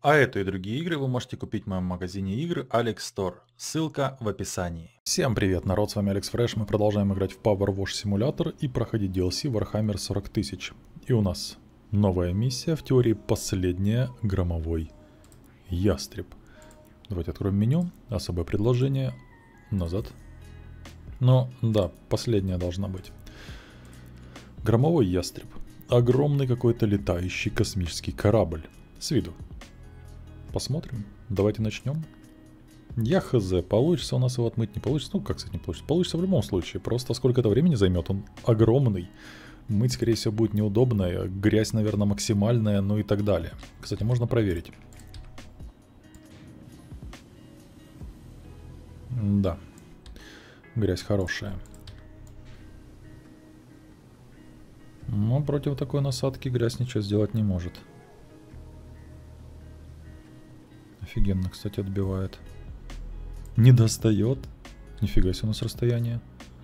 А эту и другие игры вы можете купить в моем магазине игр Alex Store. Ссылка в описании. Всем привет, народ, с вами Алекс Фреш. Мы продолжаем играть в Power Wash Simulator и проходить DLC Warhammer 40 тысяч. И у нас новая миссия, в теории последняя, громовой ястреб. Давайте откроем меню, особое предложение, назад. Ну да, последняя должна быть. Громовой ястреб. Огромный какой-то летающий космический корабль. С виду. Посмотрим. Давайте начнем. Я хз, получится у нас его отмыть, не получится. Ну, как сказать, не получится. Получится в любом случае. Просто сколько это времени займет, он огромный. Мыть, скорее всего, будет неудобно. Грязь, наверное, максимальная, ну и так далее. Кстати, можно проверить. Да. Грязь хорошая. Но против такой насадки грязь ничего сделать не может. Офигенно, кстати, отбивает. Не достает. Нифига себе у нас расстояние.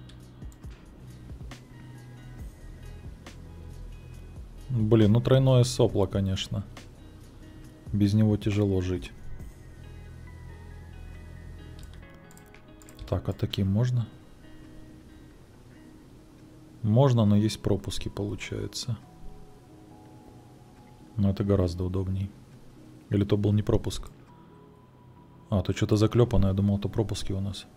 Блин, ну тройное сопло, конечно. Без него тяжело жить. Так, а таким можно? Можно, но есть пропуски, получается. Но это гораздо удобней. Или то был не пропуск? А, то что-то заклепано, я думал, это пропуски у нас.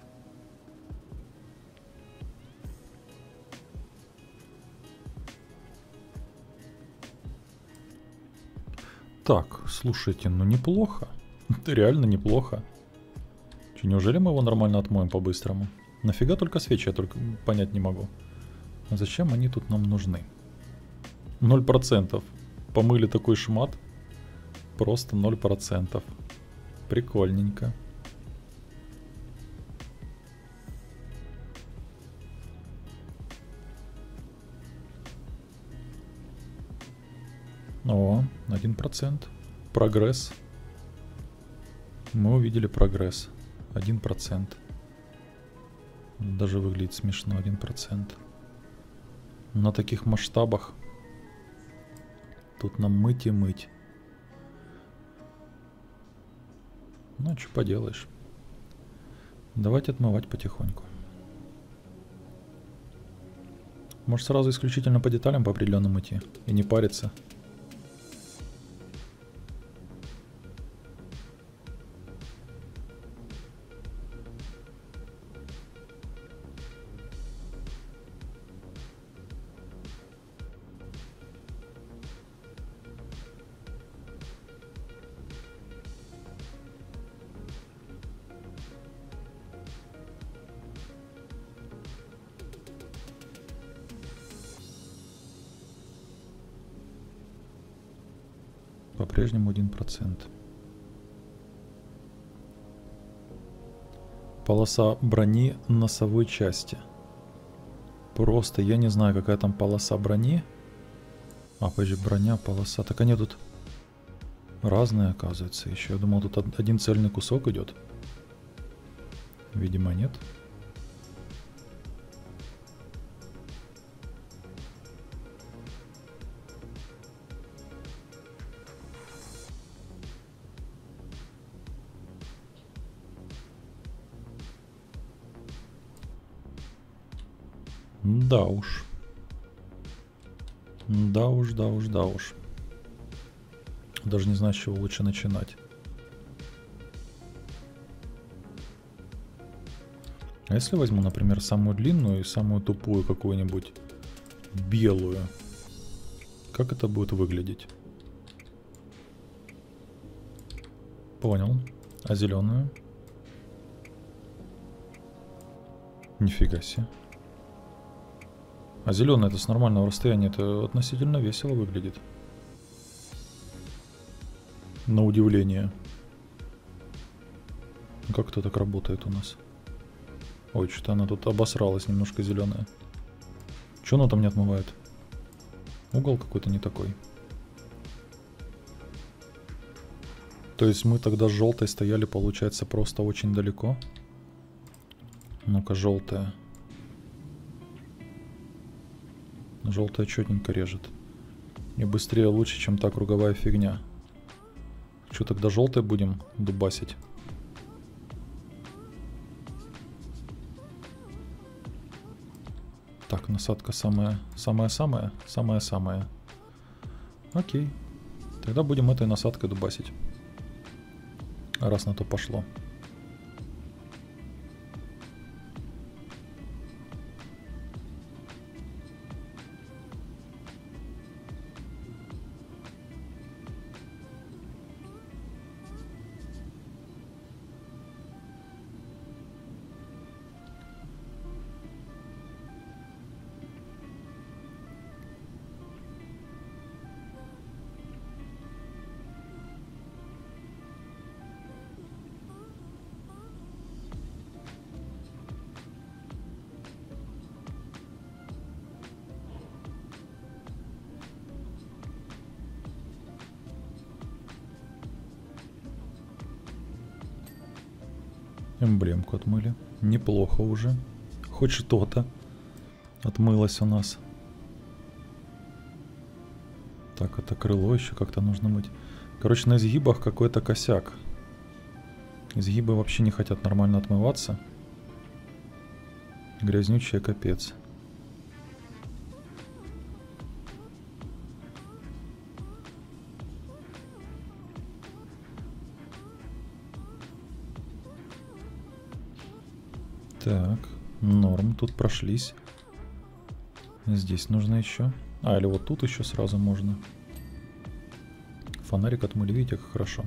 Так, слушайте, ну неплохо. Это реально неплохо. Че, неужели мы его нормально отмоем по-быстрому? Нафига только свечи, я только понять не могу. А зачем они тут нам нужны? 0%. Помыли такой шмат. Просто 0%. Прикольненько. О, 1%. Прогресс. Мы увидели прогресс. 1%. Даже выглядит смешно, 1%. На таких масштабах тут нам мыть и мыть. Ну, что поделаешь. Давайте отмывать потихоньку. Может, сразу исключительно по деталям по определенным идти и не париться. По-прежнему 1%. Полоса брони носовой части. Просто я не знаю, какая там полоса брони. А, подожди, броня, полоса. Так они тут разные, оказывается. Еще я думал, тут один цельный кусок идет. Видимо, нет. Да уж. Да уж, да уж, да уж. Даже не знаю, с чего лучше начинать. А если возьму, например, самую длинную и самую тупую какую-нибудь белую, как это будет выглядеть? Понял. А зеленую? Нифига себе. А зеленый это с нормального расстояния, это относительно весело выглядит. На удивление. Как это так работает у нас? Ой, что-то она тут обосралась немножко зеленая. Че она там не отмывает? Угол какой-то не такой. То есть мы тогда с желтой стояли, получается, просто очень далеко. Ну-ка, желтая. Желтая четенько режет. И быстрее лучше, чем та круговая фигня. Что, тогда желтый будем дубасить? Так, насадка самая-самая. Окей. Тогда будем этой насадкой дубасить. Раз на то пошло. Эмблемку отмыли. Неплохо уже. Хоть что-то отмылось у нас. Так, это крыло еще как-то нужно мыть. Короче, на изгибах какой-то косяк. Изгибы вообще не хотят нормально отмываться. Грязнючая капец. Так, норм, тут прошлись. Здесь нужно еще. А, или вот тут еще сразу можно. Фонарик отмыли, видите, как хорошо.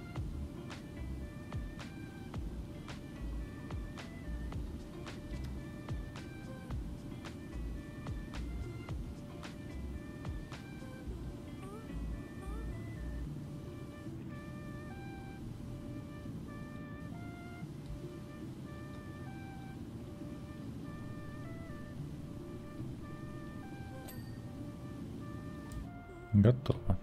Готово.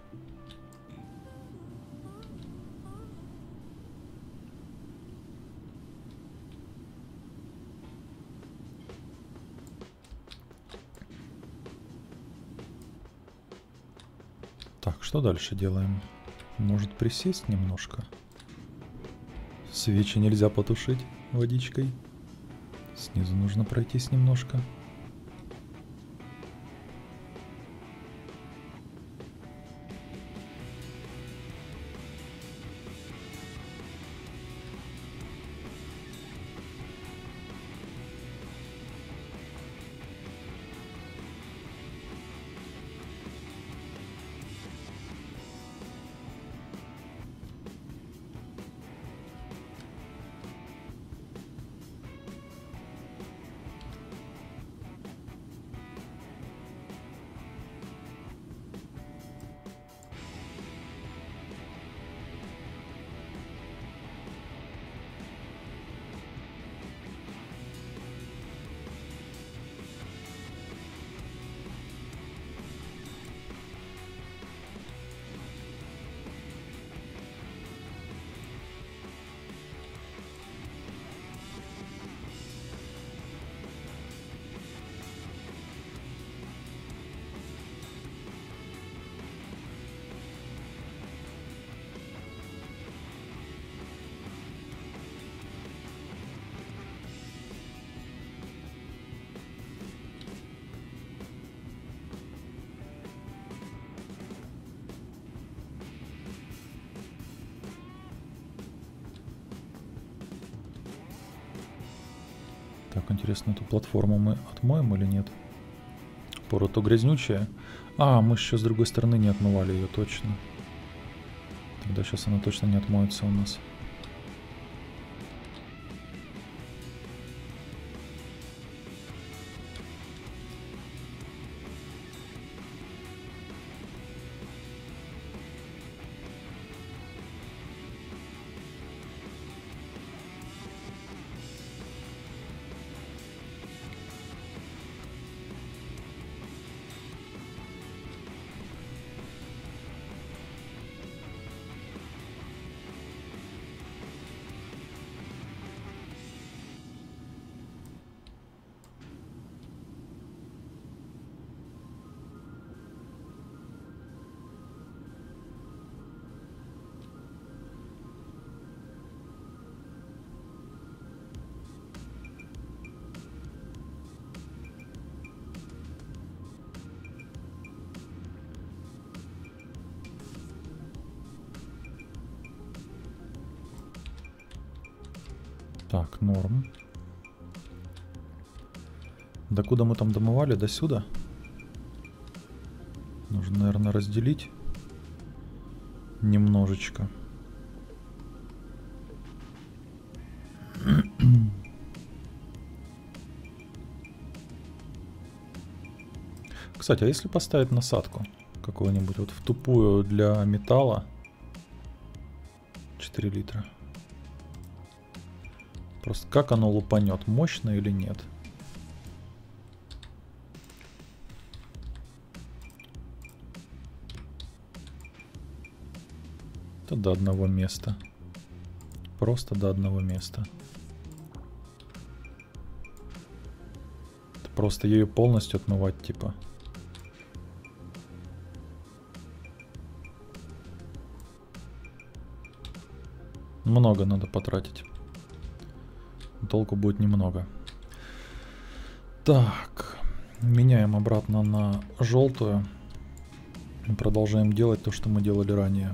Так, что дальше делаем? Может присесть немножко? Свечи нельзя потушить водичкой. Снизу нужно пройтись немножко. Так, интересно, эту платформу мы отмоем или нет? Порото грязнючая. А, мы еще с другой стороны не отмывали ее точно. Тогда сейчас она точно не отмоется у нас. Так, норм. Докуда мы там домывали? До сюда? Нужно, наверное, разделить немножечко. Кстати, а если поставить насадку какую-нибудь вот в тупую для металла? 4 литра. Просто как оно лупанет, мощно или нет? Это до одного места. Просто до одного места. Это просто ее полностью отмывать, типа. Много надо потратить. Толку будет немного. Так. Меняем обратно на желтую. И продолжаем делать то, что мы делали ранее.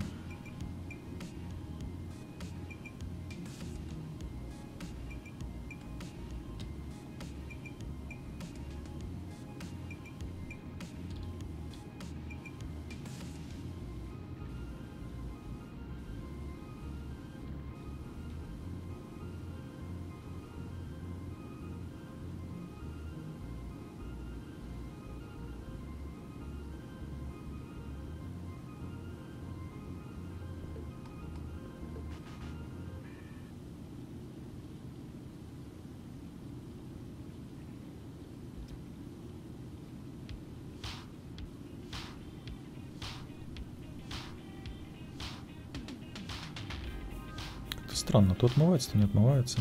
Странно, то отмывается, то не отмывается.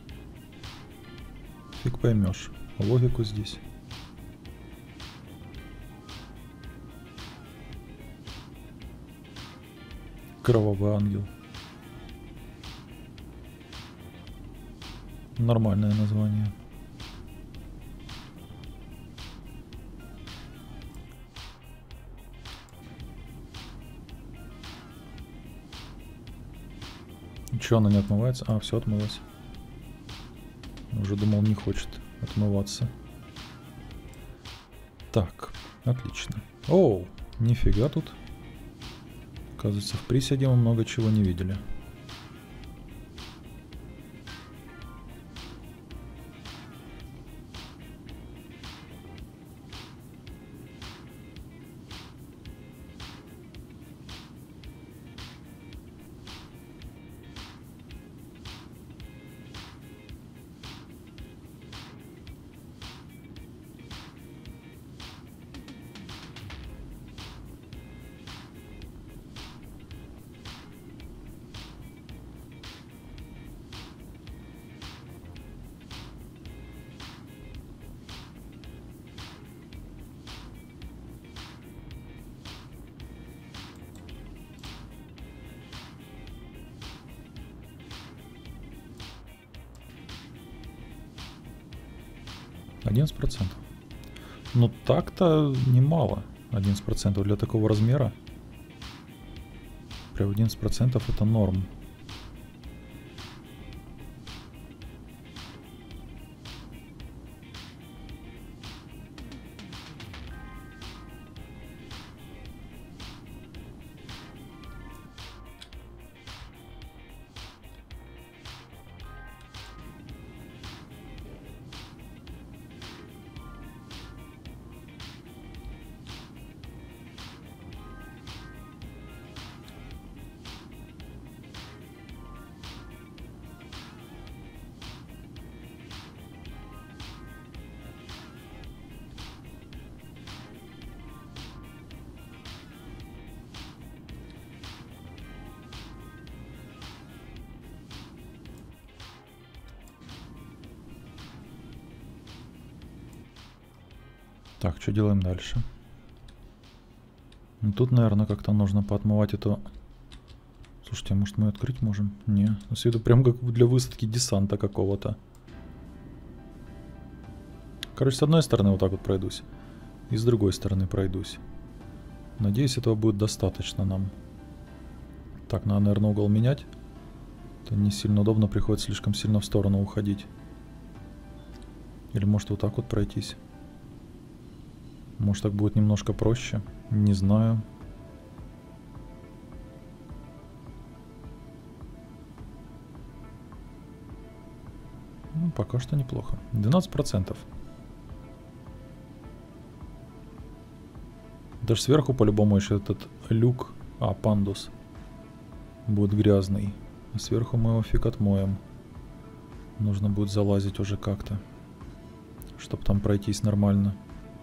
Фиг поймешь логику здесь. Кровавый ангел. Нормальное название. Чего она не отмывается? А, все отмылось. Уже думал, не хочет отмываться. Так, отлично. Оу, нифига тут. Оказывается, в приседе мы много чего не видели. %. Ну так-то немало. 11% для такого размера. Прям 11% это норм. Так, что делаем дальше? Ну, тут, наверное, как-то нужно поотмывать эту... Слушайте, а может мы открыть можем? Не, ну, это прям как для высадки десанта какого-то. Короче, с одной стороны вот так вот пройдусь. И с другой стороны пройдусь. Надеюсь, этого будет достаточно нам. Так, надо, наверное, угол менять. Это не сильно удобно, приходится слишком сильно в сторону уходить. Или может вот так вот пройтись. Может так будет немножко проще. Не знаю. Ну, пока что неплохо. 12%. Даже сверху по-любому еще этот люк, пандус, будет грязный. А сверху мы его фиг отмоем. Нужно будет залазить уже как-то, чтобы там пройтись нормально.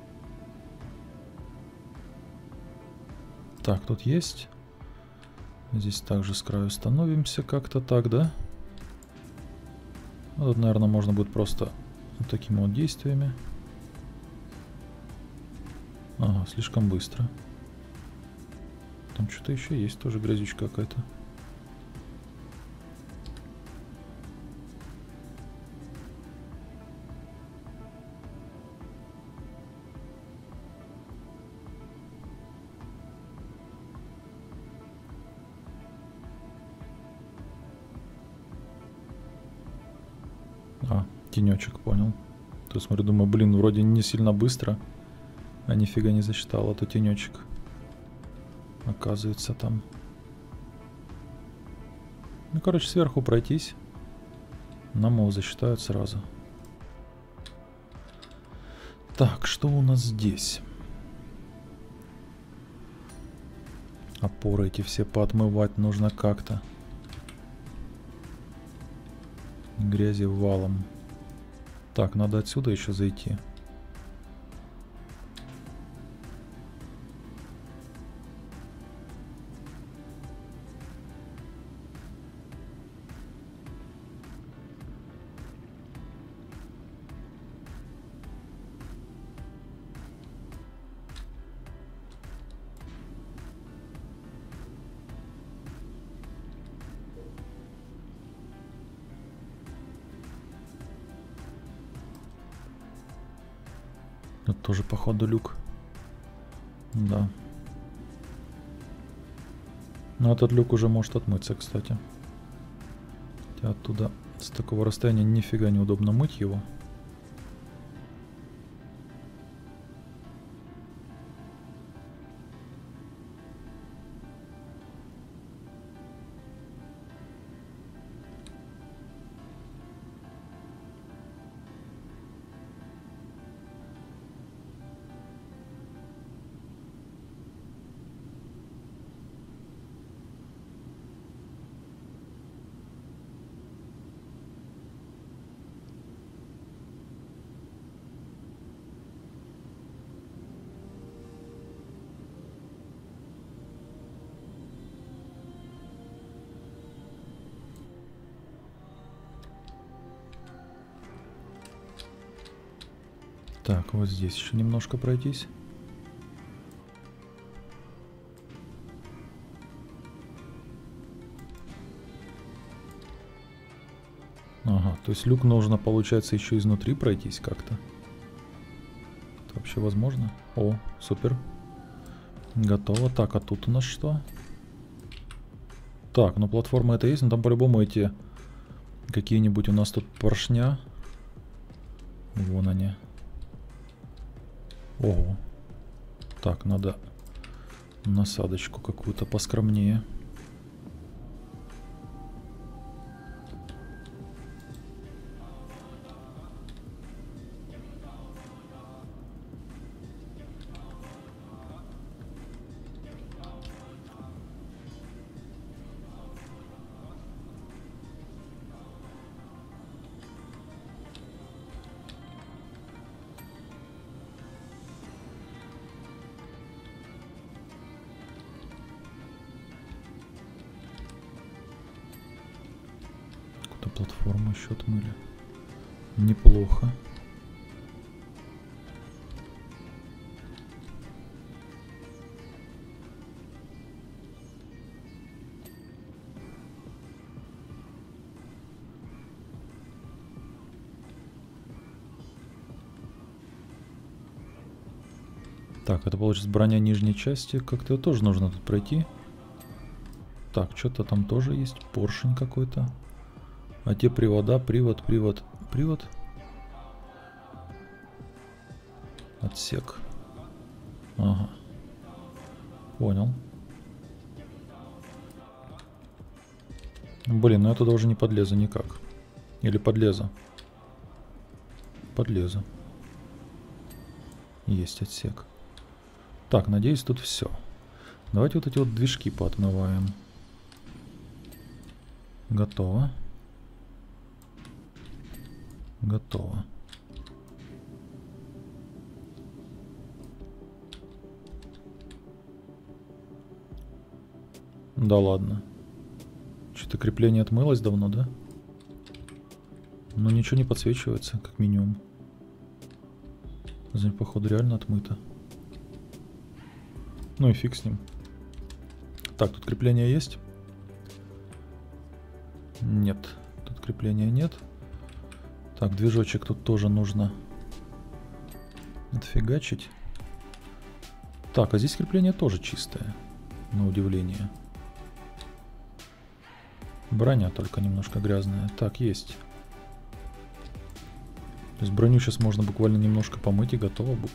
Так, тут есть. Здесь также с краю становимся как-то так, да? Ну, тут, наверное, можно будет просто вот такими вот действиями. Ага, слишком быстро. Там что-то еще есть, тоже грязючка какая-то. Тенечек, понял. То есть, смотрю, думаю, блин, вроде не сильно быстро. А нифига не засчитал, а то тенечек. Оказывается там. Ну, короче, сверху пройтись. Нам его засчитают сразу. Так, что у нас здесь? Опоры эти все поотмывать нужно как-то. Грязи валом. Так, надо отсюда еще зайти. Это тоже, походу, люк. Да. Но этот люк уже может отмыться, кстати. Хотя оттуда с такого расстояния нифига неудобно мыть его. Так, вот здесь еще немножко пройтись. Ага, то есть люк нужно, получается, еще изнутри пройтись как-то. Это вообще возможно? О, супер. Готово. Так, а тут у нас что? Так, ну платформа это есть, но там по-любому эти какие-нибудь у нас тут поршня. Вон они. Ого. Так, надо насадочку какую-то поскромнее. Платформу еще отмыли. Неплохо. Так, это получится броня нижней части. Как-то тоже нужно тут пройти. Так, что-то там тоже есть. Поршень какой-то. А те привода, привод. Отсек. Ага. Понял. Блин, ну я туда уже не подлезу никак. Или подлезу? Подлезу. Есть отсек. Так, надеюсь, тут все. Давайте вот эти вот движки поотмываем. Готово. Готово. Да ладно. Что-то крепление отмылось давно, да? Но ничего не подсвечивается, как минимум. Значит, походу реально отмыто. Ну и фиг с ним. Так, тут крепление есть? Нет. Тут крепления нет. Так, движочек тут тоже нужно отфигачить. Так, а здесь крепление тоже чистое. На удивление. Броня только немножко грязная. Так, есть. То есть броню сейчас можно буквально немножко помыть и готово будет.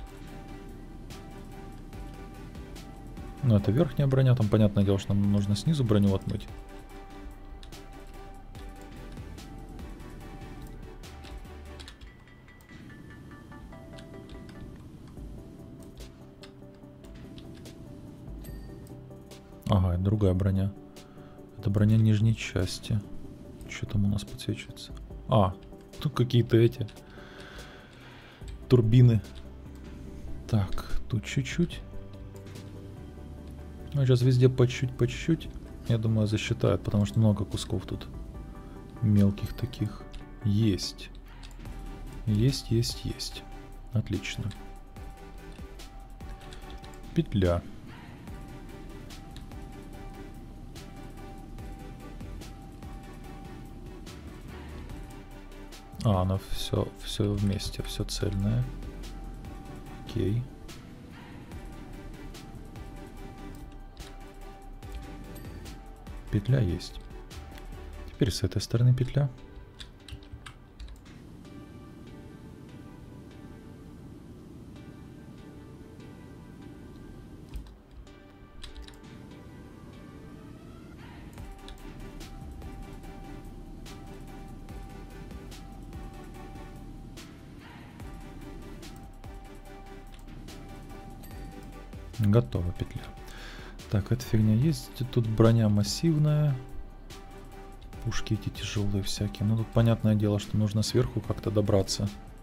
Ну, это верхняя броня. Там, понятное дело, что нам нужно снизу броню отмыть. Ага, это другая броня. Это броня нижней части. Что там у нас подсвечивается? А, тут какие-то эти турбины. Так, тут чуть-чуть. Ну, сейчас везде по чуть-чуть. Я думаю, засчитают, потому что много кусков тут. Мелких таких. Есть. Есть. Отлично. Петля. А, она все вместе, все цельное. Окей. Петля есть. Теперь с этой стороны петля. Готова петля. Так, эта фигня есть. Тут броня массивная. Пушки эти тяжелые всякие. Ну, тут понятное дело, что нужно сверху как-то добраться.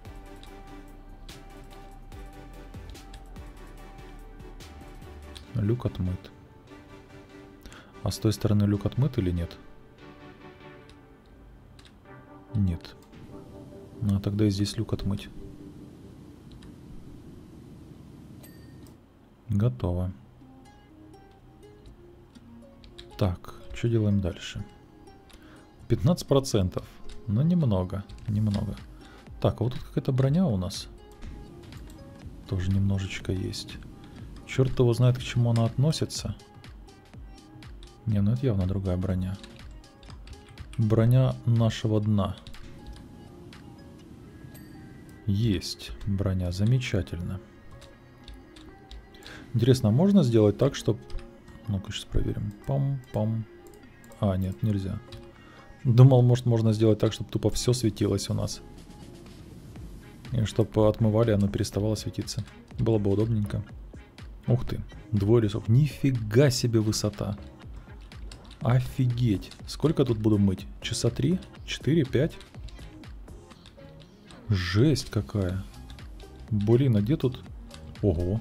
Люк отмыт. А с той стороны люк отмыт или нет? Нет. Ну, а тогда и здесь люк отмыть. Готово. Так, что делаем дальше? 15%. Но немного. Так, а вот тут какая-то броня у нас. Тоже немножечко есть. Черт его знает, к чему она относится. Не, ну это явно другая броня. Броня нашего дна. Есть броня, замечательно. Интересно, можно сделать так, чтобы... Ну-ка, сейчас проверим. Пам-пам. А, нет, нельзя. Думал, может, можно сделать так, чтобы тупо все светилось у нас. И чтобы отмывали, оно переставало светиться. Было бы удобненько. Ух ты, двое лесов. Нифига себе высота. Офигеть. Сколько тут буду мыть? Часа 3? 4? 5? Жесть какая. Блин, а где тут? Ого.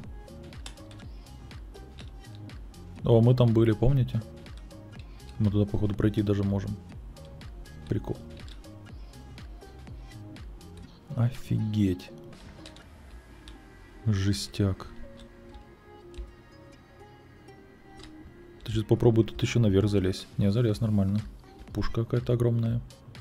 О, мы там были, помните? Мы туда, походу, пройти даже можем. Прикол. Офигеть. Жестяк. Ты сейчас попробуй тут еще наверх залезть. Не, залез нормально. Пушка какая-то огромная.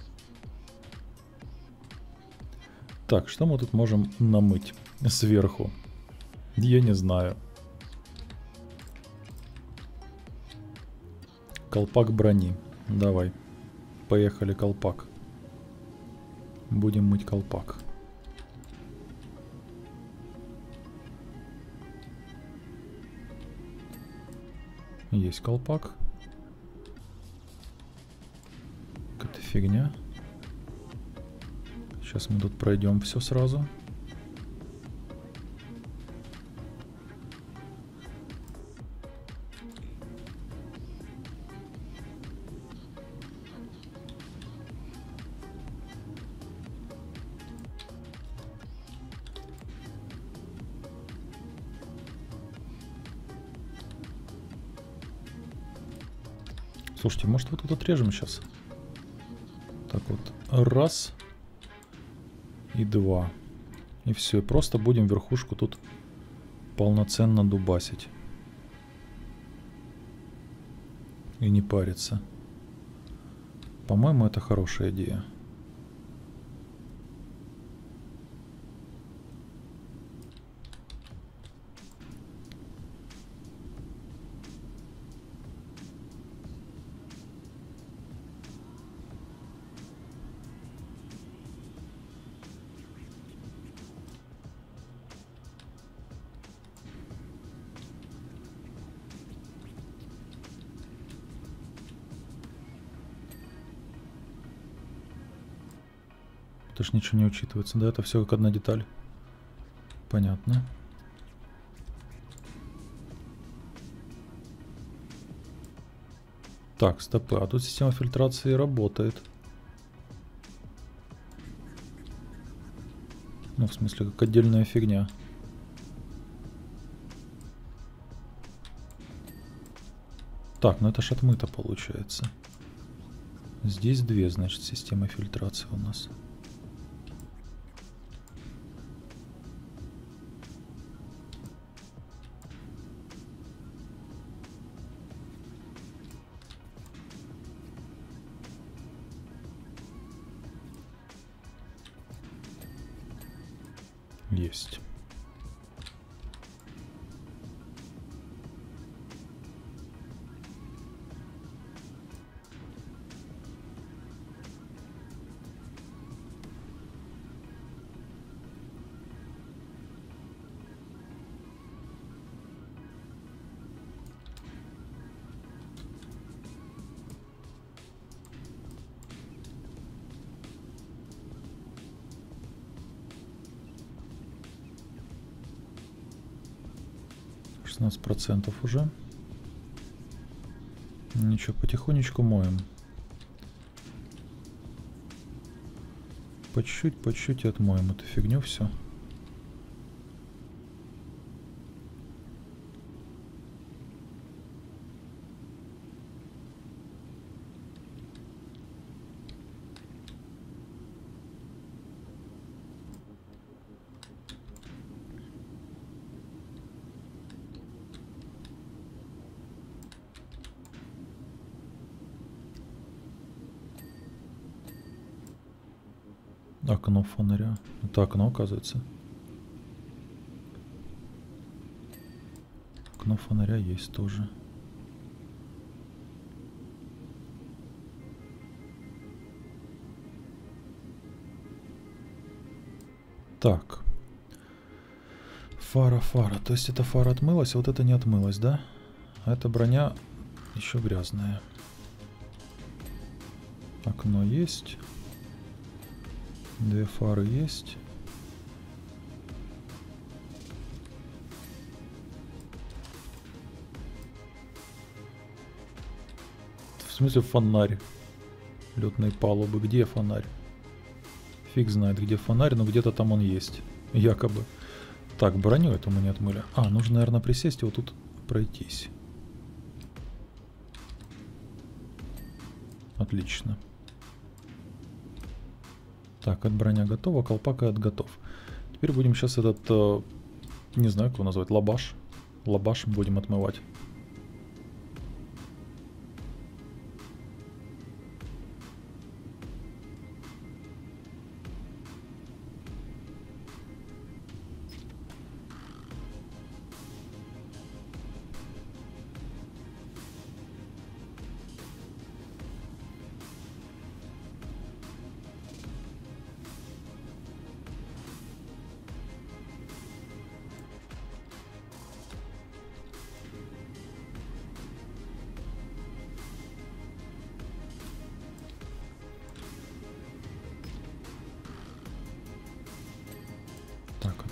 Так, что мы тут можем намыть сверху? Я не знаю. Колпак брони. Давай. Поехали, колпак. Будем мыть колпак. Есть колпак. Какая-то фигня. Сейчас мы тут пройдем все сразу. Слушайте, может вот тут отрежем сейчас? Так вот, раз и два. И все, просто будем верхушку тут полноценно дубасить. И не париться. По-моему, это хорошая идея. Это ж ничего не учитывается, да? Это все как одна деталь. Понятно. Так, стопы. А тут система фильтрации работает. Ну, в смысле, как отдельная фигня. Так, ну это ж отмыто получается. Здесь две, значит, системы фильтрации у нас. Есть. %. Уже. Ничего, потихонечку моем. По чуть-чуть отмоем эту фигню все. Окно фонаря. Это окно, оказывается. Окно фонаря есть тоже. Так. Фара. То есть эта фара отмылась, а вот это не отмылась, да? А эта броня еще грязная. Окно есть. Две фары есть. В смысле фонарь? Летной палубы. Где фонарь? Фиг знает, где фонарь, но где-то там он есть. Якобы. Так, броню эту мы не отмыли. А, нужно, наверное, присесть и вот тут пройтись. Отлично. Так, от броня готова, колпак готов. Теперь будем сейчас этот, не знаю, как его назвать, лабаш. Лабаш будем отмывать.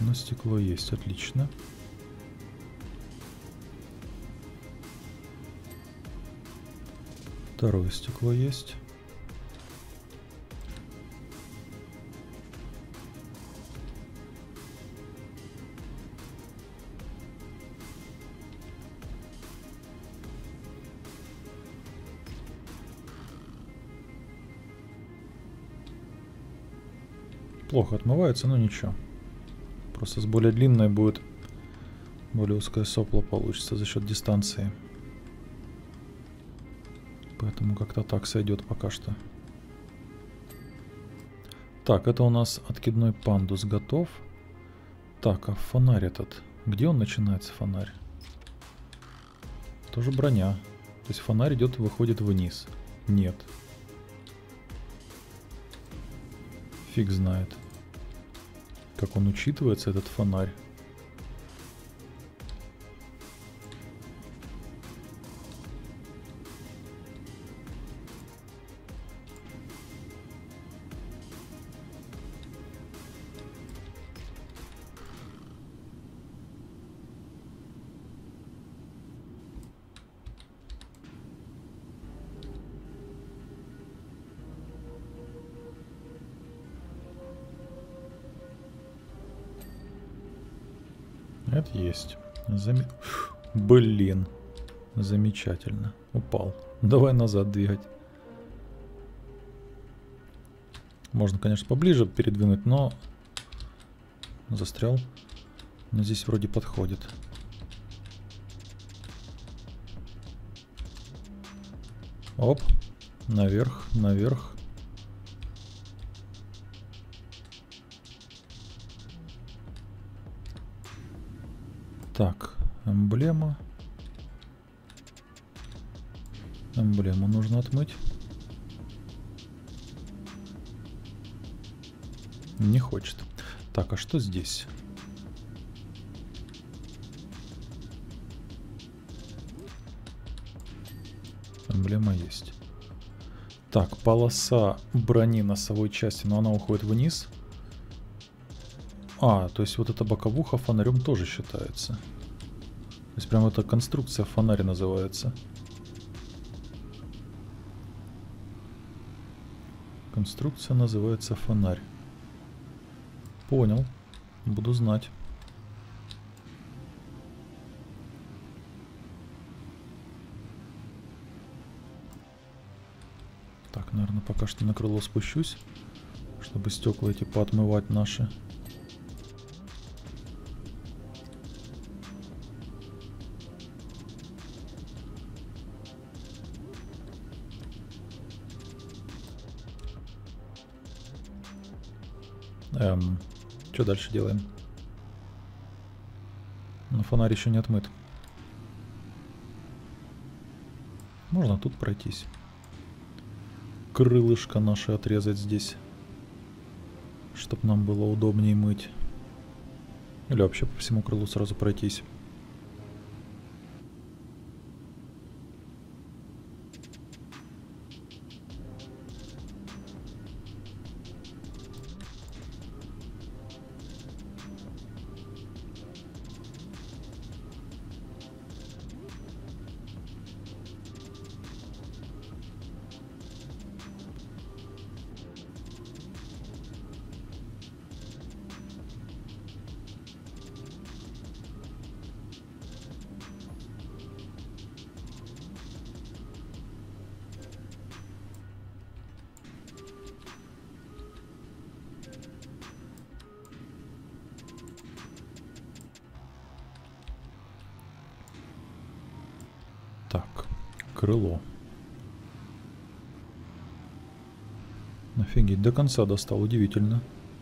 Одно стекло есть, отлично. Второе стекло есть. Плохо отмывается, но ничего. Просто с более длинной будет более узкое сопло получится за счет дистанции. Поэтому как-то так сойдет пока что. Так, это у нас откидной пандус готов. Так, а фонарь этот? Где он начинается, фонарь? Тоже броня. То есть фонарь идет и выходит вниз. Нет. Фиг знает. Как он учитывается, этот фонарь. Это есть. Блин. Замечательно. Упал. Давай назад двигать. Можно, конечно, поближе передвинуть, но... Застрял. Но здесь вроде подходит. Оп. Наверх, наверх. Так, эмблема. Эмблему нужно отмыть. Не хочет. Так, а что здесь? Эмблема есть. Так, полоса брони носовой части, но она уходит вниз. А, то есть вот эта боковуха фонарем тоже считается. То есть прям эта конструкция фонарь называется. Конструкция называется фонарь. Понял. Буду знать. Так, наверное, пока что на крыло спущусь, чтобы стекла эти поотмывать наши. Что дальше делаем? Но фонарь еще не отмыт. Можно тут пройтись. Крылышко наше отрезать здесь, чтобы нам было удобнее мыть. Или вообще по всему крылу сразу пройтись. Так, крыло. Офигеть, до конца достал, удивительно.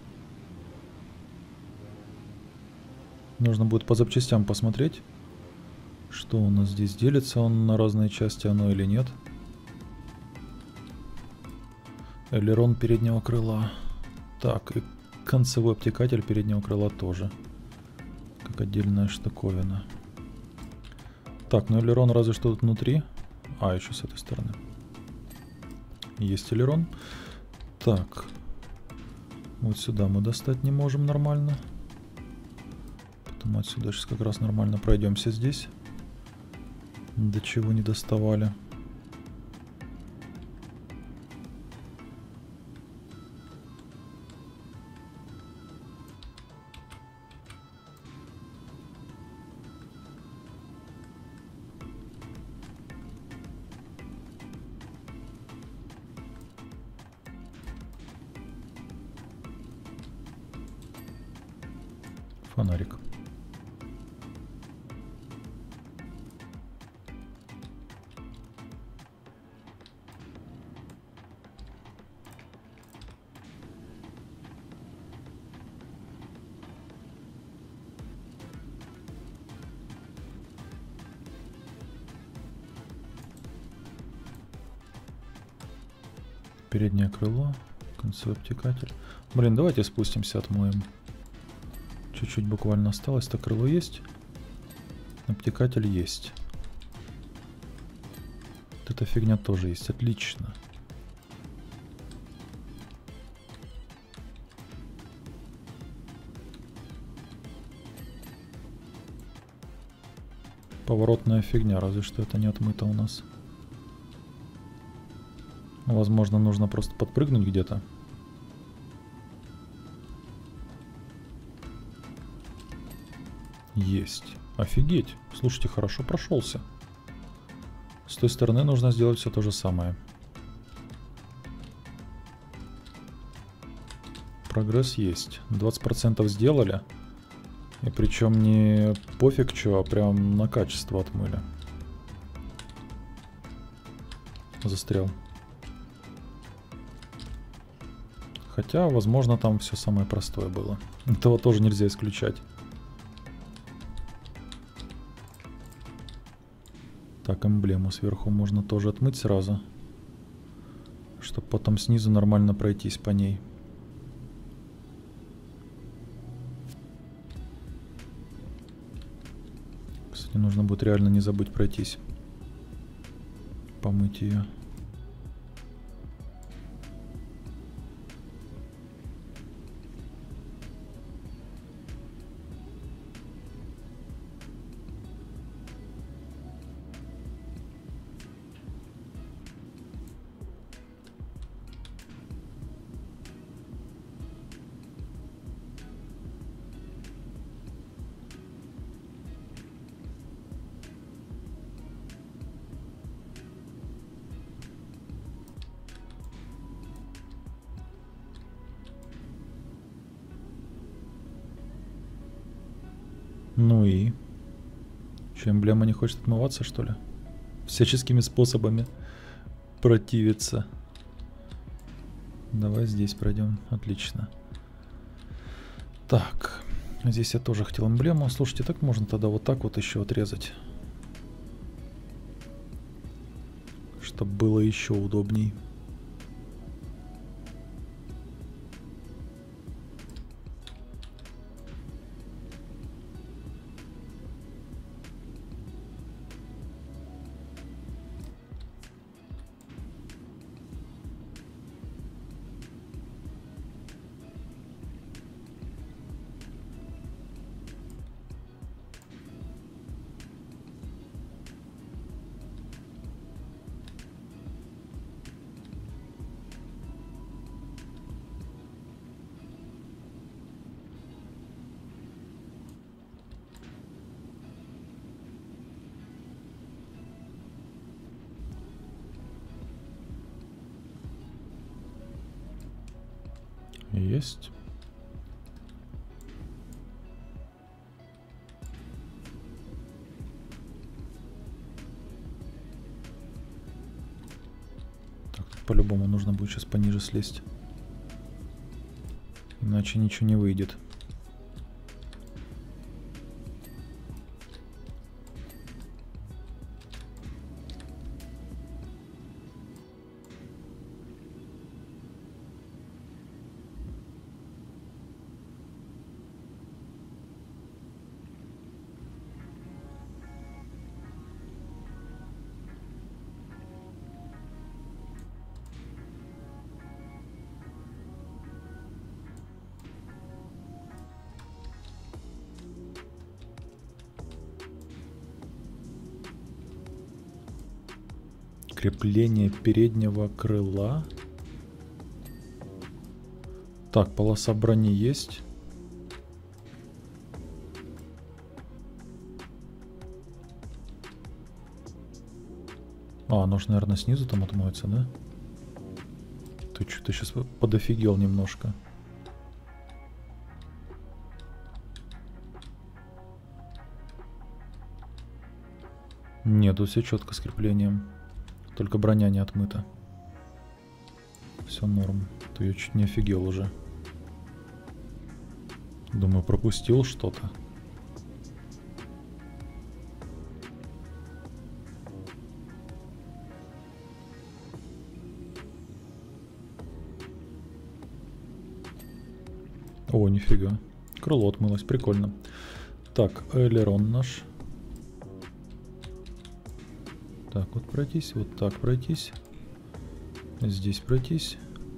Нужно будет по запчастям посмотреть, что у нас здесь, делится он на разные части, оно или нет. Элерон переднего крыла. Так, и концевой обтекатель переднего крыла тоже. Как отдельная штуковина. Так, ну элерон разве что тут внутри. А, еще с этой стороны. Есть элерон. Так. Вот сюда мы достать не можем нормально. Это мы отсюда сейчас как раз нормально пройдемся здесь. До чего не доставали. Фонарик. Переднее крыло, концевой обтекатель. Блин, давайте спустимся, отмоем. Чуть-чуть буквально осталось. Так, крыло есть. Обтекатель есть. Вот эта фигня тоже есть. Отлично. Поворотная фигня, разве что это не отмыто у нас. Возможно, нужно просто подпрыгнуть где-то. Есть. Офигеть. Слушайте, хорошо прошелся. С той стороны нужно сделать все то же самое. Прогресс есть. 20% сделали. И причем не пофиг что, а прям на качество отмыли. Застрял. Хотя, возможно, там все самое простое было. Этого тоже нельзя исключать. Так, эмблему сверху можно тоже отмыть сразу. Чтобы потом снизу нормально пройтись по ней. Кстати, нужно будет реально не забыть пройтись. Помыть ее. Ну и? Че, эмблема не хочет отмываться, что ли? Всяческими способами противиться. Давай здесь пройдем. Отлично. Так. Здесь я тоже хотел эмблему. Слушайте, так можно тогда вот так вот еще отрезать. Чтобы было еще удобней. Есть. Так, по-любому нужно будет сейчас пониже слезть. Иначе ничего не выйдет. Крепление переднего крыла. Так, полоса брони есть. А, оно же, наверное, снизу там отмоется, да? Ты что-то сейчас подофигел немножко. Нет, тут все четко с креплением. Только броня не отмыта. Все норм. То я чуть не офигел уже. Думаю, пропустил что-то. О, нифига. Крыло отмылось, прикольно. Так, элерон наш. Так, вот пройтись, вот так пройтись. Здесь пройтись.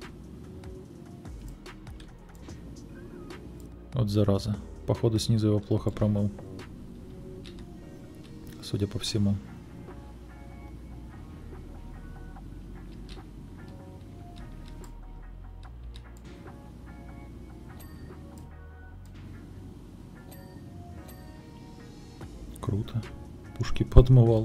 Вот зараза. Походу снизу его плохо промыл. Судя по всему. Круто. Пушки подмывал.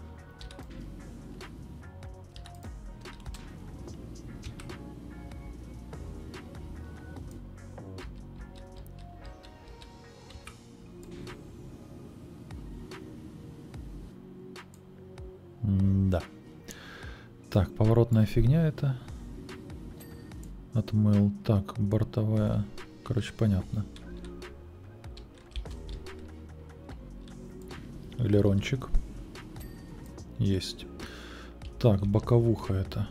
Да. Так, поворотная фигня это. Отмыл. Так, бортовая. Короче, понятно. Элерончик. Есть. Так, боковуха это.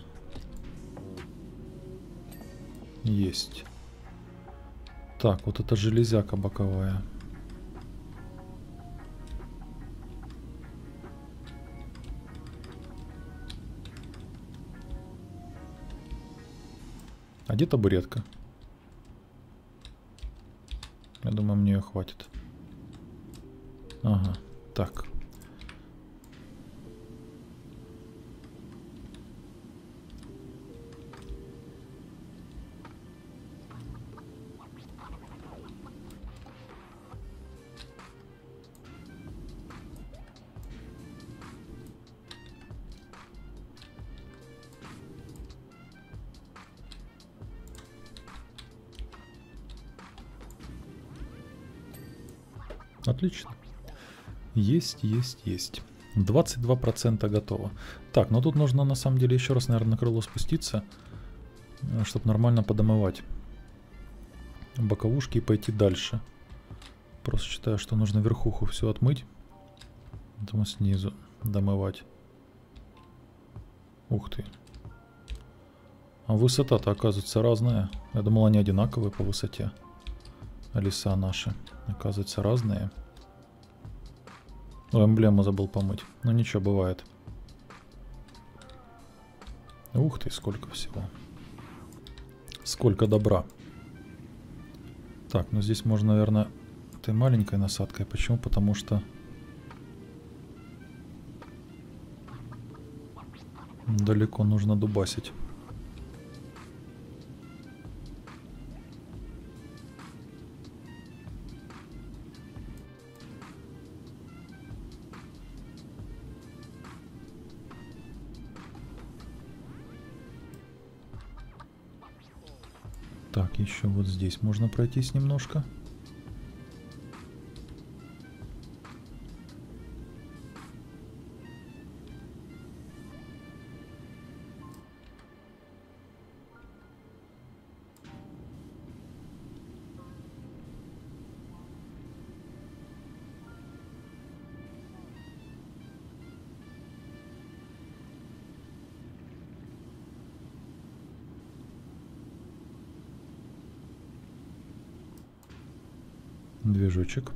Есть. Так, вот это железяка боковая. А где табуретка? Я думаю, мне ее хватит. Ага, так. Отлично. Есть. 22% готово. Так, но тут нужно на самом деле еще раз, наверное, на крыло спуститься, чтобы нормально подомывать боковушки и пойти дальше. Просто считаю, что нужно верхуху все отмыть, потом снизу домывать. Ух ты. А высота-то оказывается разная. Я думал, они одинаковые по высоте. А леса наши, оказывается, разные. О, эмблему забыл помыть. Ну ничего, бывает. Ух ты, сколько всего. Сколько добра. Так, ну здесь можно, наверное, этой маленькой насадкой. Почему? Потому что далеко нужно дубасить. Так, еще вот здесь можно пройтись немножко. Движочек.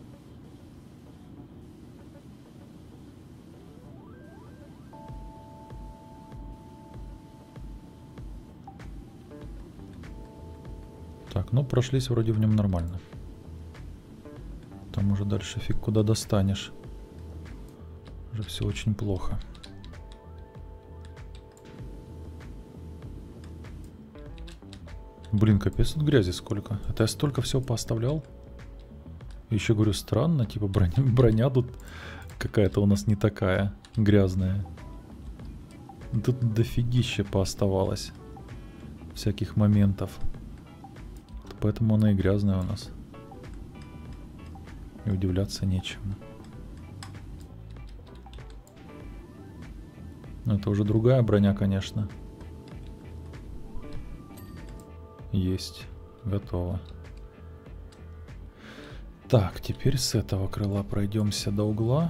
Так, ну прошлись вроде в нем нормально. Там уже дальше фиг куда достанешь. Уже все очень плохо. Блин, капец тут грязи сколько. Это я столько всего пооставлял. Еще говорю, странно, типа броня тут какая-то у нас не такая грязная. Тут дофигища пооставалось всяких моментов. Поэтому она и грязная у нас. И удивляться нечему. Это уже другая броня, конечно. Есть. Готово. Так, теперь с этого крыла пройдемся до угла.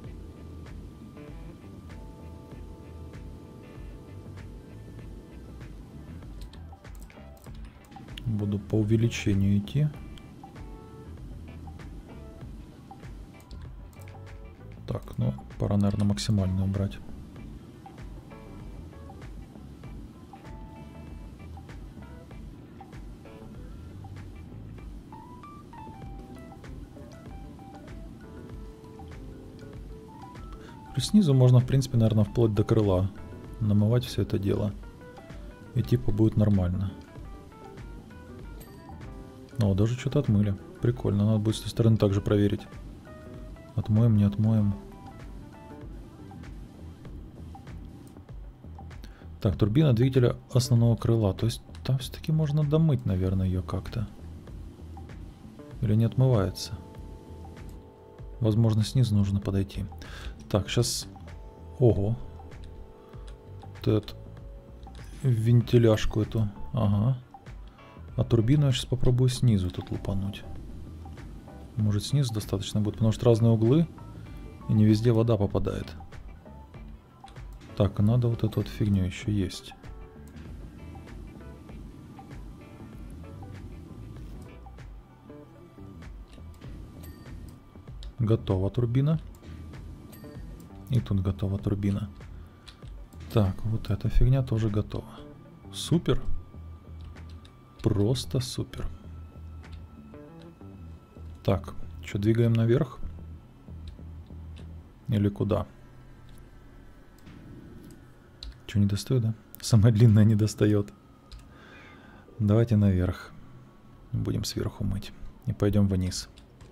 Буду по увеличению идти. Так, ну, пора, наверное, максимальную брать. Снизу можно, в принципе, наверное, вплоть до крыла намывать все это дело. И типа будет нормально. О, даже что-то отмыли. Прикольно. Надо будет с той стороны также проверить. Отмоем, не отмоем. Так, турбина двигателя основного крыла. То есть там все-таки можно домыть, наверное, ее как-то. Или не отмывается. Возможно, снизу нужно подойти. Так, сейчас... Ого. Вот эту вентиляшку эту. Ага. А турбину я сейчас попробую снизу тут лупануть. Может, снизу достаточно будет, потому что разные углы, и не везде вода попадает. Так, надо вот эту вот фигню еще есть. Готова турбина. И тут готова турбина. Так, вот эта фигня тоже готова. Супер. Просто супер. Так, что, двигаем наверх? Или куда? Что, не достает, да? Самая длинная не достает. Давайте наверх. Будем сверху мыть. И пойдем вниз.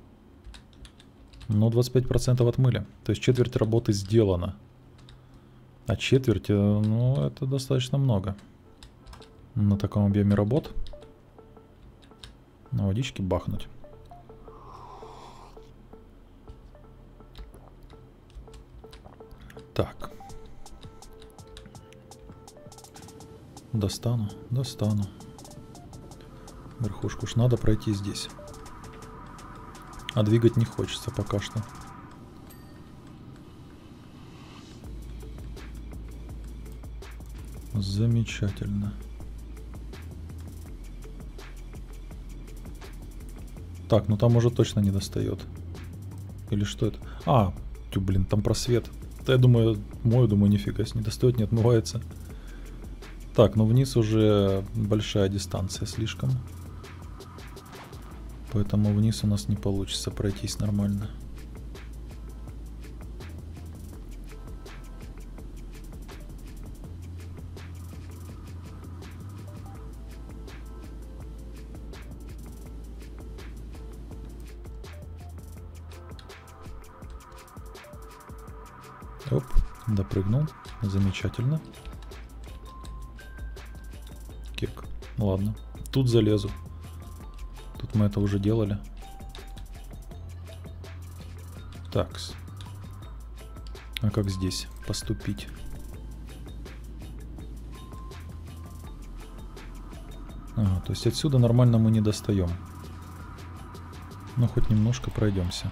Ну, 25% отмыли. То есть четверть работы сделана. А четверть, ну, это достаточно много. На таком объеме работ. На водичке бахнуть. Так. Достану, достану. Верхушку уж надо пройти здесь. А двигать не хочется пока что. Замечательно. Так, ну там уже точно не достает. Или что это? А, блин, там просвет. Да я думаю, думаю, нифига себе, не достает, не отмывается. Так, ну вниз уже большая дистанция слишком. Поэтому вниз у нас не получится пройтись нормально. Оп, допрыгнул. Замечательно. Кек. Ладно, тут залезу. Тут мы это уже делали. Такс. А как здесь поступить? Ага, то есть отсюда нормально мы не достаем. Но хоть немножко пройдемся.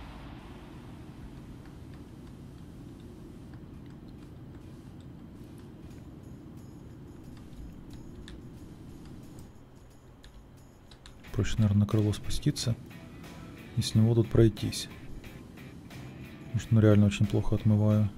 Проще, наверное, на крыло спуститься и с него тут пройтись. Потому что, ну, реально очень плохо отмываю.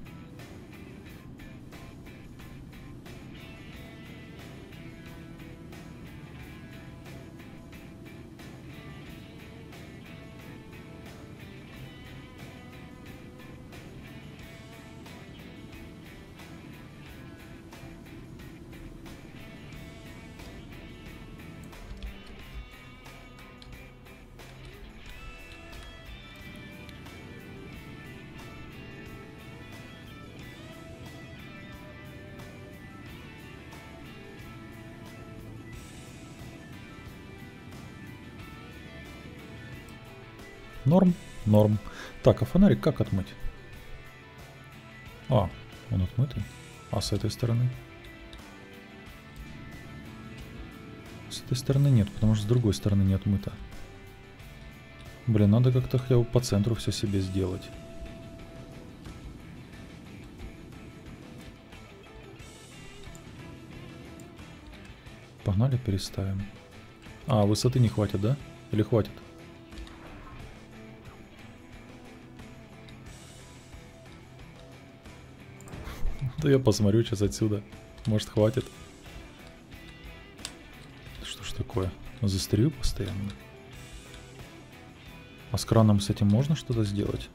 Норм, норм. Так, а фонарик как отмыть? А, он отмытый. А с этой стороны? С этой стороны нет, потому что с другой стороны не отмыто. Блин, надо как-то хотя бы по центру все себе сделать. Погнали, переставим. А, высоты не хватит, да? Или хватит? Да я посмотрю сейчас отсюда. Может, хватит. Что ж такое? Застряю постоянно. А с краном с этим можно что-то сделать?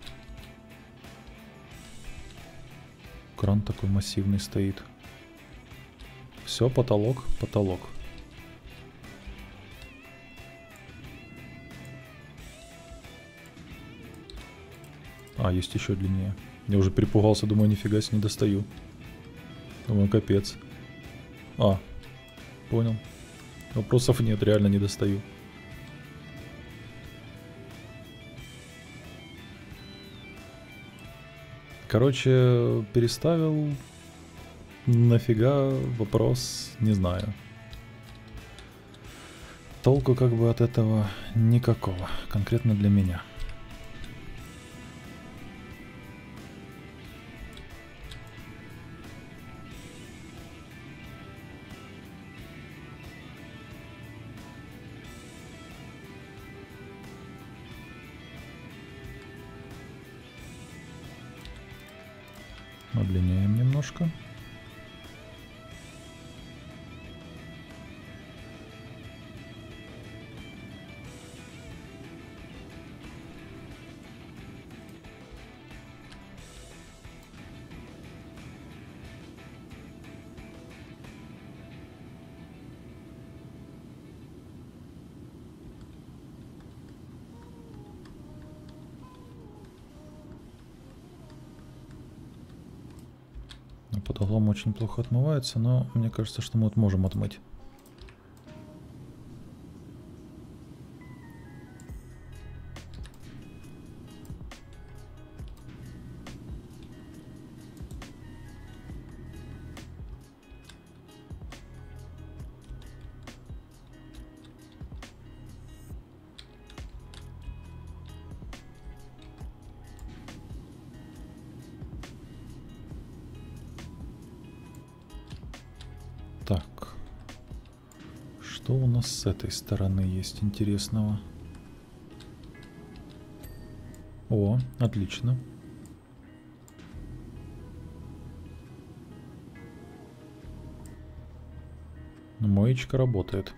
Кран такой массивный стоит. Все, потолок, потолок. А, есть еще длиннее. Я уже перепугался, думаю, нифига себе, не достаю. Думаю, капец. А, понял. Вопросов нет, реально не достаю. Короче, переставил. Нафига, вопрос, не знаю. Толку как бы от этого никакого, конкретно для меня. Удлиняем немножко. Под углом очень плохо отмывается, но мне кажется, что мы вот можем отмыть. Так, что у нас с этой стороны есть интересного? О, отлично. Моечка работает.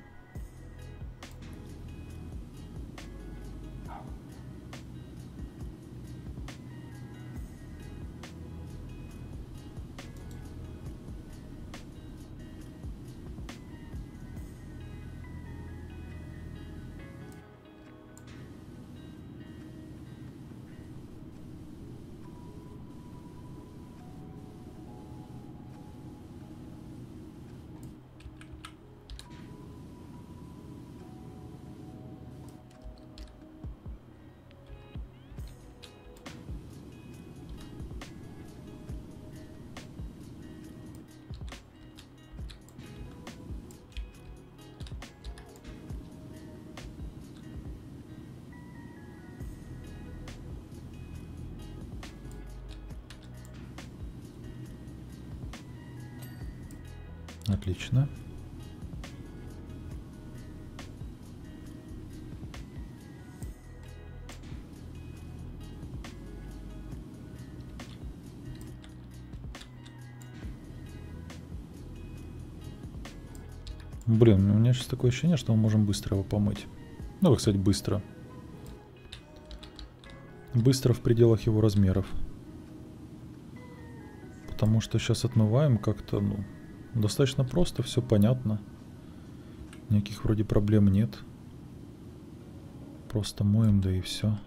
Отлично. Блин, у меня сейчас такое ощущение, что мы можем быстро его помыть. Ну, кстати, быстро. Быстро в пределах его размеров. Потому что сейчас отмываем как-то, ну, достаточно просто, все понятно. Никаких вроде проблем нет. Просто моем, да и все.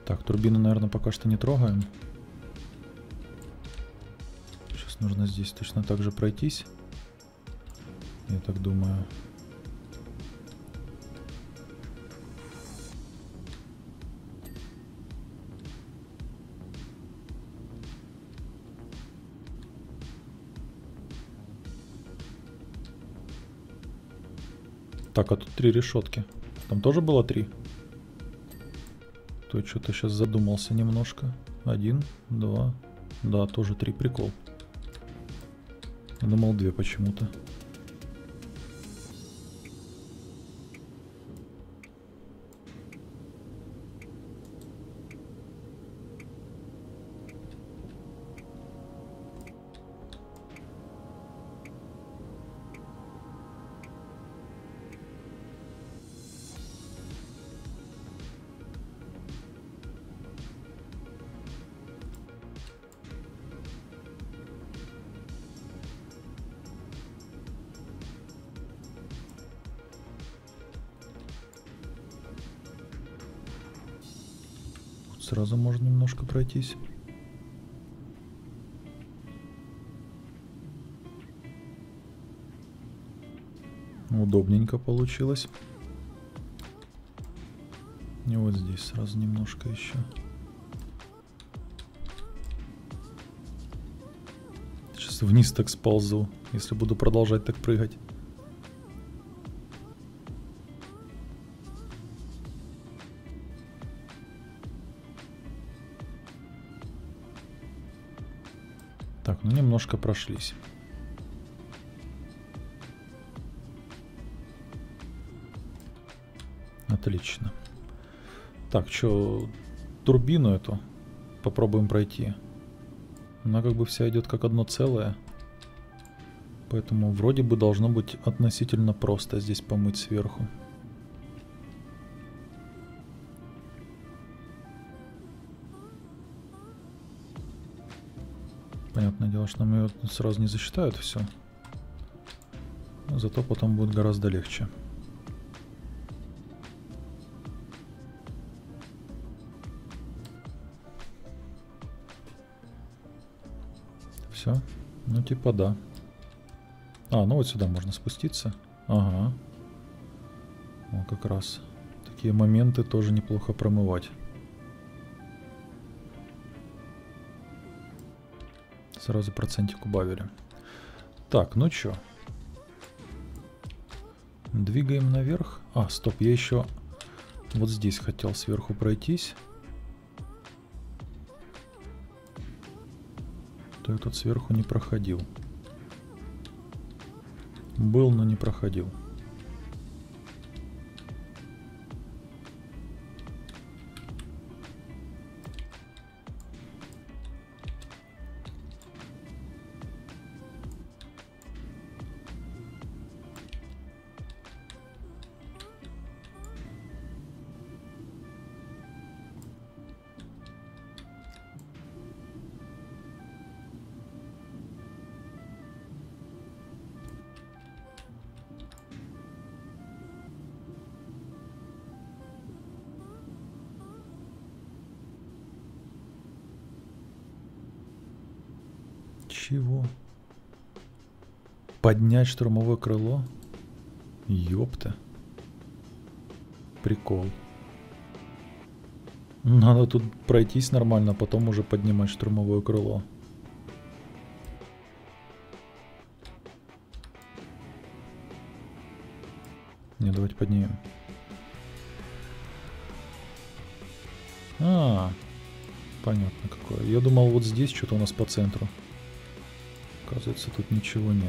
Так, турбину, наверное, пока что не трогаем. Сейчас нужно здесь точно так же пройтись. Я так думаю. Так, а тут 3 решетки. Там тоже было 3? То что-то сейчас задумался немножко. 1, 2. Да, тоже 3. Прикол. Я думал 2 почему-то. Сразу можно немножко пройтись. Удобненько получилось. И вот здесь сразу немножко еще. Сейчас вниз так сползу, если буду продолжать так прыгать. Так, ну немножко прошлись. Отлично. Так, что, турбину эту попробуем пройти. Она как бы вся идет как одно целое. Поэтому вроде бы должно быть относительно просто здесь помыть сверху. Понятное дело, что нам ее сразу не засчитают все. Зато потом будет гораздо легче. Все? Ну типа да. А, ну вот сюда можно спуститься. Ага. О, как раз. Такие моменты тоже неплохо промывать. Сразу процентик убавили. Так, ну чё. Двигаем наверх. А, стоп, я еще вот здесь хотел сверху пройтись. То я тут сверху не проходил. Был, но не проходил. Чего? Поднять штурмовое крыло? Ёпта. Прикол. Надо тут пройтись нормально, а потом уже поднимать штурмовое крыло. Не, давайте поднимем. А, понятно какое. Я думал, вот здесь что-то у нас по центру. Оказывается, тут ничего нет.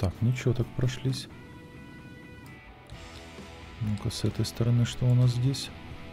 Так, ничего, так прошлись. Ну-ка, с этой стороны что у нас здесь?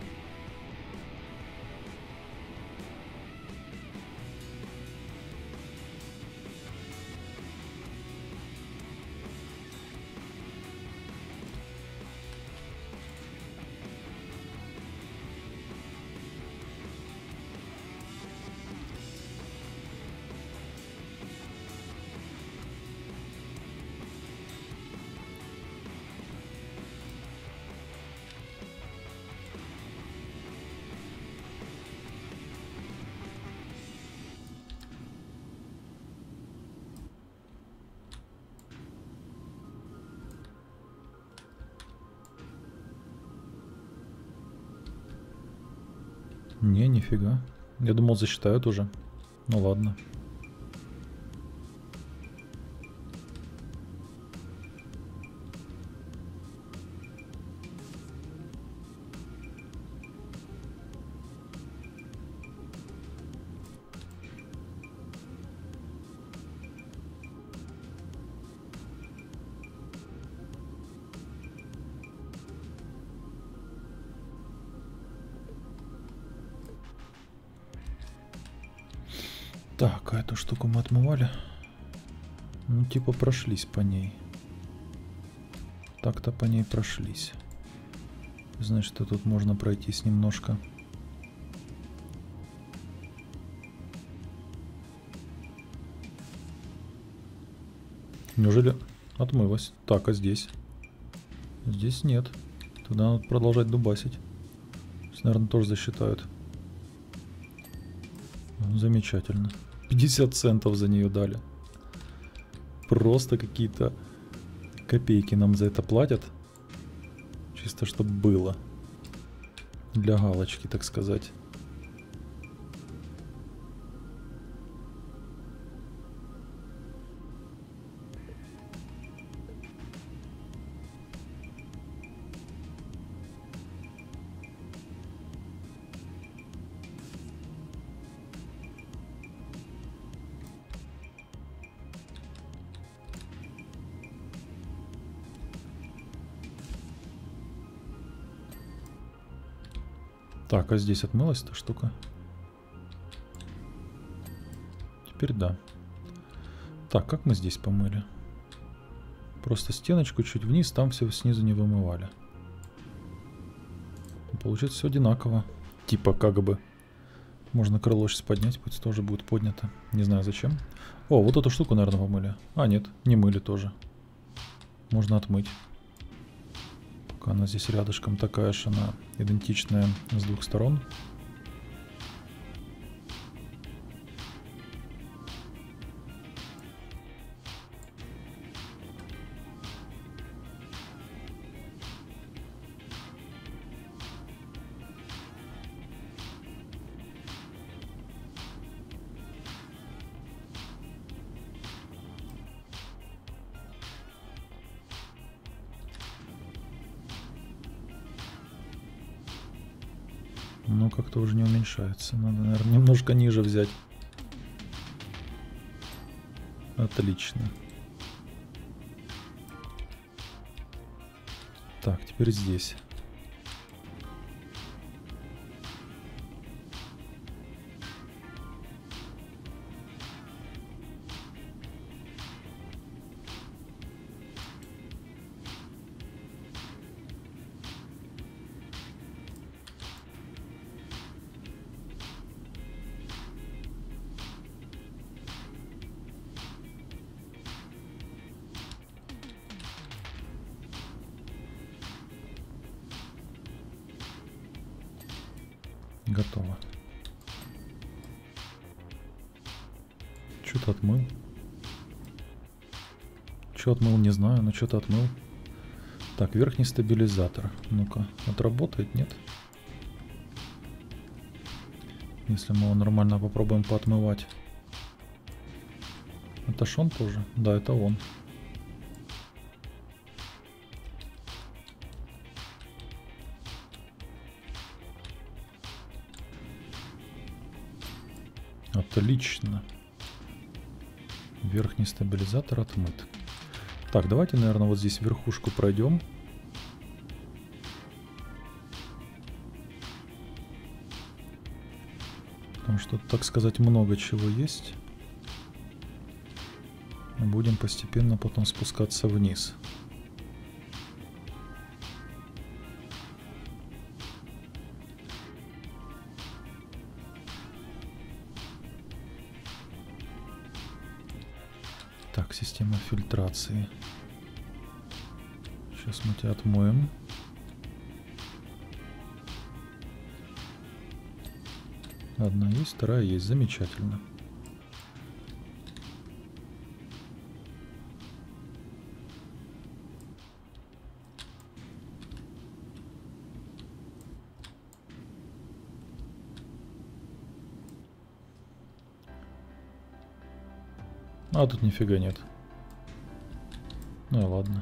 Не, нифига. Я думал, засчитают уже. Ну ладно. Так, а эту штуку мы отмывали. Ну, типа прошлись по ней. Так-то по ней прошлись. Значит, тут можно пройтись немножко. Неужели отмылась? Так, а здесь? Здесь нет. Туда надо продолжать дубасить. Наверное, тоже засчитают. Замечательно. 50 центов за нее дали. Просто какие-то копейки нам за это платят. Чисто чтобы было. Для галочки, так сказать. Так, а здесь отмылась эта штука? Теперь да. Так, как мы здесь помыли? Просто стеночку чуть вниз, там все снизу не вымывали. Получается все одинаково. Типа как бы. Можно крыло сейчас поднять, пусть тоже будет поднято. Не знаю зачем. О, вот эту штуку, наверное, помыли. А, нет, не мыли тоже. Можно отмыть. Пока она здесь рядышком такая же, она идентичная с двух сторон. Но как-то уже не уменьшается. Надо, наверное, немножко ниже взять. Отлично. Так, теперь здесь. Готово. Что-то отмыл. Что отмыл, не знаю, но что-то отмыл. Так, верхний стабилизатор. Ну-ка, отработает, нет? Если мы его нормально попробуем поотмывать. Это ж он тоже? Да, это он. Отлично. Верхний стабилизатор отмыт. Так, давайте, наверное, вот здесь верхушку пройдем. Потому что, так сказать, много чего есть. И будем постепенно потом спускаться вниз. Так, система фильтрации. Сейчас мы тебя отмоем. Одна есть, вторая есть. Замечательно. А тут нифига нет. Ну и ладно.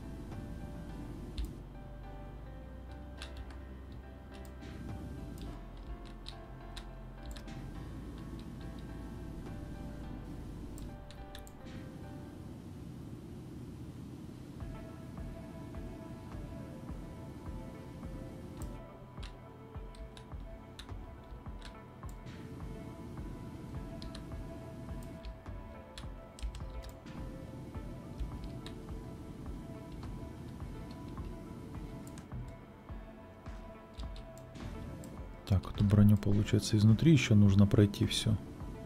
Так, эту броню, получается, изнутри еще нужно пройти все.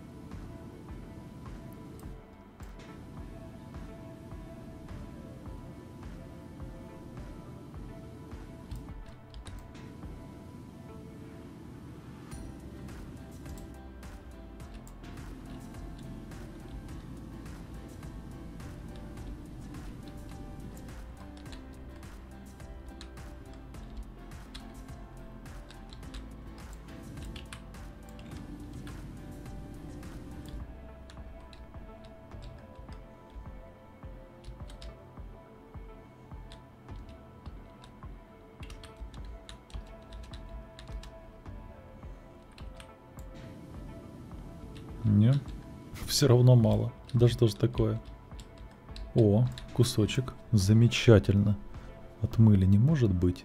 Не, все равно мало. Да что ж такое? О, кусочек. Замечательно. Отмыли, не может быть.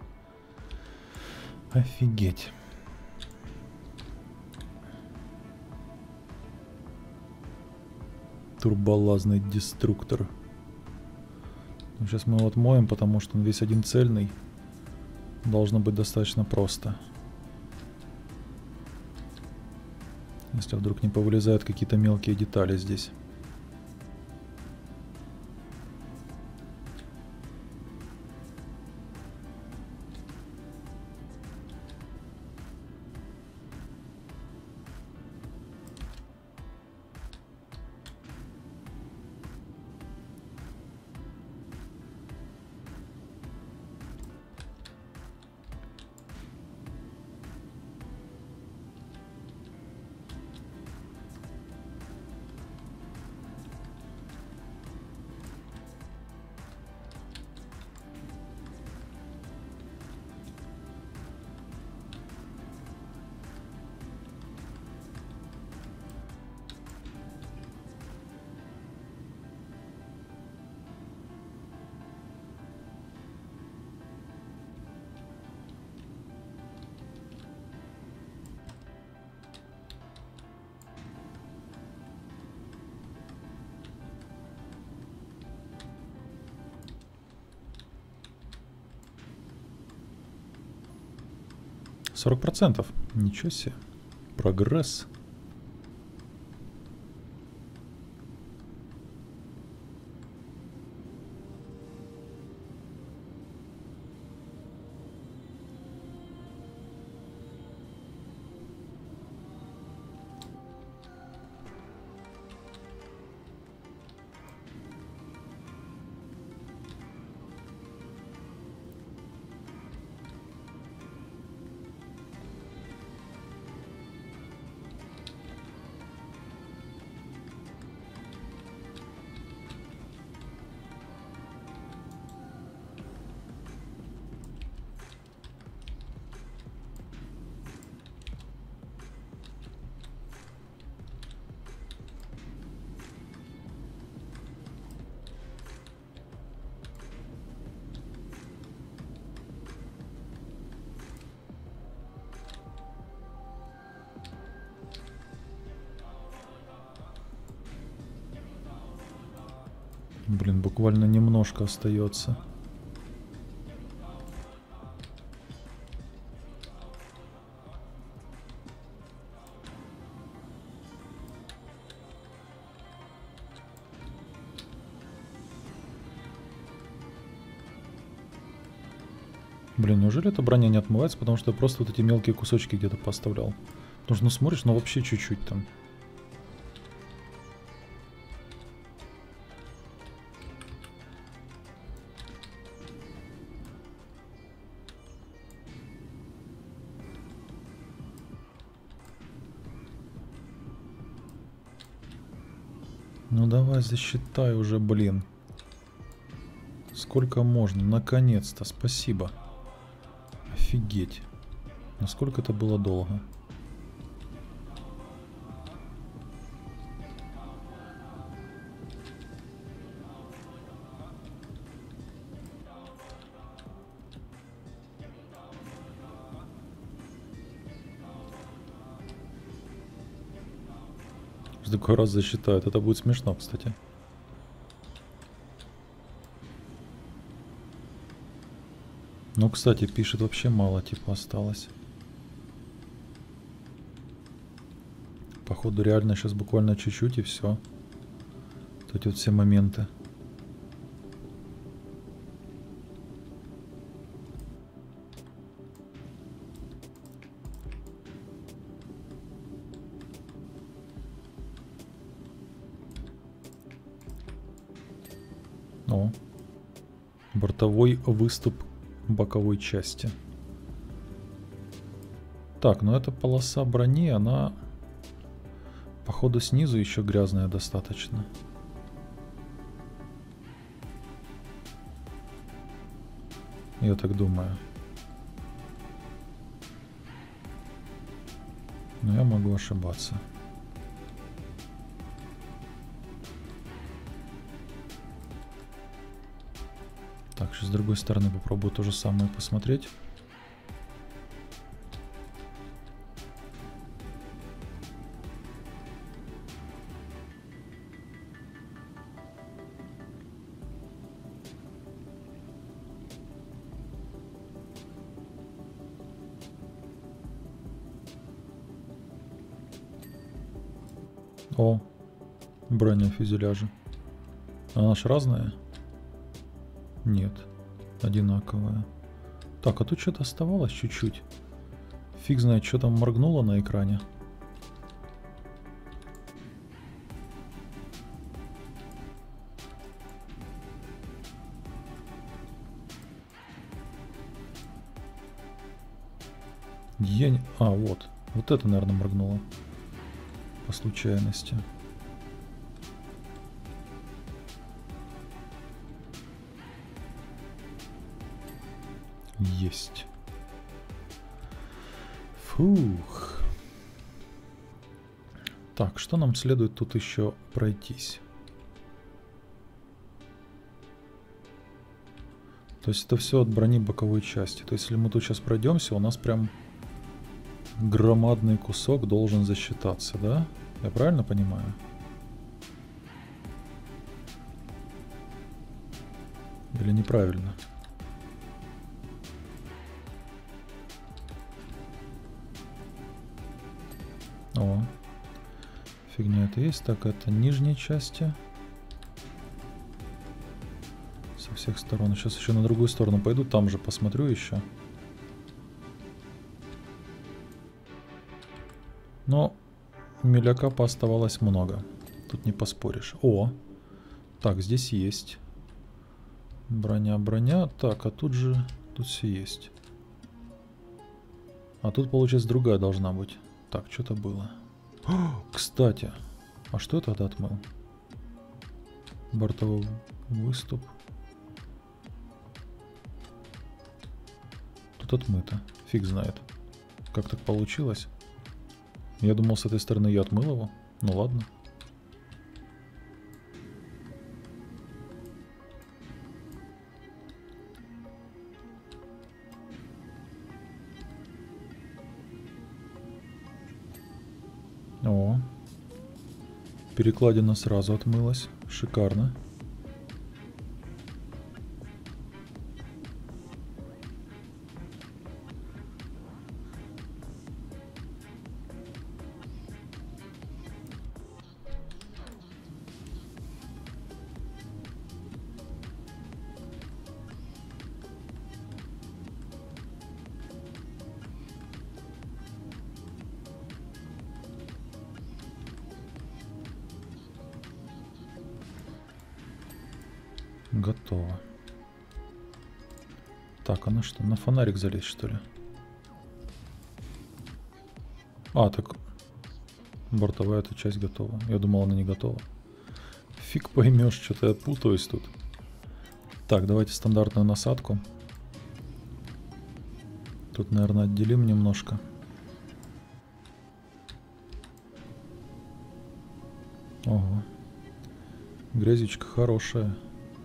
Офигеть. Турболазный деструктор. Сейчас мы его отмоем, потому что он весь один цельный. Должно быть достаточно просто. Если вдруг не повылезают какие-то мелкие детали здесь. %. Ничего себе. Прогресс. Блин, буквально немножко остается. Блин, неужели эта броня не отмывается, потому что я просто вот эти мелкие кусочки где-то поставлял? Потому что, ну, смотришь, ну, вообще чуть-чуть там. Ну, давай засчитай уже, блин. Сколько можно? Наконец-то, спасибо. Офигеть. Насколько это было долго. Что такой раз засчитают? Это будет смешно, кстати. Ну, кстати, пишет вообще мало, типа, осталось. Походу, реально сейчас буквально чуть-чуть и все. Вот эти вот все моменты. О. Бортовой выступ боковой части. Так, ну эта полоса брони, она... Походу, снизу еще грязная достаточно. Я так думаю. Но я могу ошибаться. Так, сейчас с другой стороны попробую то же самое посмотреть. О, броня фюзеляжа. Она ж разная? Нет, одинаковая. Так, а тут что-то оставалось чуть-чуть. Фиг знает, что там моргнуло на экране. Я не... А, вот. Вот это, наверное, моргнуло. По случайности. Есть. Фух. Так, что нам следует тут еще пройтись? То есть это все от брони боковой части. То есть если мы тут сейчас пройдемся, у нас прям громадный кусок должен засчитаться, да? Я правильно понимаю? Или неправильно? О, фигня это есть. Так, это нижние части. Со всех сторон. Сейчас еще на другую сторону пойду, там же посмотрю еще. Но миляка пооставалось много. Тут не поспоришь. О, так, здесь есть. Броня, броня. Так, а тут же... Тут все есть. А тут, получается, другая должна быть. Так, что-то было. О, кстати, а что я тогда отмыл? Бортовой выступ. Тут отмыто. Фиг знает. Как так получилось? Я думал, с этой стороны я отмыл его. Ну ладно. О. Перекладина сразу отмылась. Шикарно. Готово. Так, она что, на фонарик залезть, что ли? А, так бортовая эта часть готова. Я думал, она не готова. Фиг поймешь, что-то я путаюсь тут. Так, давайте стандартную насадку. Тут, наверное, отделим немножко. Ого. Грязечка хорошая.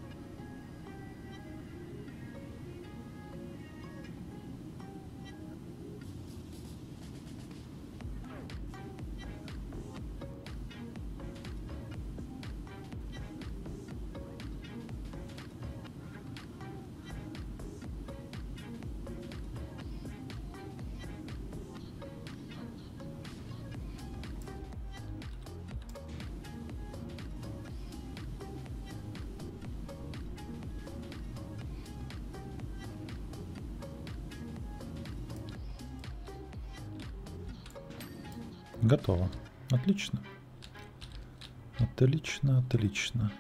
Готово. Отлично. Отлично, отлично.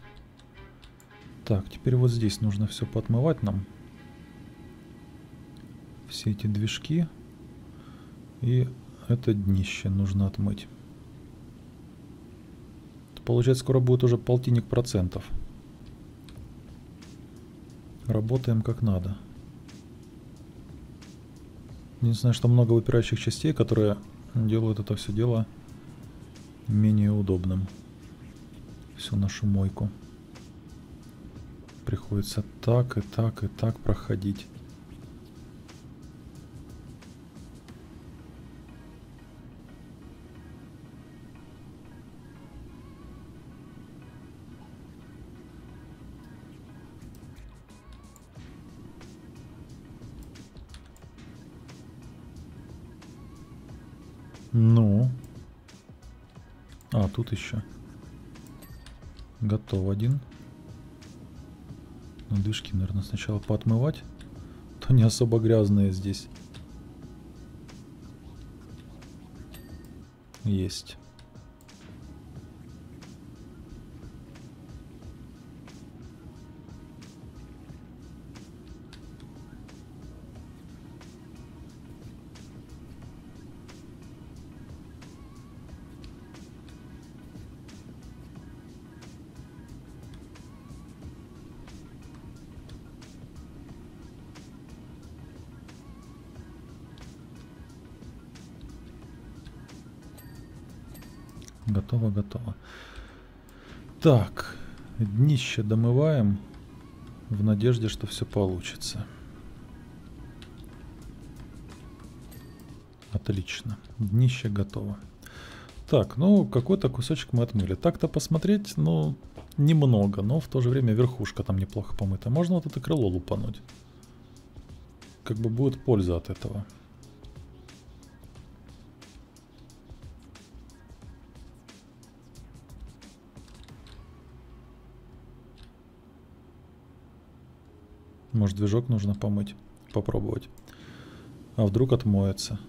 Так, теперь вот здесь нужно все подмывать нам. Все эти движки. И это днище нужно отмыть. Получается, скоро будет уже 0,5%. Работаем как надо. Единственное, что много выпирающих частей, которые делают это все дело менее удобным. Всю нашу мойку. Приходится так и так и так проходить. Ну. А, тут еще. Готов один. Ну, дышки, наверное, сначала поотмывать. То не особо грязные здесь. Есть. Готово, готово. Так, днище домываем в надежде, что все получится. Отлично, днище готово. Так, ну какой-то кусочек мы отмыли. Так-то посмотреть, ну, немного, но в то же время верхушка там неплохо помыта. Можно вот это крыло лупануть. Как бы будет польза от этого. Может, движок нужно помыть, попробовать. А вдруг отмоется.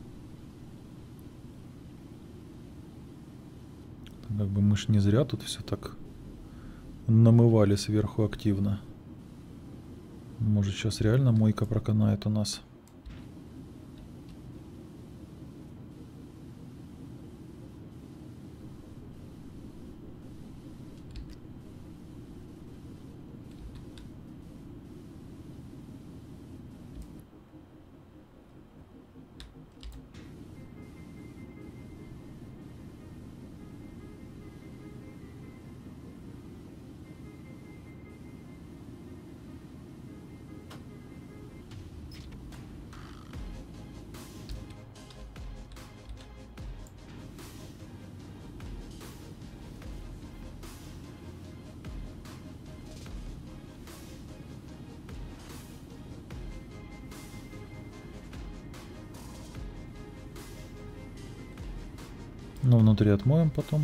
Как бы мы ж не зря тут все так намывали сверху активно. Может, сейчас реально мойка проканает у нас. Ну, внутри отмоем потом.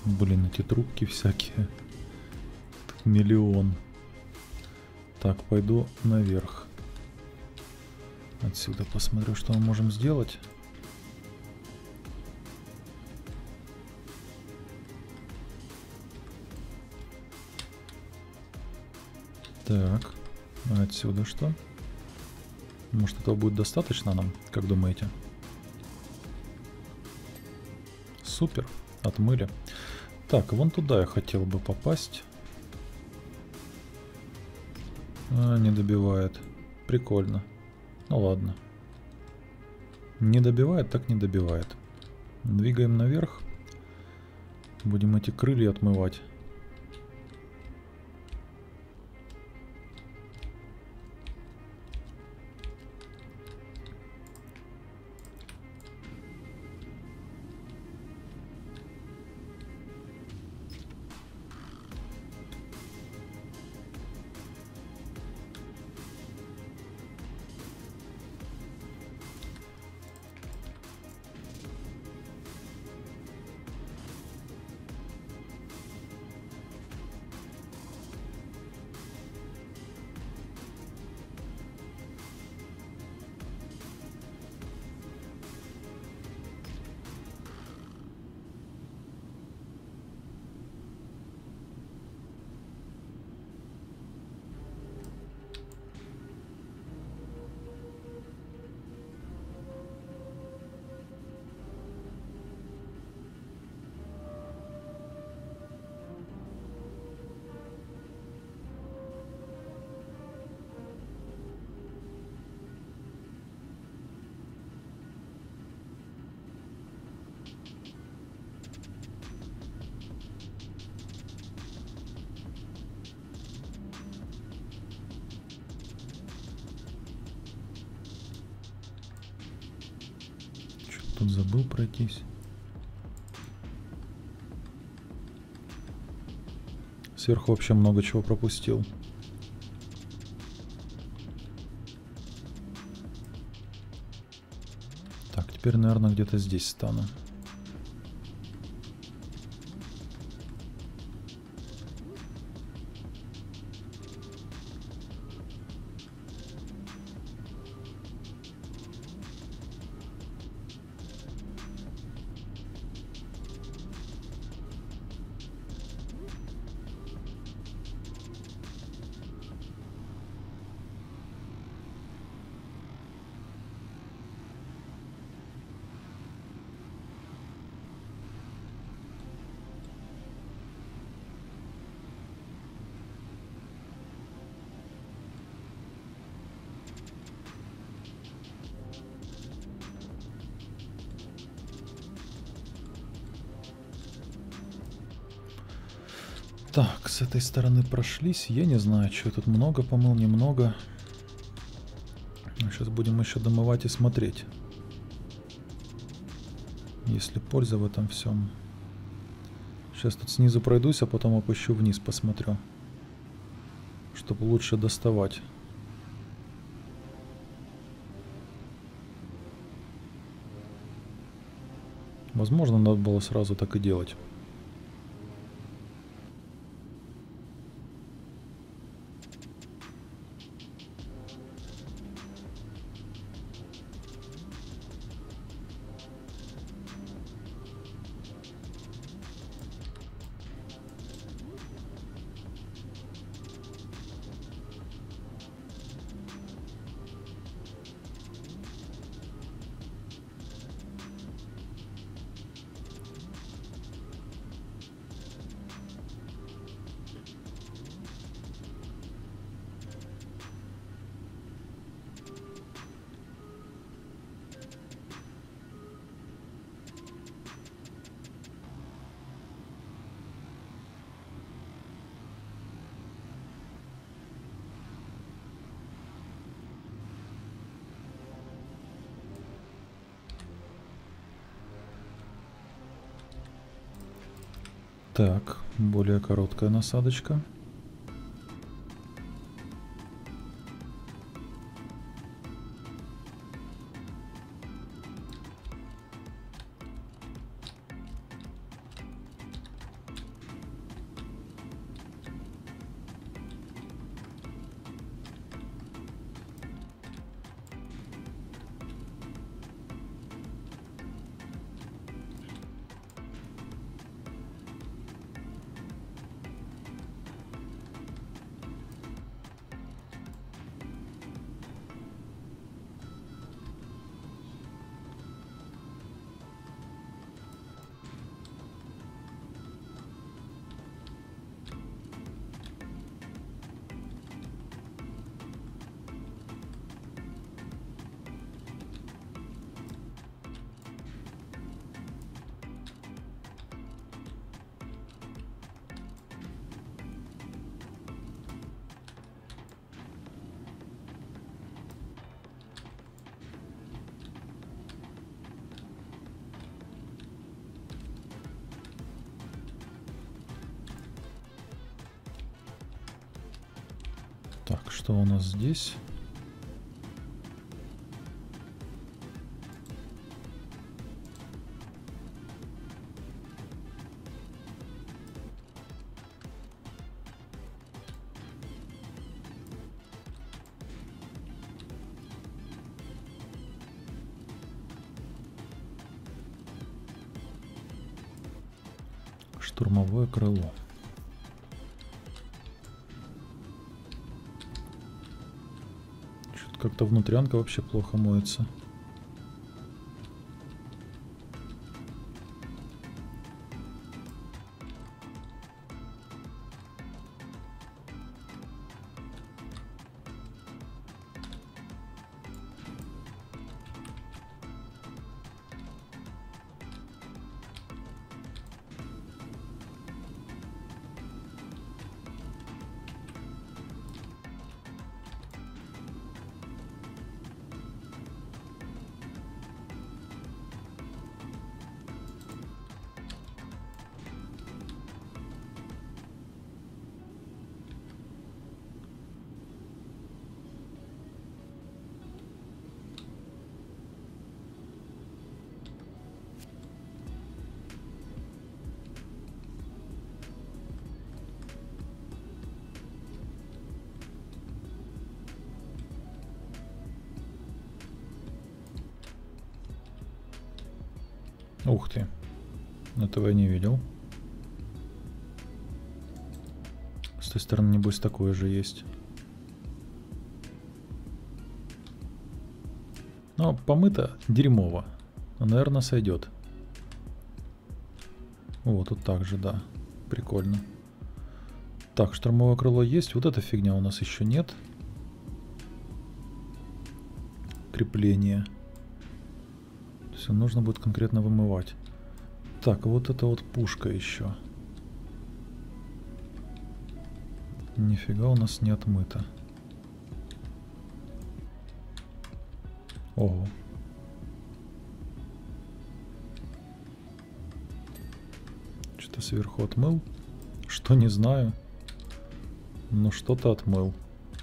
Блин, эти трубки всякие. Тут миллион. Так, пойду наверх. Отсюда посмотрю, что мы можем сделать. Так, а отсюда что? Может, этого будет достаточно нам, как думаете? Супер, отмыли. Так, вон туда я хотел бы попасть. А, не добивает. Прикольно. Ну ладно. Не добивает, так не добивает. Двигаем наверх. Будем эти крылья отмывать. Тут забыл пройтись. Сверху вообще много чего пропустил. Так, теперь, наверное, где-то здесь стану. Так, с этой стороны прошлись. Я не знаю, что тут много помыл, немного. Сейчас будем еще домывать и смотреть. Есть ли польза в этом всем? Сейчас тут снизу пройдусь, а потом опущу вниз, посмотрю. Чтобы лучше доставать. Возможно, надо было сразу так и делать. Так, более короткая насадочка. Что у нас здесь? Штурмовое крыло. Что-то как-то внутрянка вообще плохо моется. Ух ты, этого я не видел. С той стороны, небось, такое же есть. Но помыто дерьмово. Но, наверное, сойдет. Вот, тут так же, да. Прикольно. Так, штурмовое крыло есть. Вот эта фигня у нас еще нет. Крепление. Все, нужно будет конкретно вымывать. Так, вот это вот пушка еще. Нифига у нас не отмыто. Ого. Что-то сверху отмыл. Что, не знаю. Но что-то отмыл.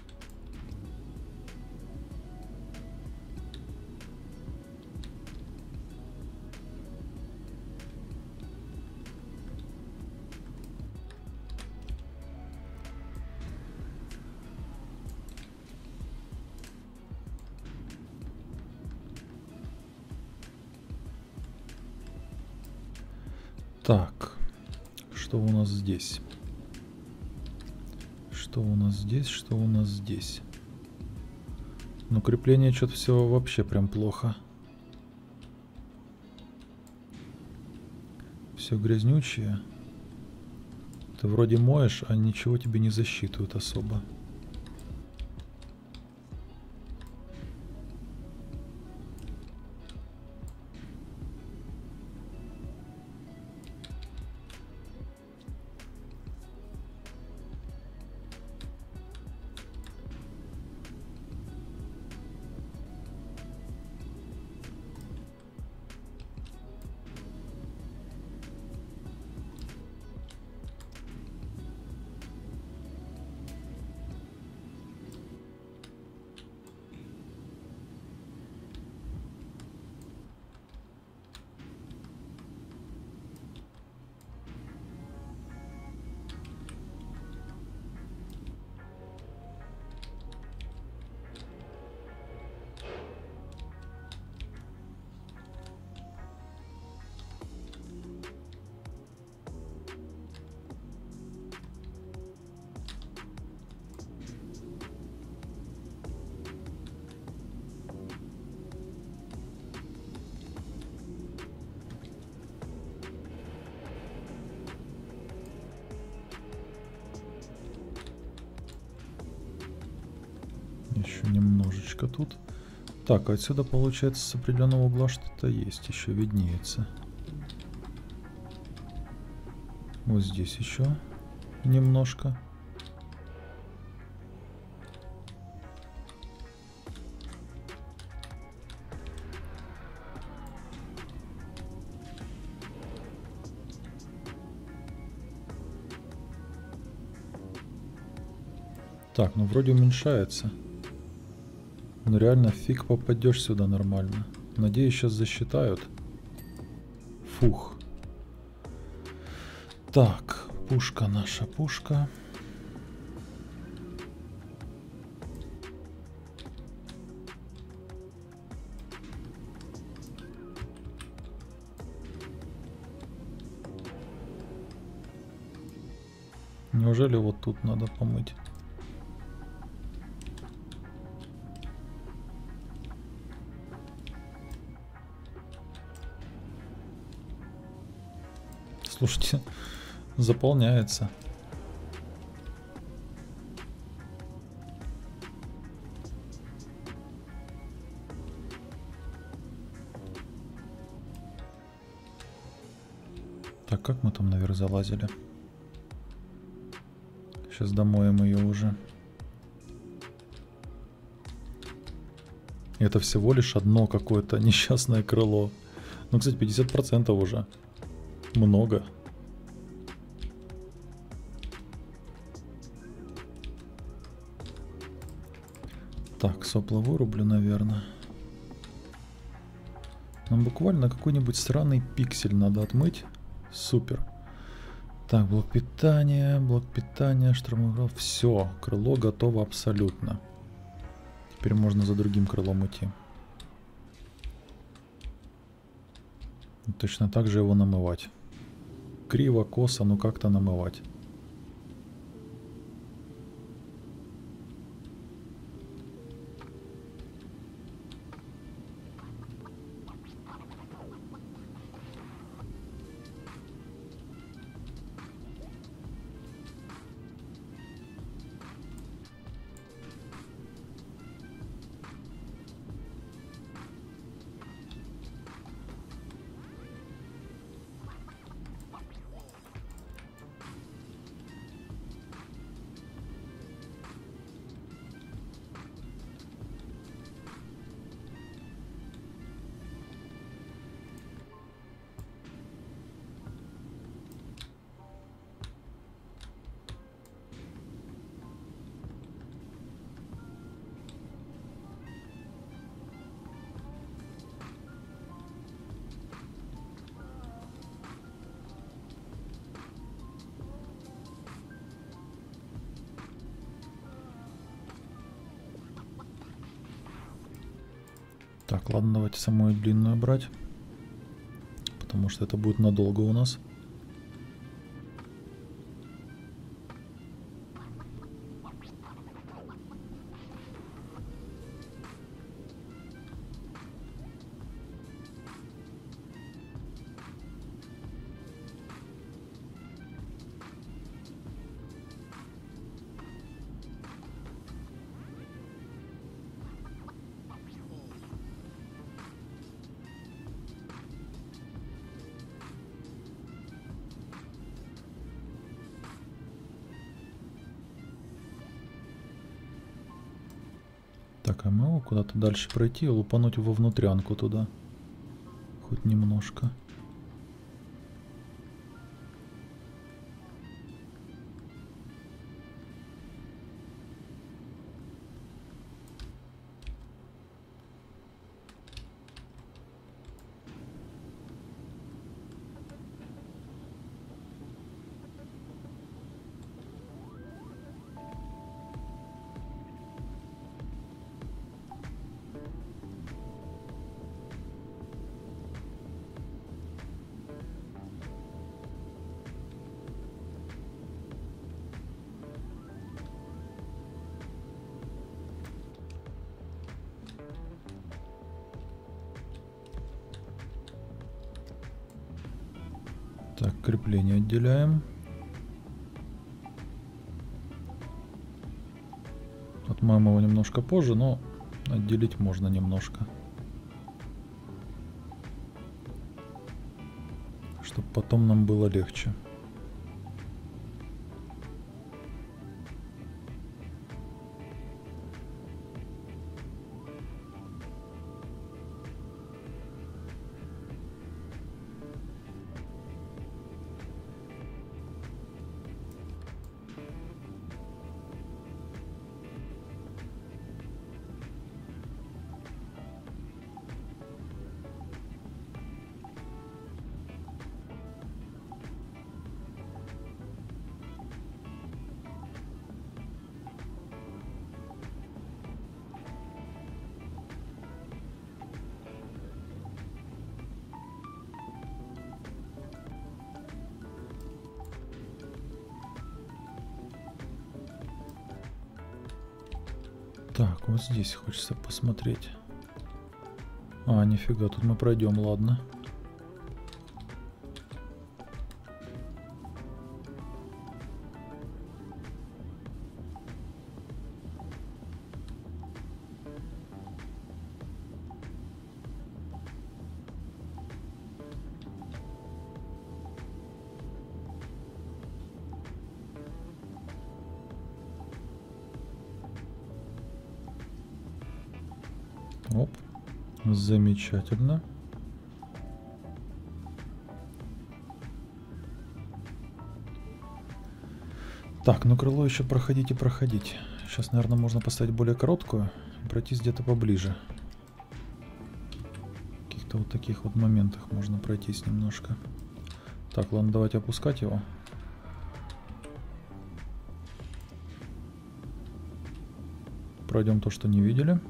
Так, что у нас здесь? Что у нас здесь? Что у нас здесь? Ну, крепление что-то все вообще прям плохо. Все грязнючее. Ты вроде моешь, а ничего тебе не засчитывают особо. Еще немножечко тут. Так, отсюда получается с определенного угла что-то есть, еще виднеется. Вот здесь еще немножко. Так, ну вроде уменьшается. Ну реально фиг попадешь сюда нормально. Надеюсь, сейчас засчитают. Фух. Так, пушка наша, пушка. Неужели вот тут надо помыть? Слушайте, заполняется. Так, как мы там наверх залазили? Сейчас домоем ее уже. Это всего лишь одно какое-то несчастное крыло. Ну, кстати, 50% уже. Много. Так, сопла вырублю, наверное. Нам буквально какой-нибудь сраный пиксель надо отмыть. Супер. Так, блок питания, штурмовал. Все, крыло готово абсолютно. Теперь можно за другим крылом идти. И точно так же его намывать. Криво, косо, но как-то намывать. Так, ладно, давайте самую длинную брать. Потому что это будет надолго у нас. Так, а могу куда-то дальше пройти и лупануть во внутрянку туда. Хоть немножко. Так, крепление отделяем. Отмоем его немножко позже, но отделить можно немножко. Чтобы потом нам было легче. Так, вот здесь хочется посмотреть. А, нифига, тут мы пройдем, ладно. Оп, замечательно. Так, ну крыло еще проходить и проходить. Сейчас, наверное, можно поставить более короткую и пройтись где-то поближе. В каких-то вот таких вот моментах можно пройтись немножко. Так, ладно, давайте опускать его. Пройдем то, что не видели.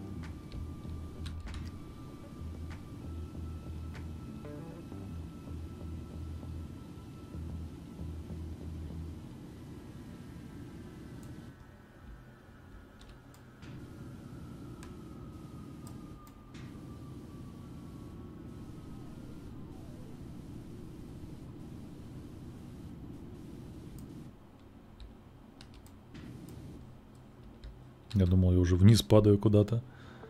Я думал, я уже вниз падаю куда-то.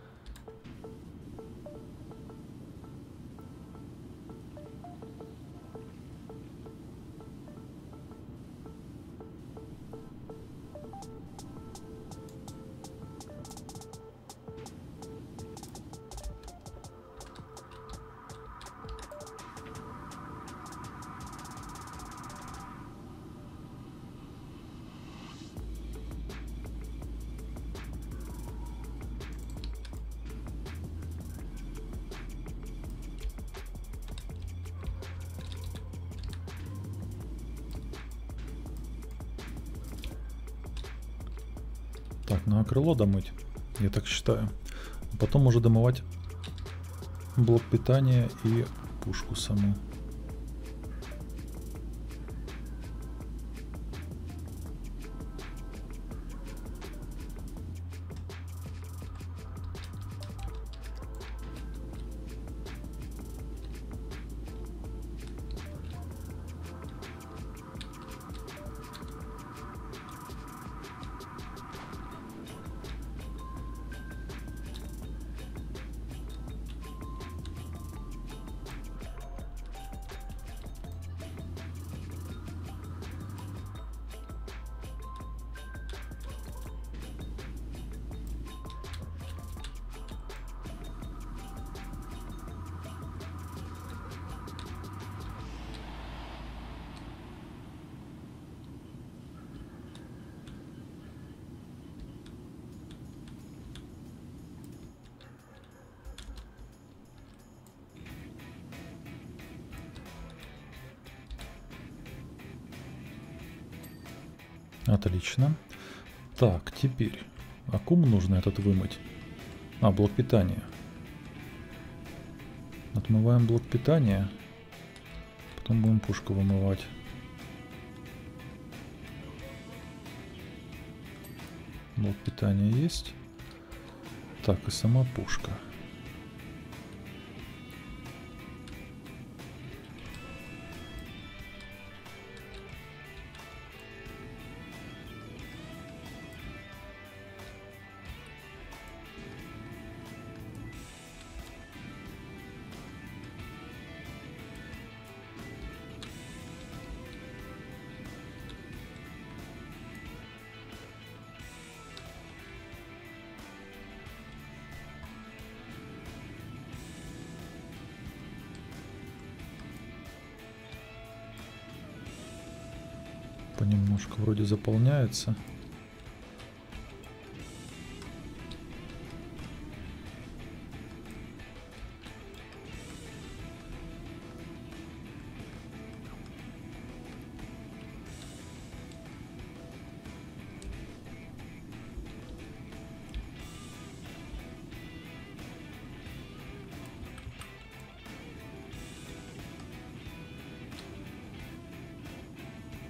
Так, ну а крыло домыть, я так считаю. Потом уже домывать блок питания и пушку саму. Отлично. Так, теперь. А кому нужно этот вымыть? А, блок питания. Отмываем блок питания. Потом будем пушку вымывать. Блок питания есть. Так, и сама пушка. Понемножку вроде заполняется.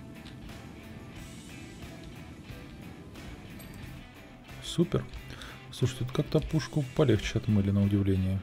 Супер. Слушай, тут как-то пушку полегче отмыли, на удивление.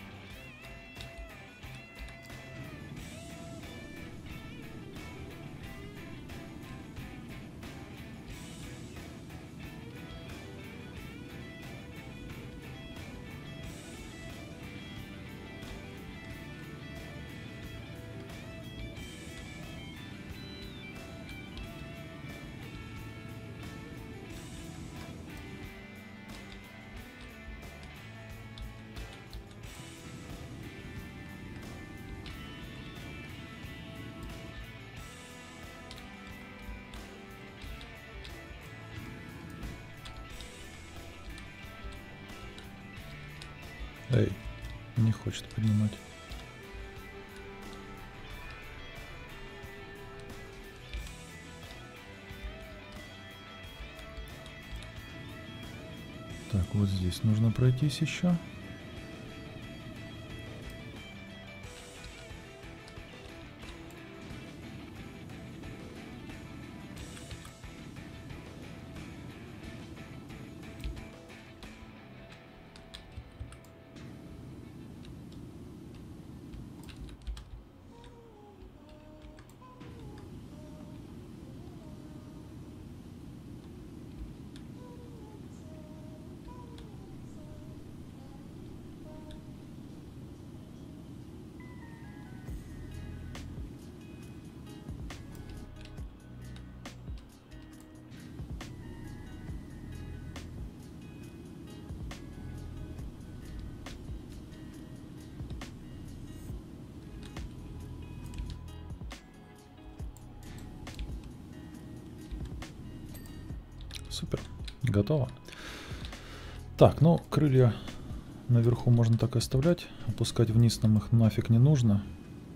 Эй, не хочет поднимать. Так, вот здесь нужно пройтись еще. Супер, готово. Так, ну крылья наверху можно так и оставлять. Опускать вниз нам их нафиг не нужно.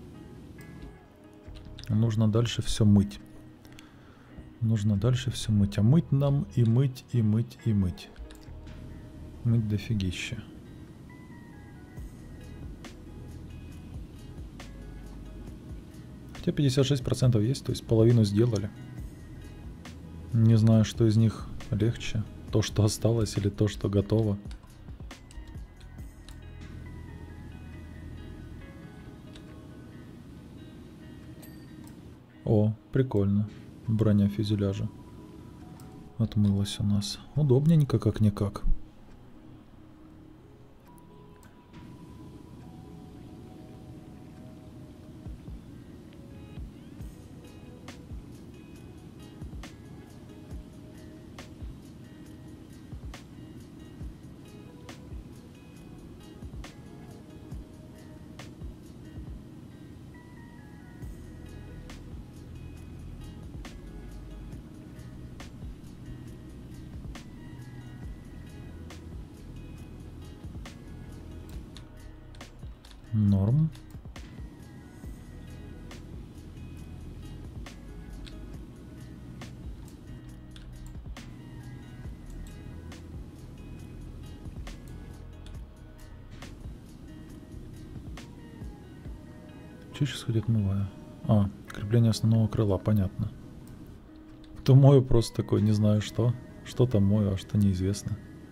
Нужно дальше все мыть. Нужно дальше все мыть. А мыть нам и мыть, и мыть, и мыть. Мыть дофигища. Хотя 56% есть, то есть половину сделали. Не знаю, что из них легче. То, что осталось, или то, что готово. О, прикольно. Броня фюзеляжа отмылась у нас. Удобненько, как-никак. Норм. Что сейчас ходит отмываю? А, крепление основного крыла, понятно. То мою просто такой, не знаю что. Что там мою, а что неизвестно.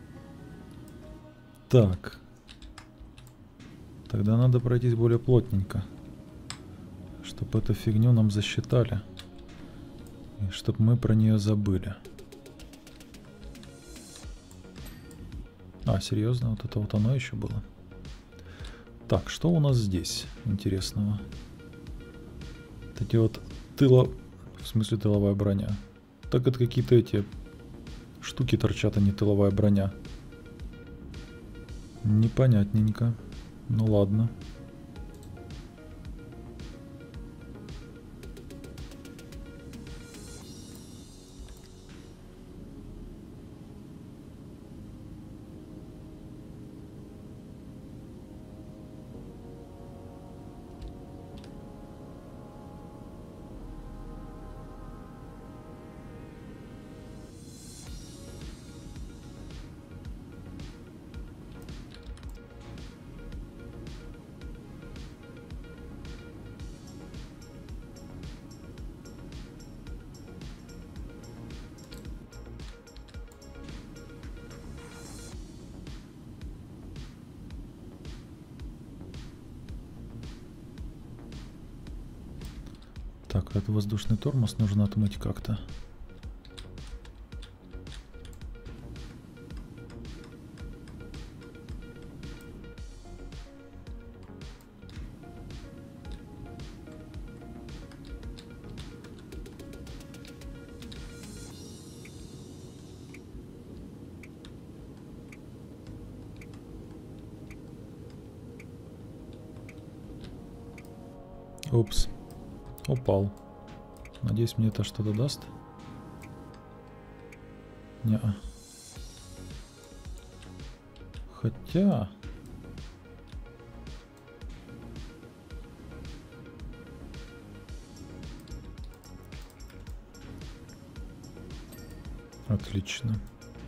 Так. Тогда надо пройтись более плотненько. Чтобы эту фигню нам засчитали. И чтобы мы про нее забыли. А, серьезно? Вот это вот оно еще было? Так, что у нас здесь интересного? Вот эти вот в смысле тыловая броня. Так это какие-то эти штуки торчат, а не тыловая броня. Непонятненько. Ну ладно. Так, этот воздушный тормоз нужно отмыть как-то. Упс. Упал. Надеюсь, мне это что-то даст. Неа. Хотя... Отлично.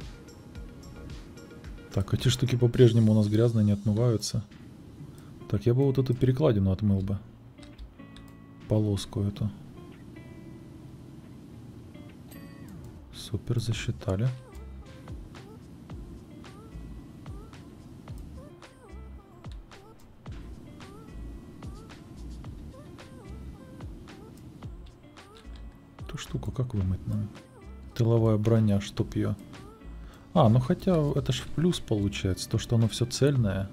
Так, эти штуки по-прежнему у нас грязные, не отмываются. Так, я бы вот эту перекладину отмыл бы. Полоску эту. Супер, засчитали. Эту штуку как вымыть нам? Тыловая броня, чтоб ее... А, ну хотя это ж в плюс получается, то что оно все цельное.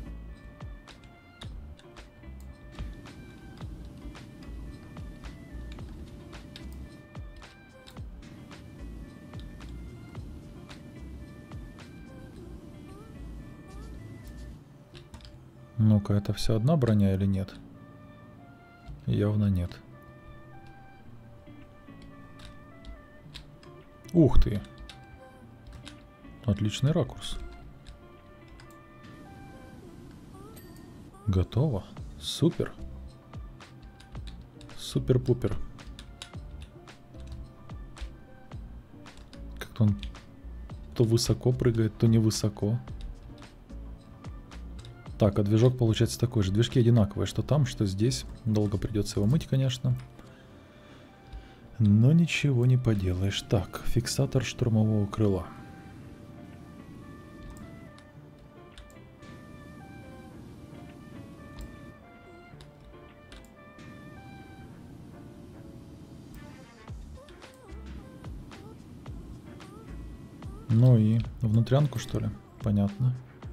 Ну-ка, это все одна броня или нет? Явно нет. Ух ты! Отличный ракурс. Готово. Супер. Супер-пупер. Как-то он то высоко прыгает, то невысоко. Так, а движок получается такой же. Движки одинаковые, что там, что здесь. Долго придется его мыть, конечно. Но ничего не поделаешь. Так, фиксатор штурмового крыла. Ну и внутрянку, что ли? Понятно.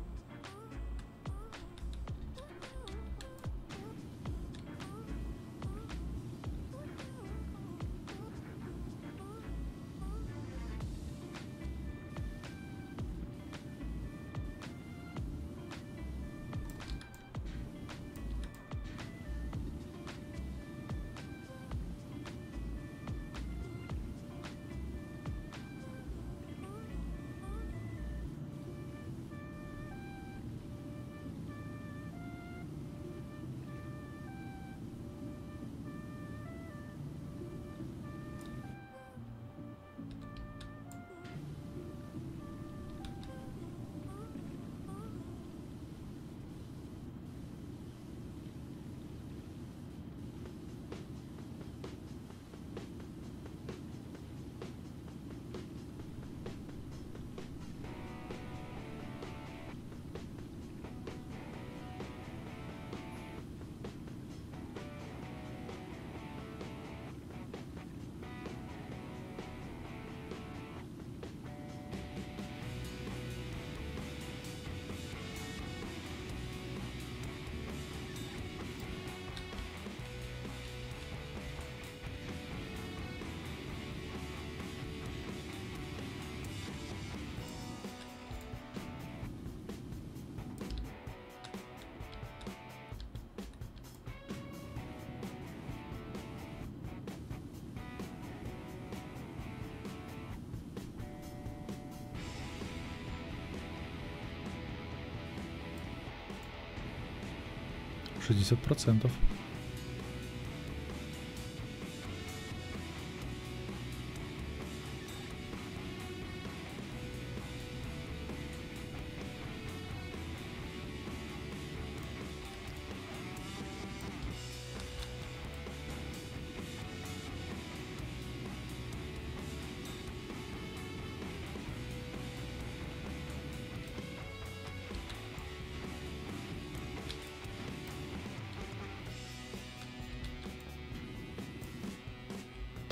%60.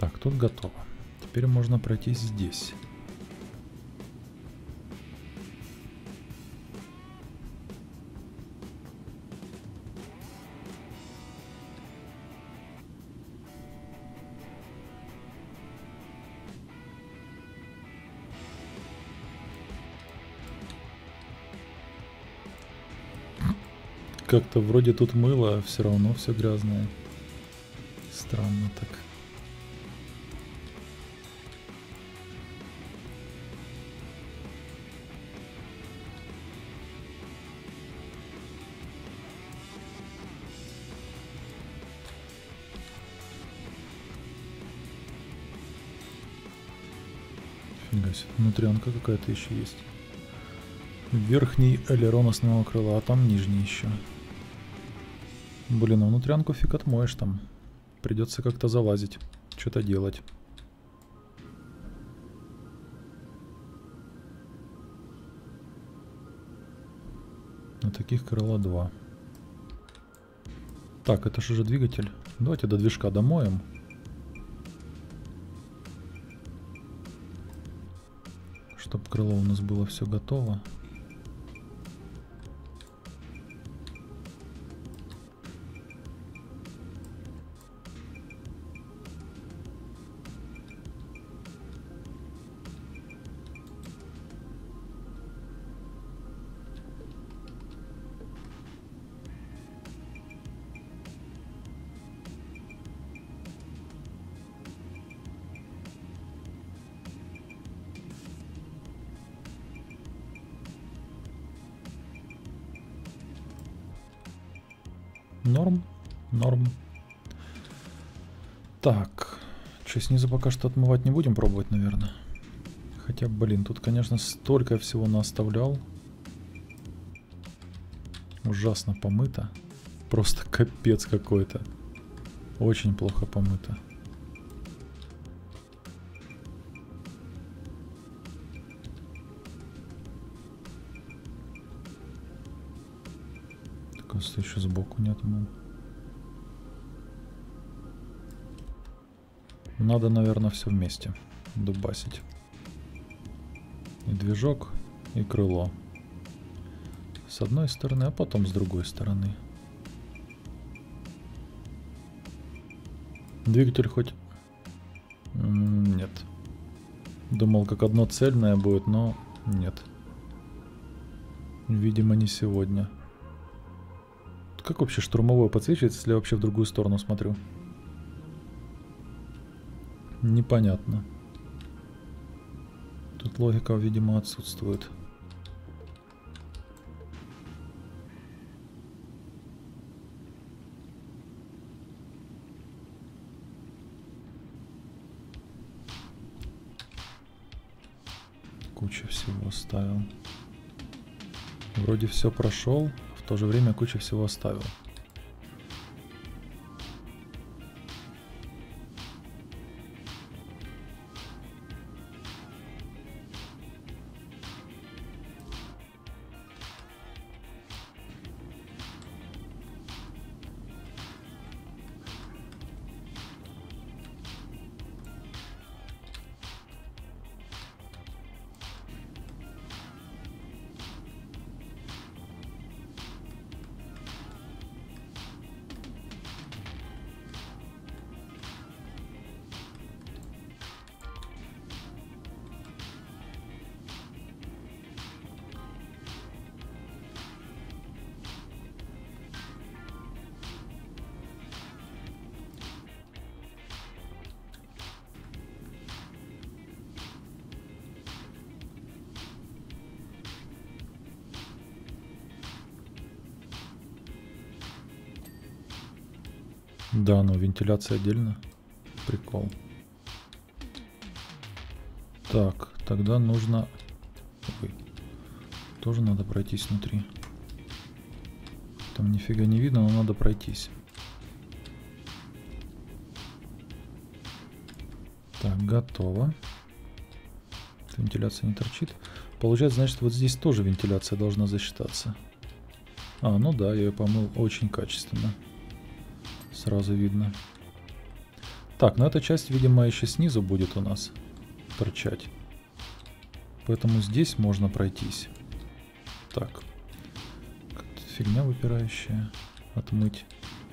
Так, тут готово. Теперь можно пройтись здесь. Как-то вроде тут мыло, а все равно все грязное. Странно так. Фига себе, внутрянка какая-то еще есть. Верхний элерон основного крыла, а там нижний еще. Блин, а внутрянку фиг отмоешь там. Придется как-то залазить, что-то делать. На таких крыла 2. Так, это же двигатель. Давайте до движка домоем. Чтоб крыло у нас было все готово. Норм, норм. Так, что, снизу пока что отмывать не будем пробовать, наверное. Хотя, блин, тут, конечно, столько всего наоставлял. Ужасно помыто. Просто капец какой-то. Очень плохо помыто. Так, еще сбоку не отмыл. Надо, наверное, все вместе дубасить. И движок, и крыло. С одной стороны, а потом с другой стороны. Двигатель хоть... Нет. Думал, как одно цельное будет, но нет. Видимо, не сегодня. Как вообще штурмовое подсвечивается, если я вообще в другую сторону смотрю? Непонятно. Тут логика, видимо, отсутствует. Куча всего оставил. Вроде все прошел, в то же время куча всего оставил. Да, но вентиляция отдельно. Прикол. Так, тогда нужно... Ой, тоже надо пройтись внутри. Там нифига не видно, но надо пройтись. Так, готово. Вентиляция не торчит. Получается, значит, вот здесь тоже вентиляция должна засчитаться. А, ну да, я ее помыл очень качественно. Сразу видно. Так, ну эта часть, видимо, еще снизу будет у нас торчать. Поэтому здесь можно пройтись. Так. Фигня выпирающая. Отмыть.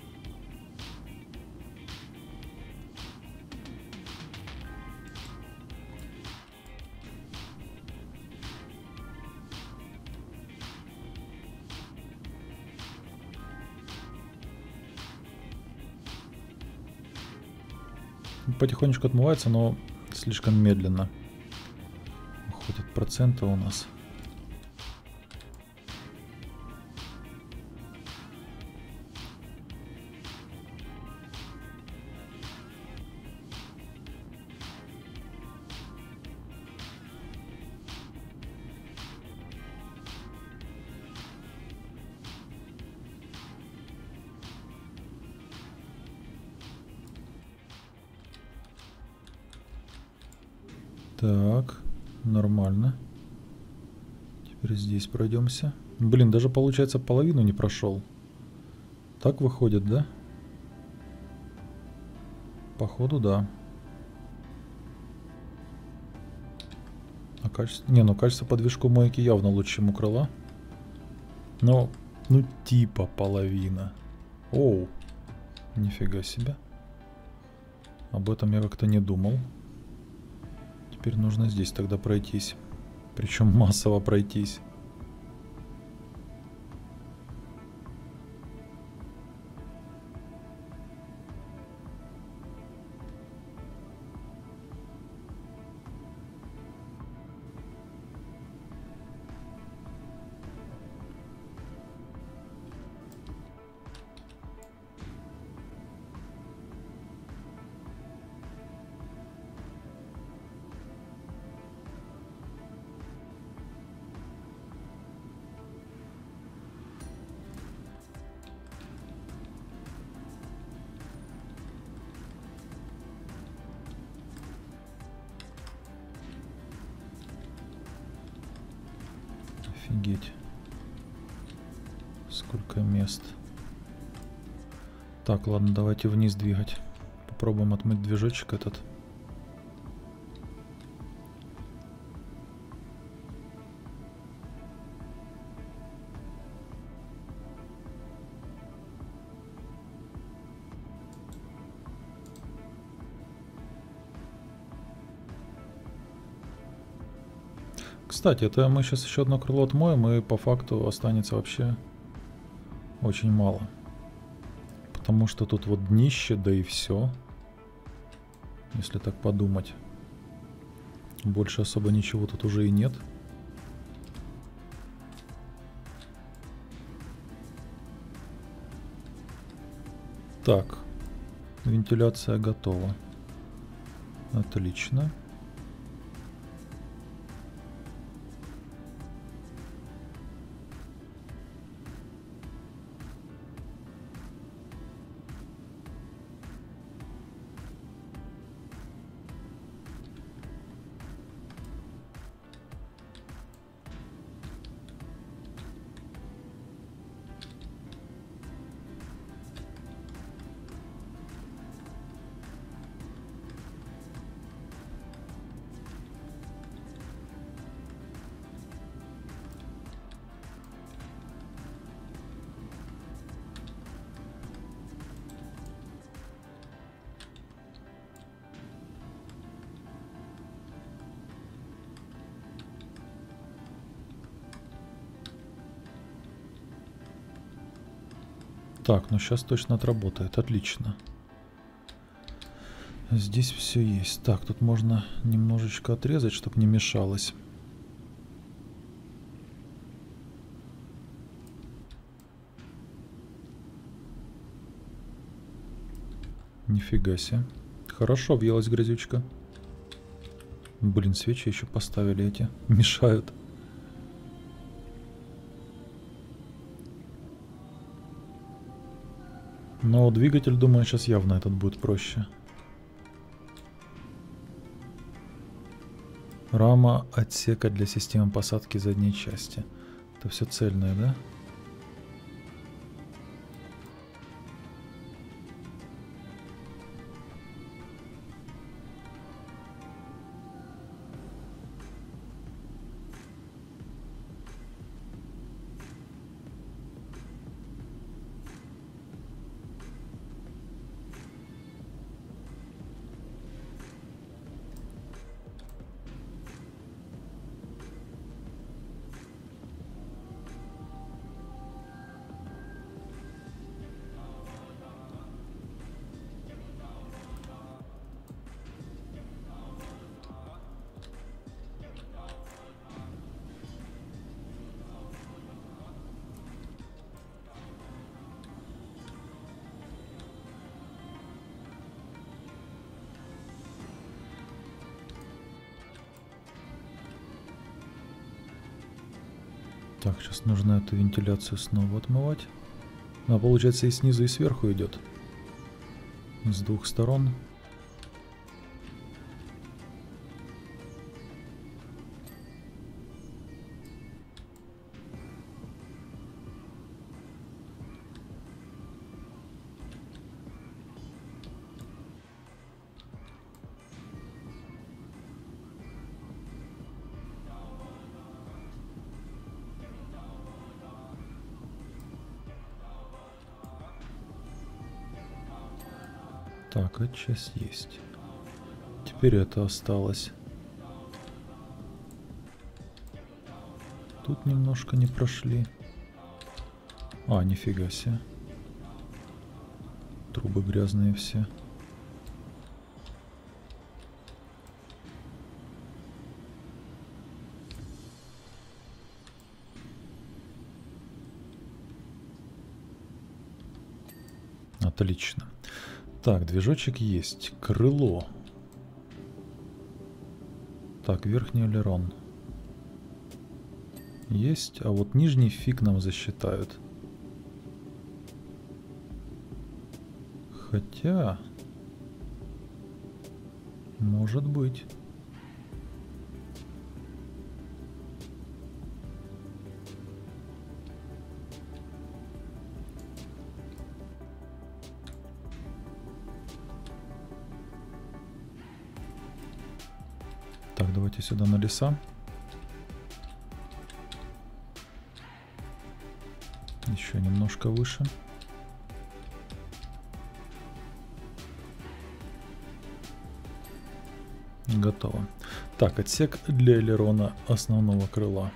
Потихонечку отмывается, но слишком медленно. Уходят проценты у нас. Так, нормально. Теперь здесь пройдемся. Блин, даже получается половину не прошел. Так выходит, да? Походу, да. А качество... Не, ну качество по движку мойки явно лучше, чем у крыла. Но, ну типа половина. Оу, нифига себе. Об этом я как-то не думал. Теперь нужно здесь тогда пройтись. Причем массово пройтись. Офигеть. Сколько мест. Так, ладно, давайте вниз двигать. Попробуем отмыть движочек этот. Кстати, это мы сейчас еще одно крыло отмоем, и по факту останется вообще очень мало. Потому что тут вот днище, да и все. Если так подумать. Больше особо ничего тут уже и нет. Так. Вентиляция готова. Отлично. Так, ну сейчас точно отработает. Отлично. Здесь все есть. Так, тут можно немножечко отрезать, чтобы не мешалось. Нифига себе. Хорошо въелась грязючка. Блин, свечи еще поставили эти. Мешают. Но двигатель, думаю, сейчас явно этот будет проще. Рама отсека для системы посадки задней части. Это все цельное, да? Так, сейчас нужно эту вентиляцию снова отмывать. А получается и снизу, и сверху идет. С двух сторон. Так, это часть есть. Теперь это осталось. Тут немножко не прошли. А, нифига себе. Трубы грязные все. Отлично. Так, движочек есть. Крыло. Так, верхний элерон. Есть, а вот нижний фиг нам засчитают. Хотя... Может быть. Так, давайте сюда на леса. Еще немножко выше. Готово. Так, отсек для элерона основного крыла.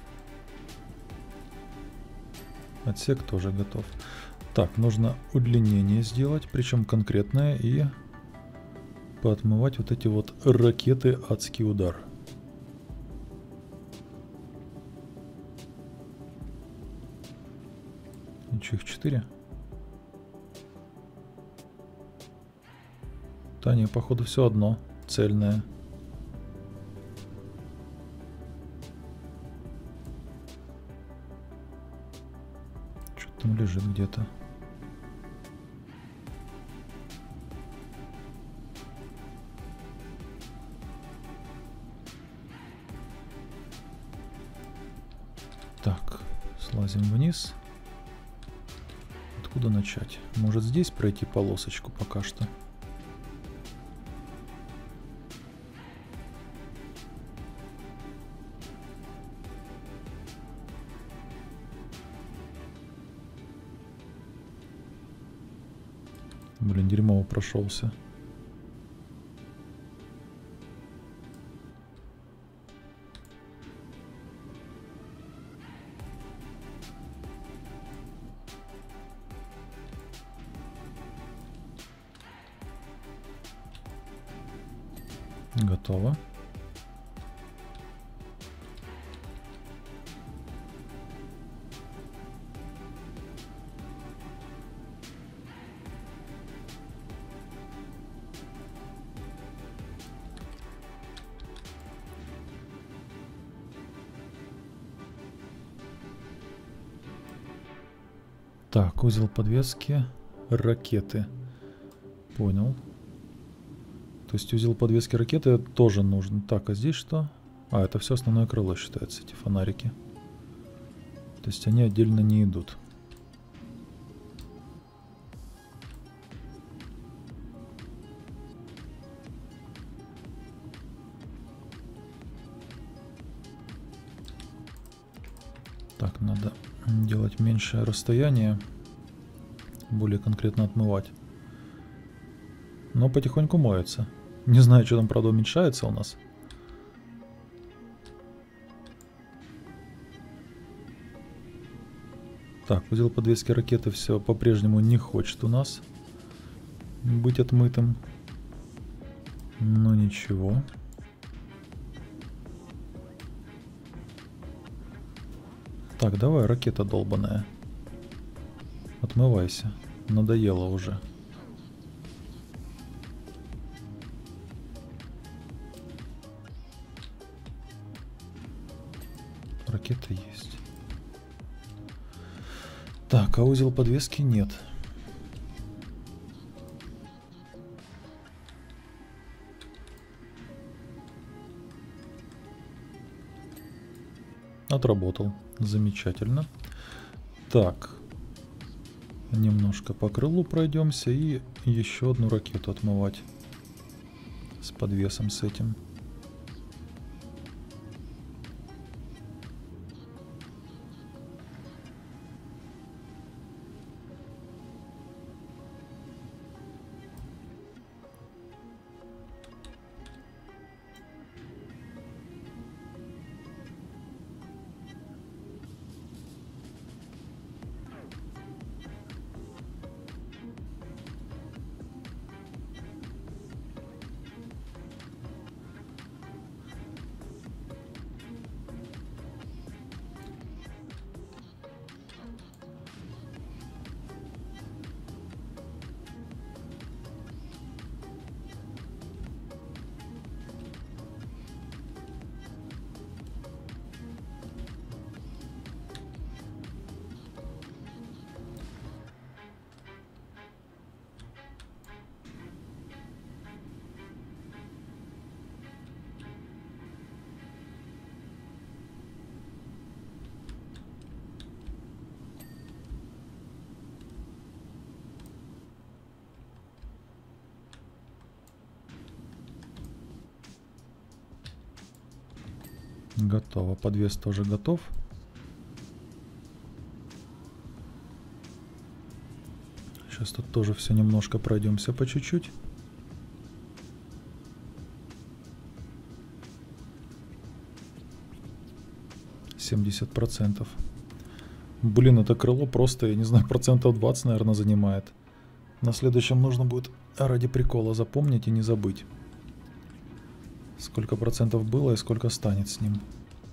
Отсек тоже готов. Так, нужно удлинение сделать, причем конкретное, и поотмывать вот эти вот ракеты «Адский удар». Ничего, их 4. Да не, походу все одно, цельное. Что-то там лежит где-то. Так, слазим вниз. Откуда начать? Может здесь пройти полосочку пока что? Блин, дерьмово прошелся. Готово. Так, узел подвески, ракеты. Понял. То есть узел подвески ракеты тоже нужен. Так, а здесь что? А, это все основное крыло считается, эти фонарики. То есть они отдельно не идут. Так, надо делать меньшее расстояние. Более конкретно отмывать. Но потихоньку моется. Не знаю, что там, правда, уменьшается у нас. Так, узел подвески ракеты все по-прежнему не хочет у нас быть отмытым. Но ничего. Так, давай, ракета долбаная. Отмывайся. Надоело уже. Ракета есть. Так, а узел подвески нет. Отработал. Замечательно. Так. Немножко по крылу пройдемся и еще одну ракету отмывать. С подвесом с этим. Готово. Подвес тоже готов. Сейчас тут тоже все немножко пройдемся по чуть-чуть. %. Блин, это крыло просто, я не знаю, %20, наверное, занимает. На следующем нужно будет ради прикола запомнить и не забыть. Сколько процентов было и сколько станет с ним.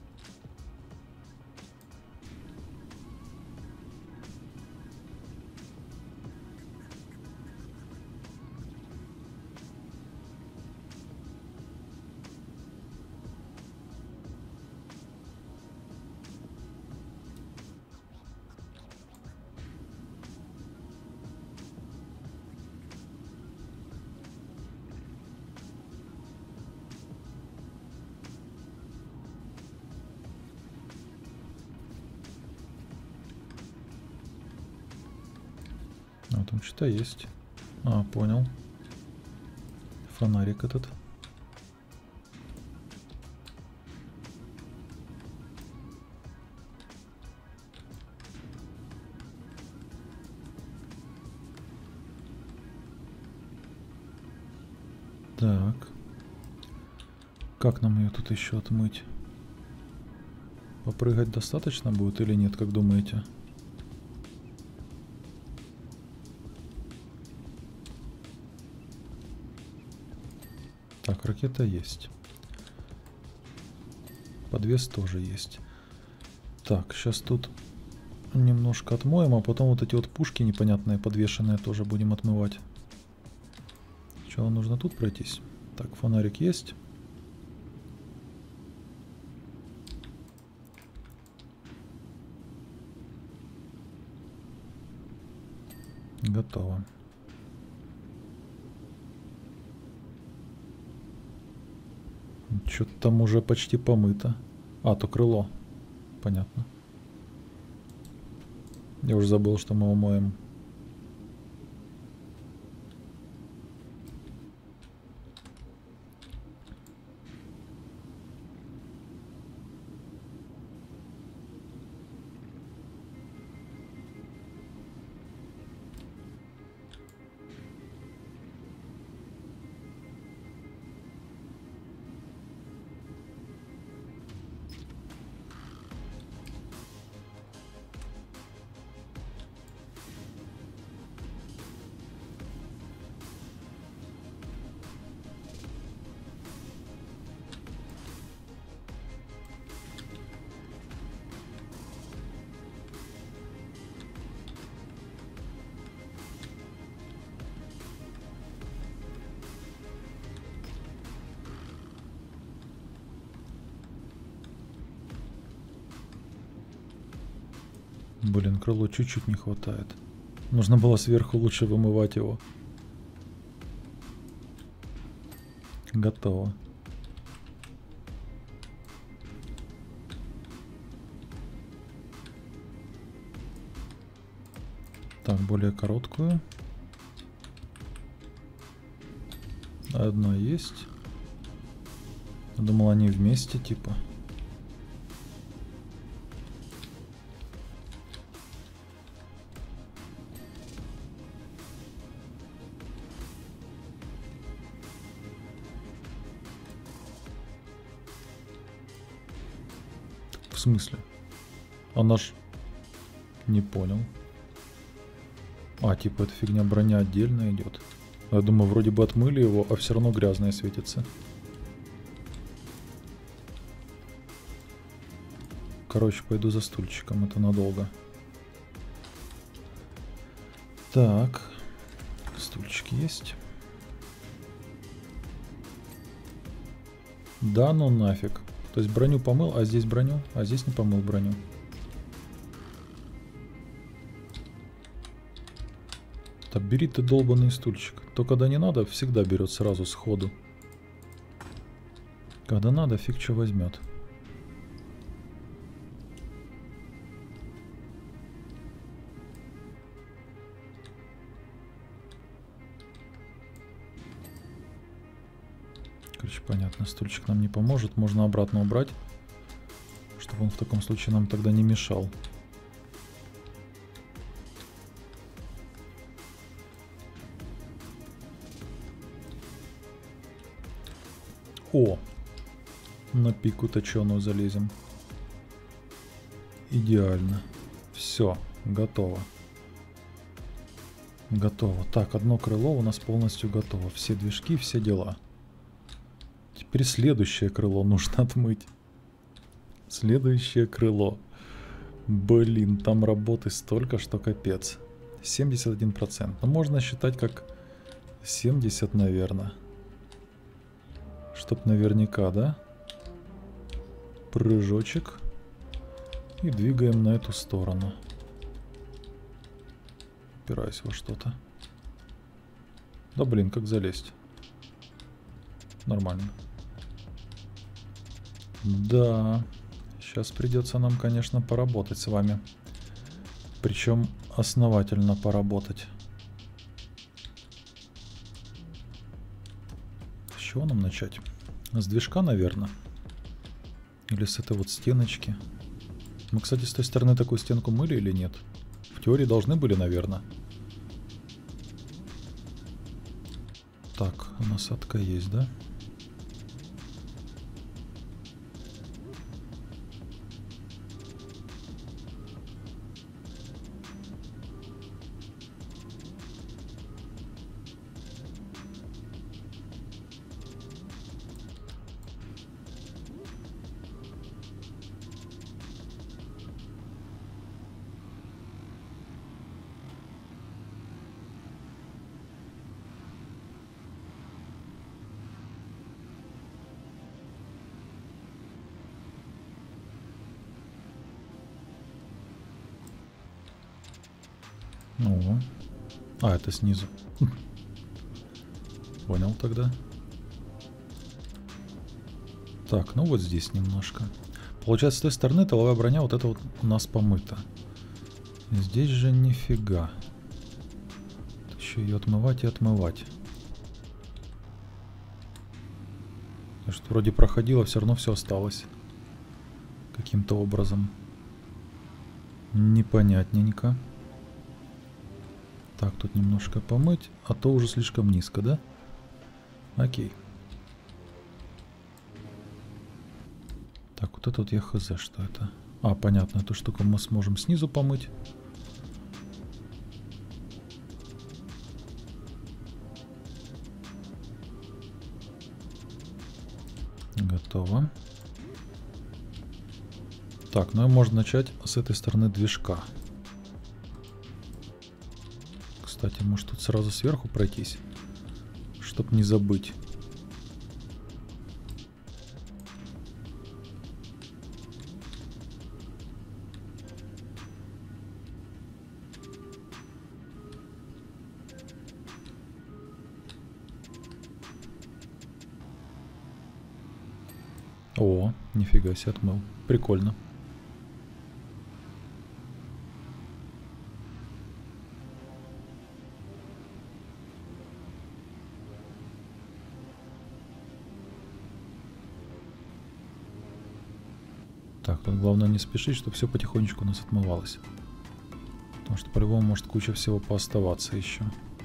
А там что-то есть. А, понял. Фонарик этот. Так. Как нам ее тут еще отмыть? Попрыгать достаточно будет или нет, как думаете? Так, ракета есть. Подвес тоже есть. Так, сейчас тут немножко отмоем, а потом вот эти вот пушки непонятные, подвешенные, тоже будем отмывать. Сначала нужно тут пройтись. Так, фонарик есть. Готово. Что-то там уже почти помыто. А, то крыло. Понятно. Я уже забыл, что мы его моем. Блин, крыло чуть-чуть не хватает. Нужно было сверху лучше вымывать его. Готово. Так, более короткую. Одна есть. Думал, они вместе, типа. В смысле? Она ж... Не понял. А, типа, эта фигня броня отдельно идет. Я думаю, вроде бы отмыли его, а все равно грязное светится. Короче, пойду за стульчиком, это надолго. Так. Стульчики есть. Да ну нафиг. То есть броню помыл, а здесь броню, а здесь не помыл броню. Так, бери ты долбанный стульчик. То когда не надо, всегда берет сразу сходу. Когда надо, фиг что возьмет. Короче, понятно, стульчик нам не поможет. Можно обратно убрать, чтобы он в таком случае нам тогда не мешал. О! На пику точеную залезем. Идеально. Все, готово. Готово. Так, одно крыло у нас полностью готово. Все движки, все дела. Теперь следующее крыло нужно отмыть. Следующее крыло. Блин, там работы столько, что капец. 71%. Ну, можно считать как 70, наверное. Чтоб наверняка, да? Прыжочек. И двигаем на эту сторону. Упираюсь во что-то. Да блин, как залезть? Нормально. Да. Сейчас придется нам, конечно, поработать с вами. Причем основательно поработать. С чего нам начать? С движка, наверное. Или с этой вот стеночки. Мы, кстати, с той стороны такую стенку мыли или нет? В теории должны были, наверное. Так, насадка есть, да? О. А, это снизу. Понял тогда. Так, ну вот здесь немножко. Получается, с той стороны тыловая броня вот эта вот у нас помыта. Здесь же нифига. Еще ее отмывать и отмывать. Потому что вроде проходило, все равно все осталось. Каким-то образом. Непонятненько. Так, тут немножко помыть, а то уже слишком низко, да? Окей. Так, вот это вот я хз, что это. А, понятно, эту штуку мы сможем снизу помыть. Готово. Так, ну и можно начать с этой стороны движка. Кстати, может тут сразу сверху пройтись, чтоб не забыть. О, нифига себе отмыл. Прикольно. Так, тут главное не спешить, чтобы все потихонечку у нас отмывалось. Потому что по-любому может куча всего пооставаться еще.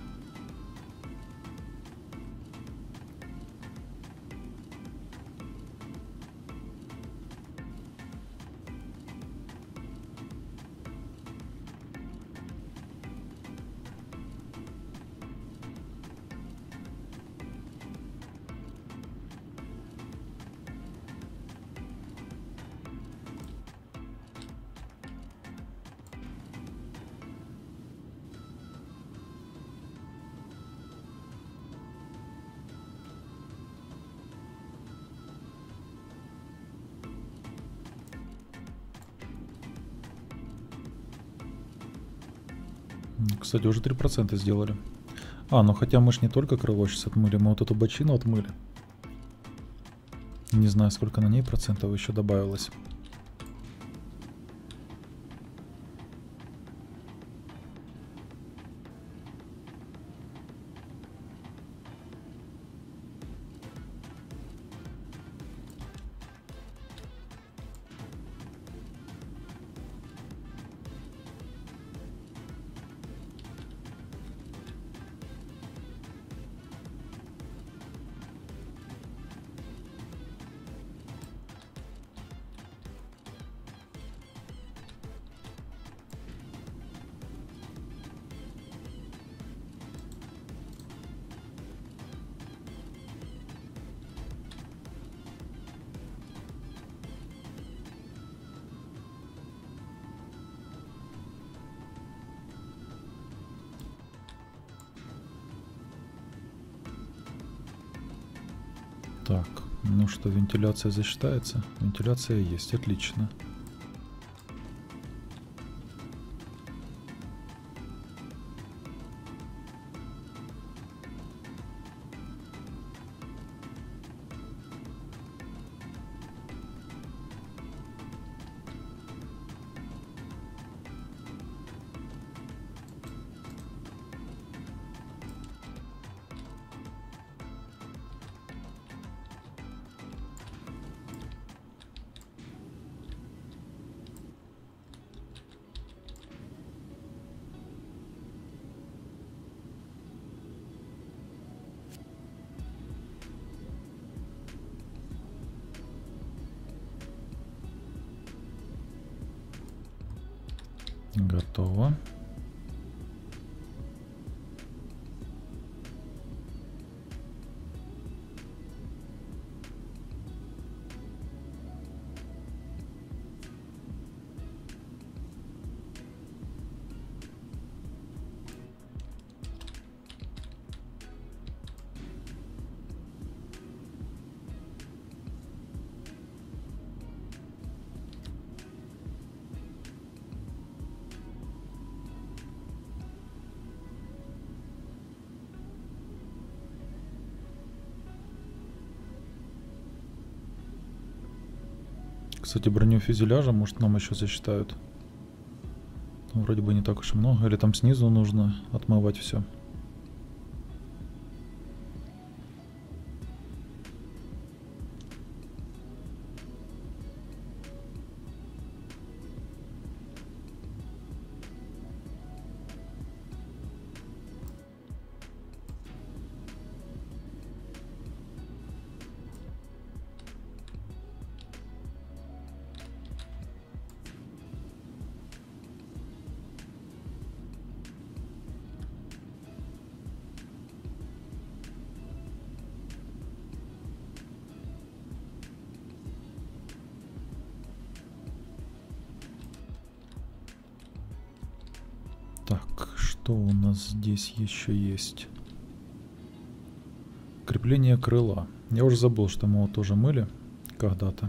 Кстати, уже 3% сделали. Ну хотя мы ж не только крыло сейчас отмыли, мы вот эту бочину отмыли. Не знаю, сколько на ней процентов еще добавилось. Так, ну что, вентиляция засчитается? Вентиляция есть, отлично. Готово. Кстати, броню фюзеляжа, может, нам еще засчитают. Ну, вроде бы не так уж и много. Или там снизу нужно отмывать все. Так, что у нас здесь еще есть? Крепление крыла. Я уже забыл, что мы его тоже мыли когда-то.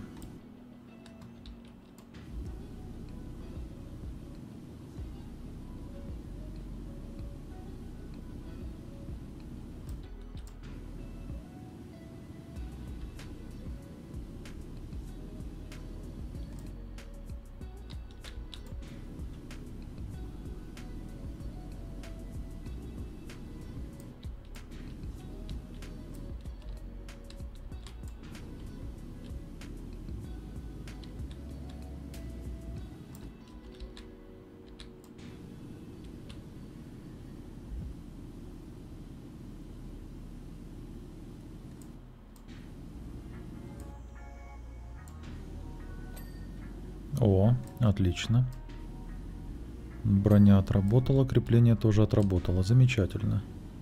О, отлично. Броня отработала, крепление тоже отработало. Замечательно.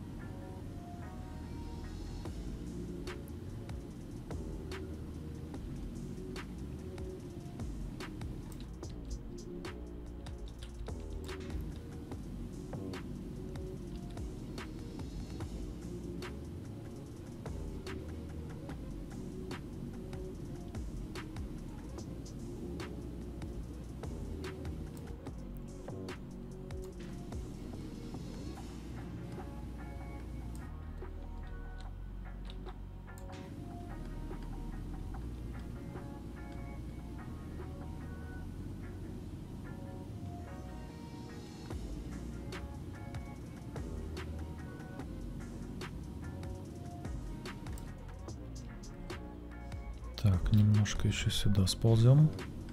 Так, немножко еще сюда сползем.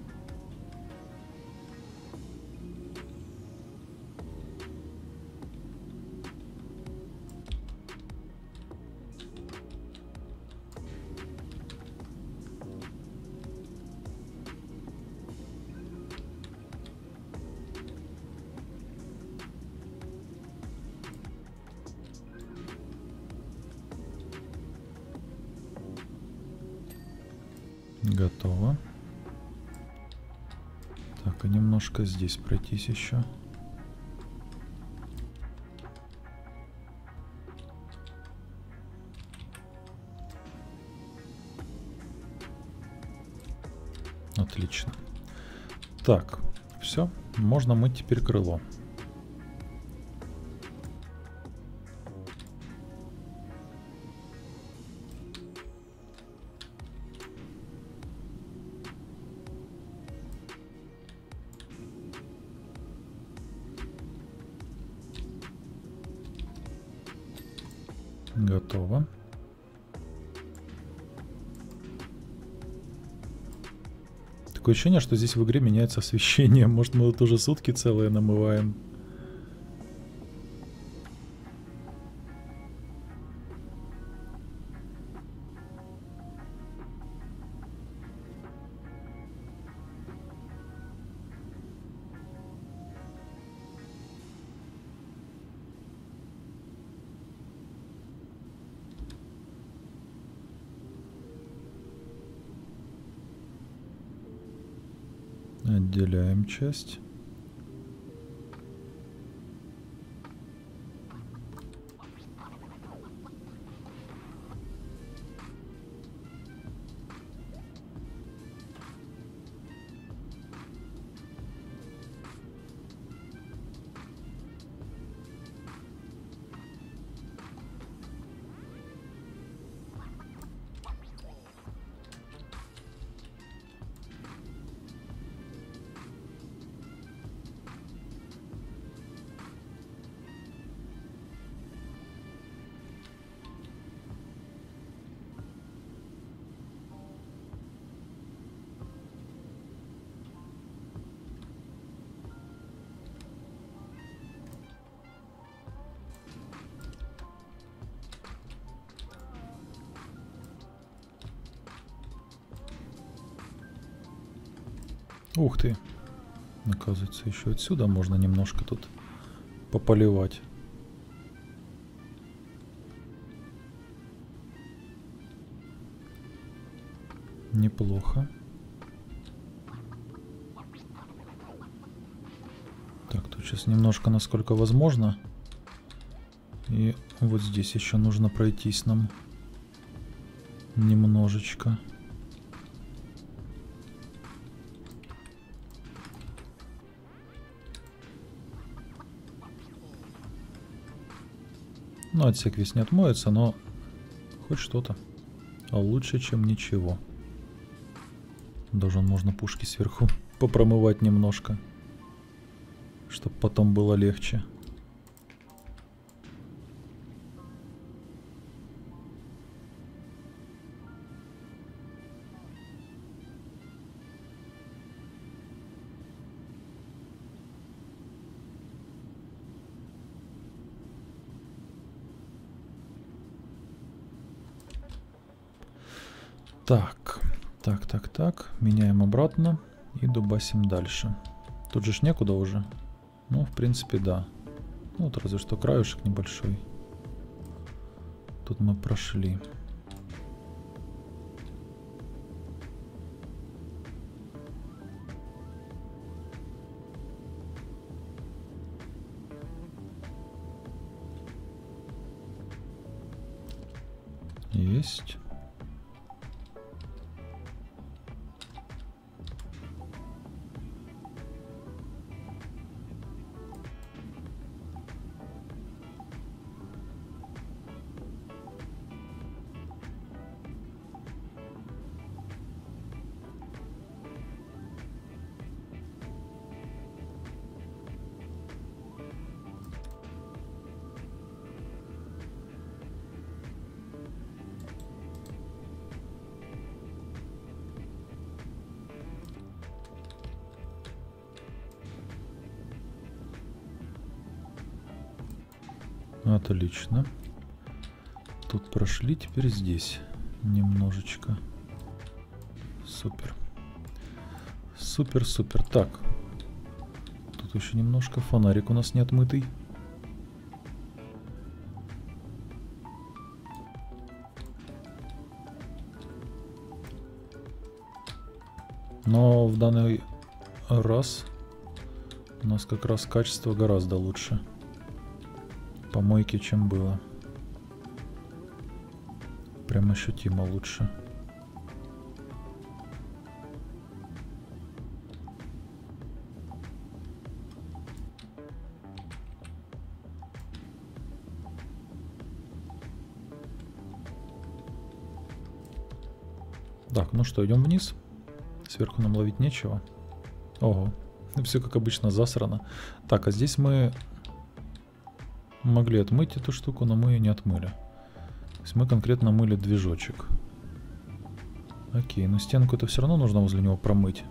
Готово. Так, и немножко здесь пройтись еще. Отлично. Так, все, можно мыть теперь крыло. Готово. Такое ощущение, что здесь в игре меняется освещение. Может, мы тут уже сутки целые намываем. Отделяем часть. Ух ты. Оказывается, еще отсюда можно немножко тут пополивать. Неплохо. Так, тут сейчас немножко, насколько возможно. И вот здесь еще нужно пройтись нам немножечко. Ну, отсек весь не отмоется, но хоть что-то. А лучше, чем ничего. Даже можно пушки сверху попромывать немножко, чтобы потом было легче. Так. Меняем обратно. И дубасим дальше. Тут же ж некуда уже. Ну, в принципе, да. Ну, вот разве что краешек небольшой. Тут мы прошли. Есть. Отлично. Тут прошли, теперь здесь немножечко. Супер. Супер, супер. Так. Тут еще немножко. Фонарик у нас не отмытый. Но в данный раз у нас как раз качество гораздо лучше помойки, чем было. Прям ощутимо лучше. Так, ну что, идем вниз. Сверху нам ловить нечего. Ого, все как обычно засрано. Так, а здесь мы могли отмыть эту штуку, но мы ее не отмыли. То есть мы конкретно мыли движочек. Окей, но стенку это все равно нужно возле него промыть.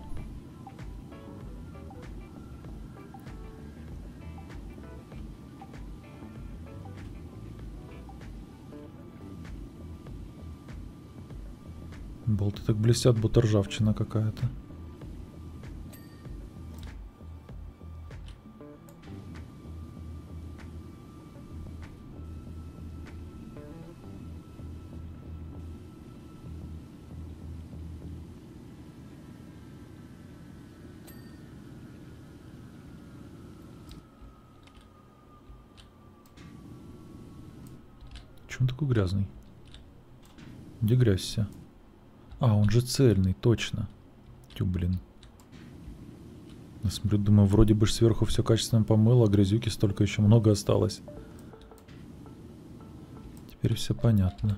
Болты так блестят, будто ржавчина какая-то. Чего он такой грязный? Где грязь вся? А, он же цельный, точно. Тю, блин. Я смотрю, думаю, вроде бы сверху все качественно помыло, а грязюки столько еще много осталось. Теперь все понятно.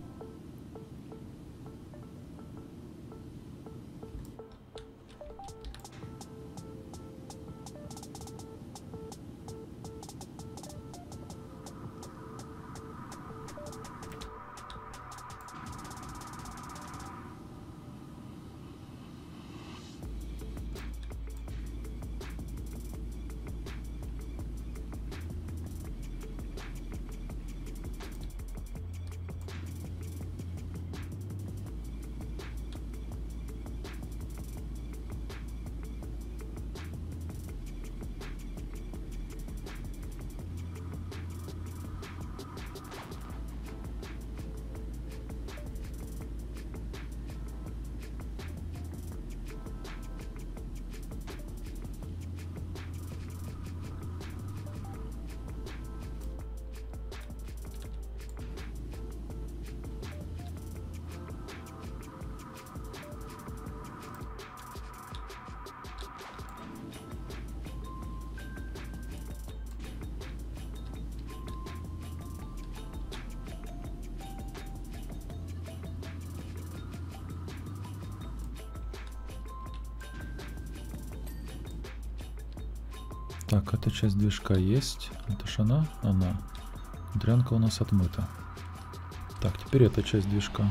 Так, эта часть движка есть. Это ж она? Она. Дрянка у нас отмыта. Так, теперь эта часть движка.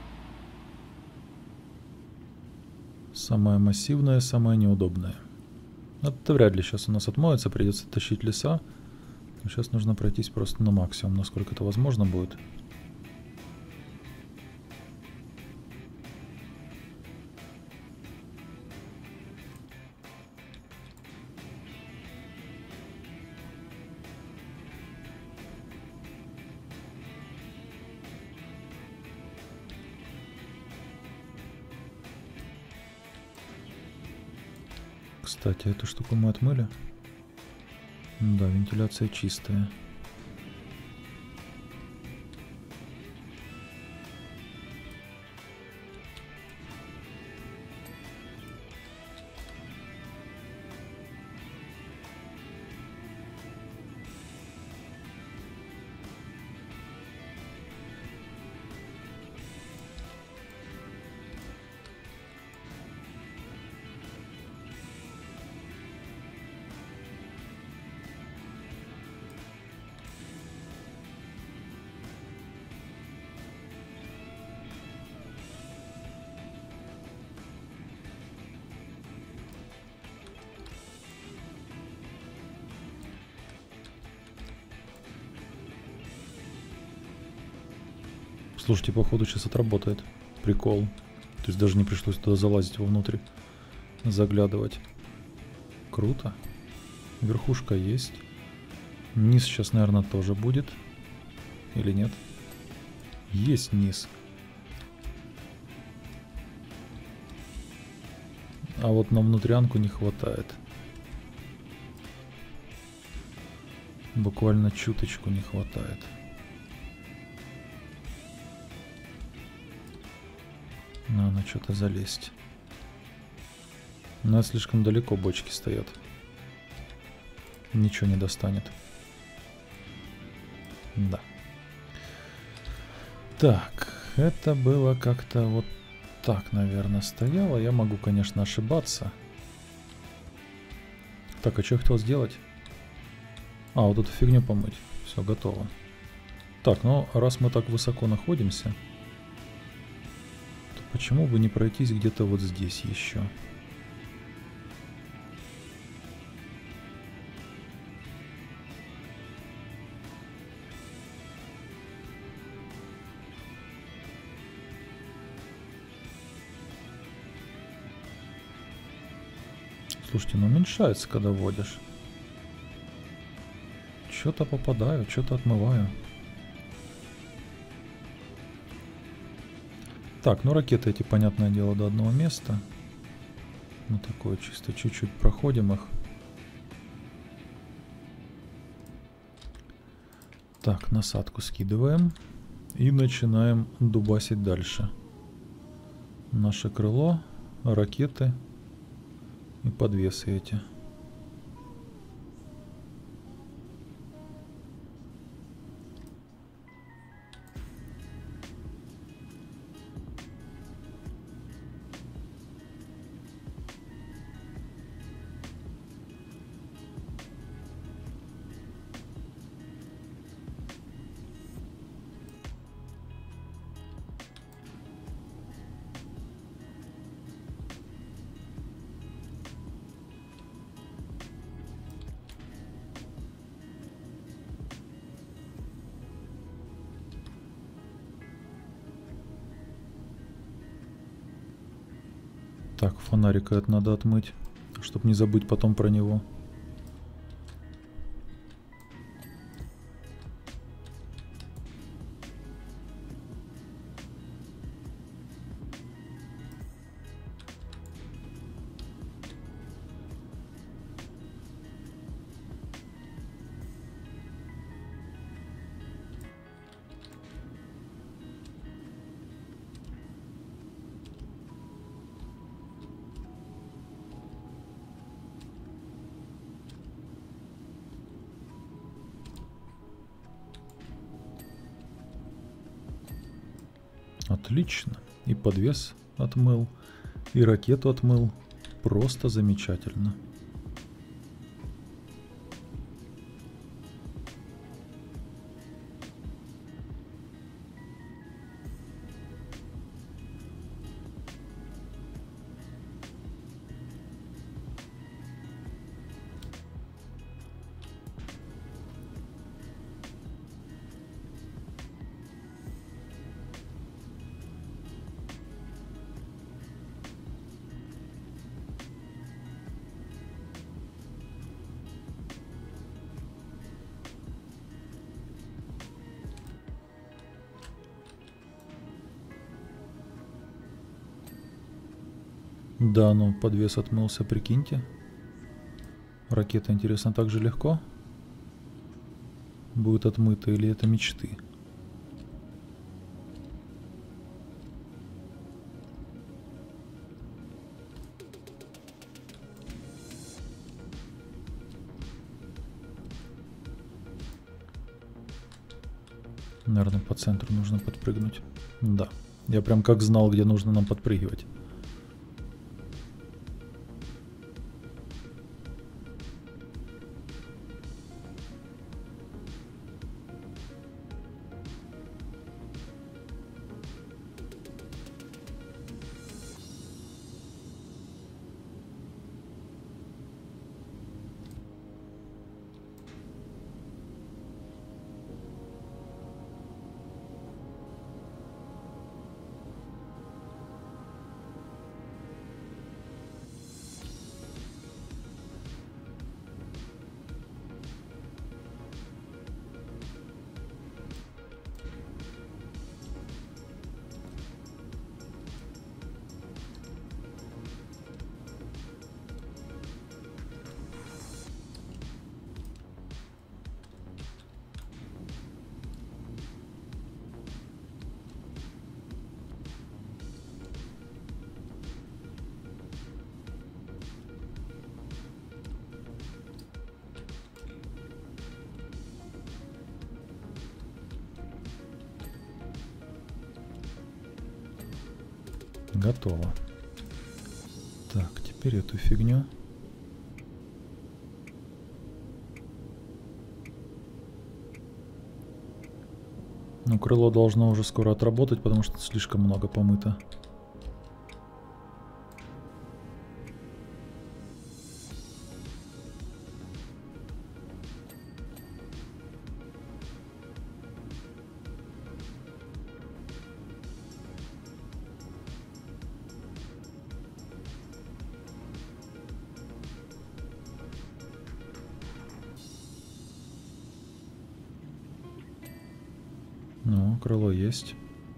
Самая массивная, самая неудобная. Это вряд ли сейчас у нас отмоется, придется тащить леса. Но сейчас нужно пройтись просто на максимум, насколько это возможно будет. Кстати, эту штуку мы отмыли. Да, вентиляция чистая. Слушайте, походу сейчас отработает. Прикол. То есть даже не пришлось туда залазить вовнутрь. Заглядывать. Круто. Верхушка есть. Низ сейчас, наверное, тоже будет. Или нет? Есть низ. А вот на внутрянку не хватает. Буквально чуточку не хватает. Надо что-то залезть. У нас слишком далеко бочки стоят. Ничего не достанет. Да. Так, это было как-то вот так, наверное, стояло. Я могу, конечно, ошибаться. Так, а что я хотел сделать? А, вот эту фигню помыть. Все, готово. Так, ну раз мы так высоко находимся, почему бы не пройтись где-то вот здесь еще? Слушайте, ну уменьшается, когда вводишь. Что-то попадаю, что-то отмываю. Так, ну ракеты эти, понятное дело, до одного места. Мы такое чисто чуть-чуть проходим их. Так, насадку скидываем. И начинаем дубасить дальше. Наше крыло, ракеты и подвесы эти. Так, фонарика это надо отмыть, чтобы не забыть потом про него. Отлично. И подвес отмыл, и ракету отмыл. Просто замечательно. Да, ну подвес отмылся, прикиньте. Ракета, интересно, так же легко будет отмыта или это мечты? Наверное, по центру нужно подпрыгнуть. Да, я прям как знал, где нужно нам подпрыгивать. Готово. Так, теперь эту фигню. Ну, крыло должно уже скоро отработать, потому что слишком много помыто. Ну, крыло есть.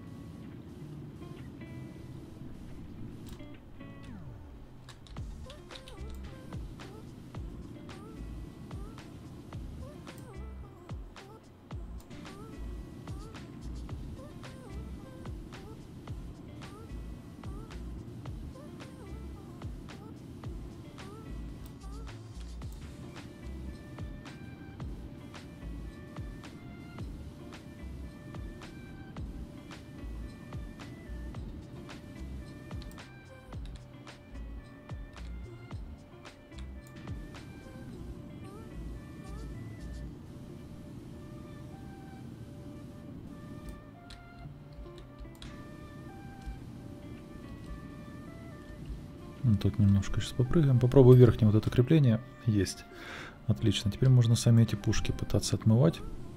Тут немножко сейчас попрыгаем. Попробую верхнее вот это крепление. Есть. Отлично. Теперь можно сами эти пушки пытаться отмывать.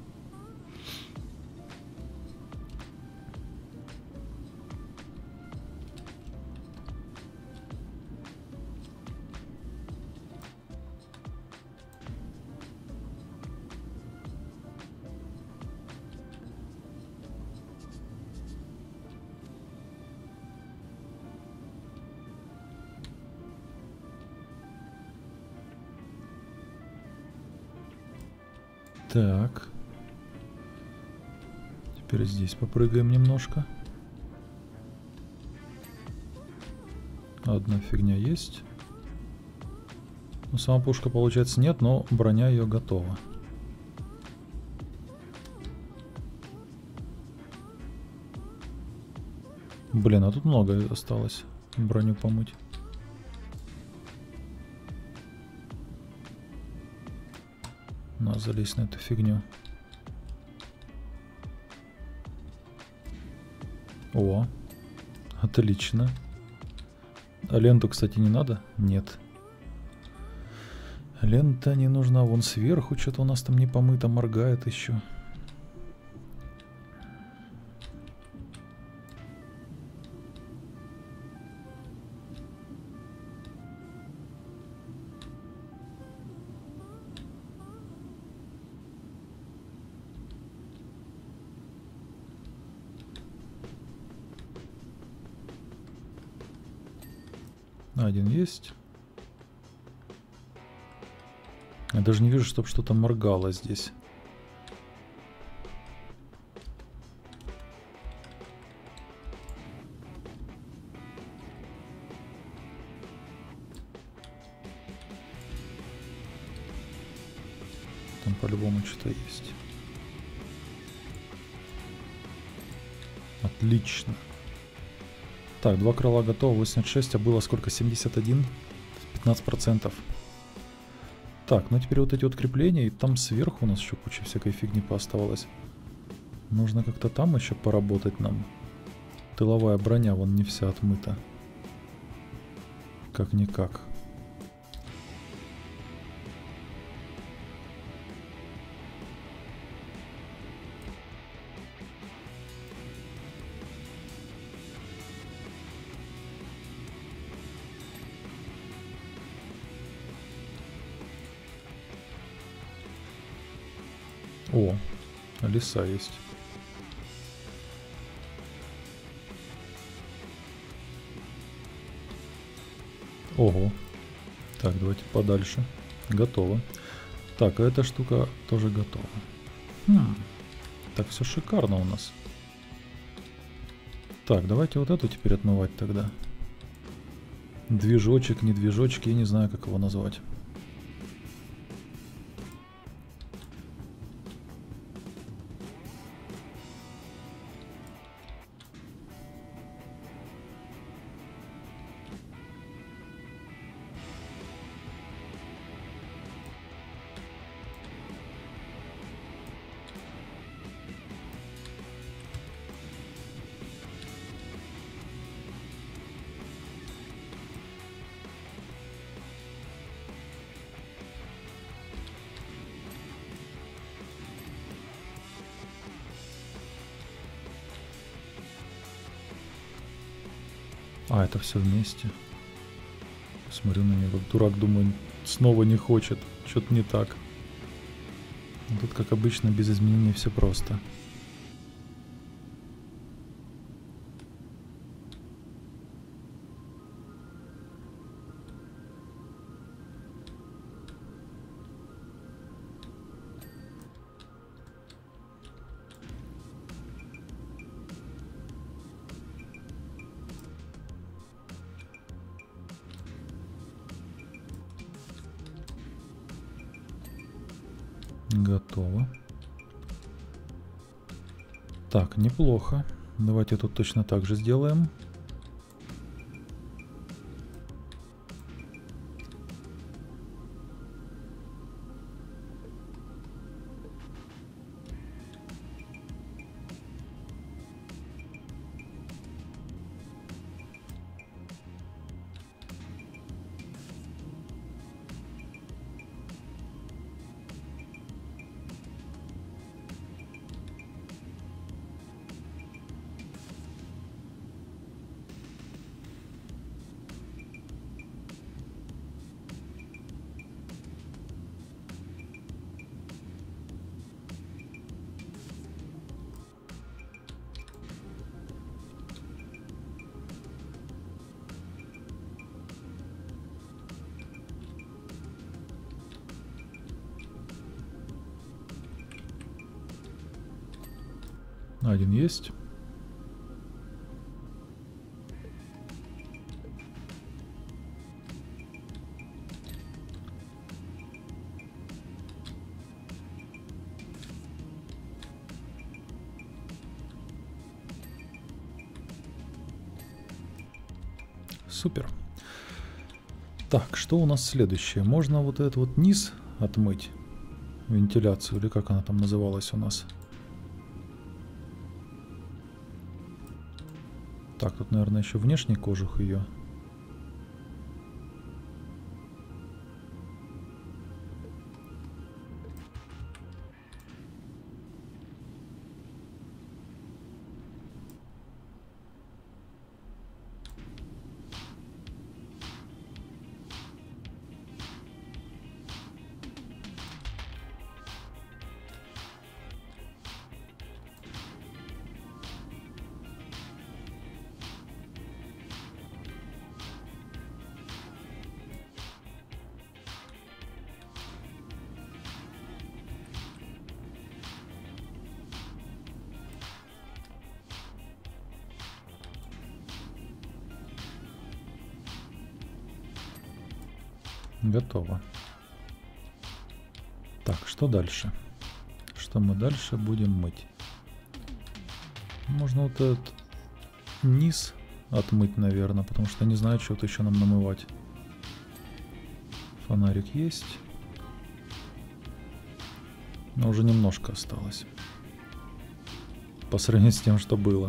Так. Теперь здесь попрыгаем немножко. Одна фигня есть. Ну, сама пушка, получается, нет, но броня ее готова. Блин, а тут много осталось броню помыть. Надо залезть на эту фигню. О, отлично. А ленту, кстати, не надо? Нет. Лента не нужна. Вон сверху что-то у нас там не помыто, моргает еще. Один есть. даже не вижу, чтобы что-то моргало здесь. Там по-любому что-то есть. Отлично. Так, 2 крыла готово, 86, а было сколько? 71? 15%. Так, ну теперь вот эти вот крепления, и там сверху у нас еще куча всякой фигни пооставалась. Нужно как-то там еще поработать нам. Тыловая броня вон не вся отмыта. Как-никак. О, леса есть. Ого. Так, давайте подальше. Готово. Так, а эта штука тоже готова. Так, все шикарно у нас. Так, давайте вот эту теперь отмывать тогда. Движочек, не движочек, я не знаю, как его назвать. А, это все вместе. Смотрю на него, как дурак, думаю, снова не хочет. Что-то не так. Но тут, как обычно, без изменений все просто. Готово. Так, неплохо. Давайте тут точно так же сделаем. Один есть. Супер. Так, что у нас следующее? Можно вот этот вот низ отмыть, вентиляцию, или как она там называлась у нас. Так, тут, наверное, еще внешний кожух ее. Готово. Так, что дальше? Что мы дальше будем мыть? Можно вот этот низ отмыть, наверное, потому что не знаю, что-то еще нам намывать. Фонарик есть. Но уже немножко осталось. По сравнению с тем, что было.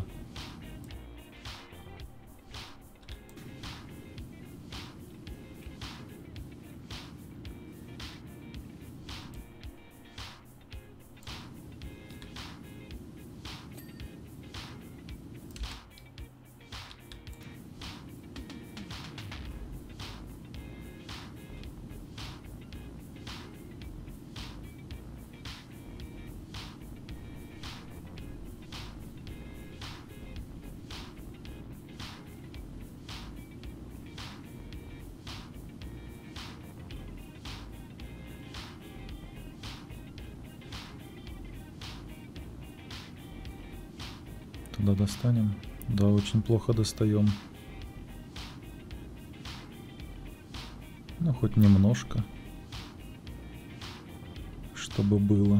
Туда достанем. Да, очень плохо достаем. Ну, хоть немножко. Чтобы было.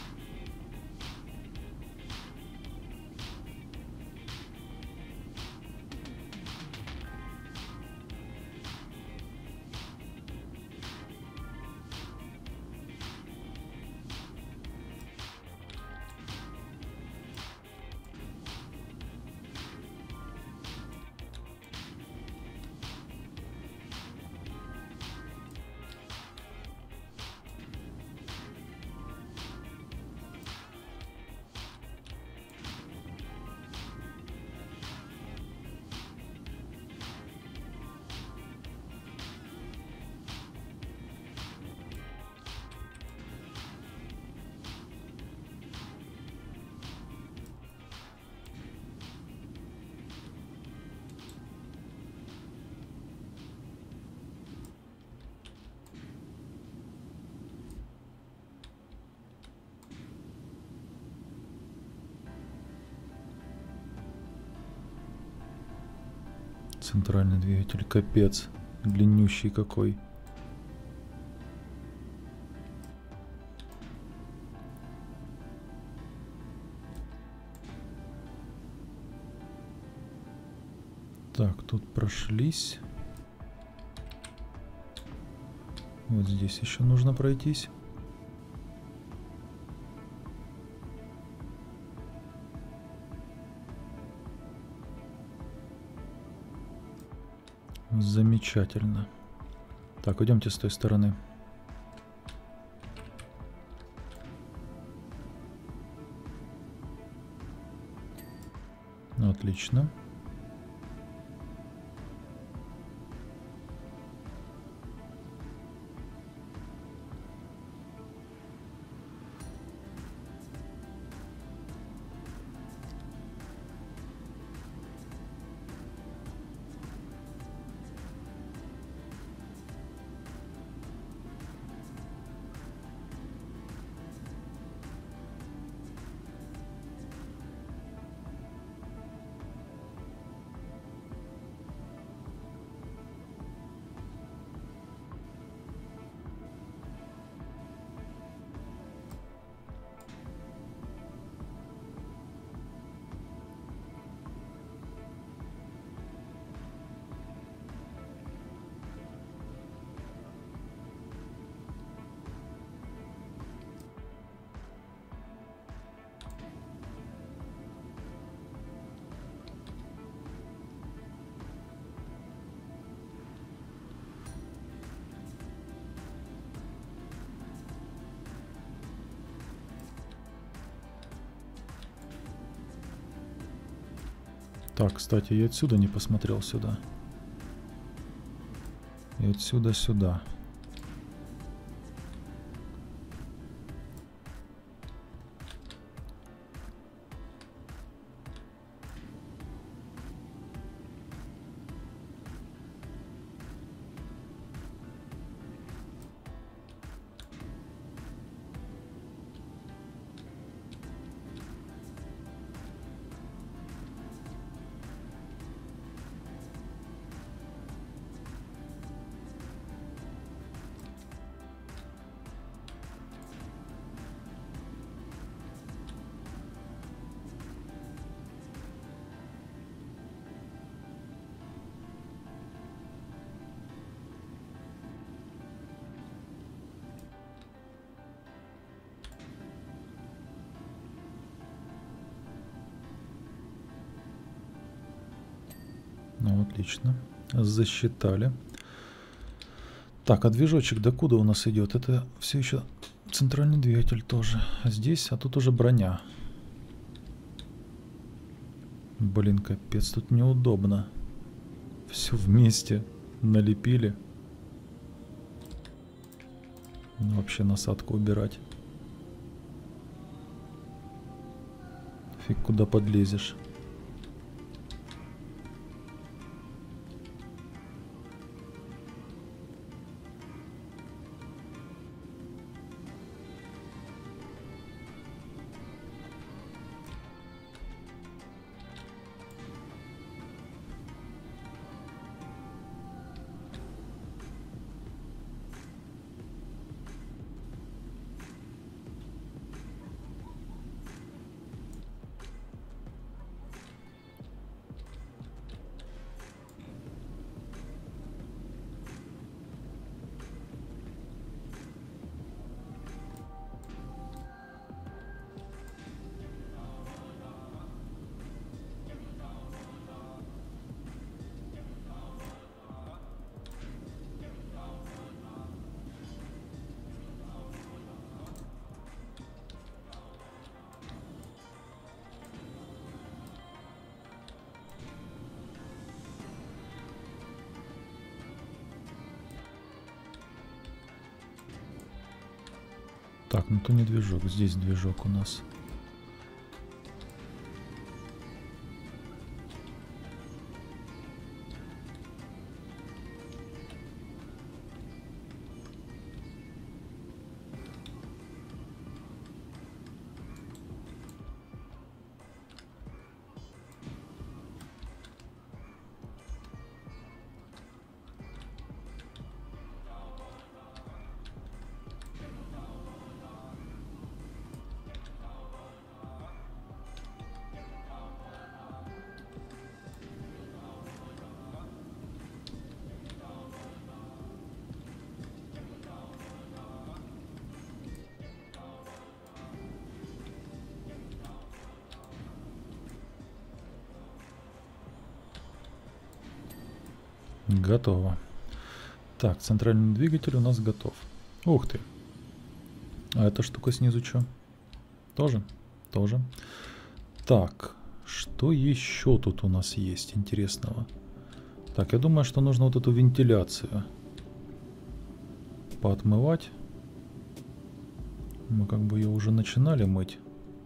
Центральный двигатель, капец, длиннющий какой. Так, тут прошлись. Вот здесь еще нужно пройтись. Замечательно. Так, идемте с той стороны. Отлично. Так, кстати, я отсюда не посмотрел сюда. И отсюда сюда. Ну, отлично. Засчитали. Так, а движочек докуда у нас идет? Это все еще центральный двигатель тоже. Здесь, а тут уже броня. Блин, капец, тут неудобно. Все вместе налепили. Ну, вообще насадку убирать. Фиг куда подлезешь. Так, ну то не движок, здесь движок у нас. Готово. Так, центральный двигатель у нас готов. Ух ты. А эта штука снизу что? Тоже? Тоже. Так, что еще тут у нас есть интересного? Так, я думаю, что нужно вот эту вентиляцию поотмывать. Мы как бы ее уже начинали мыть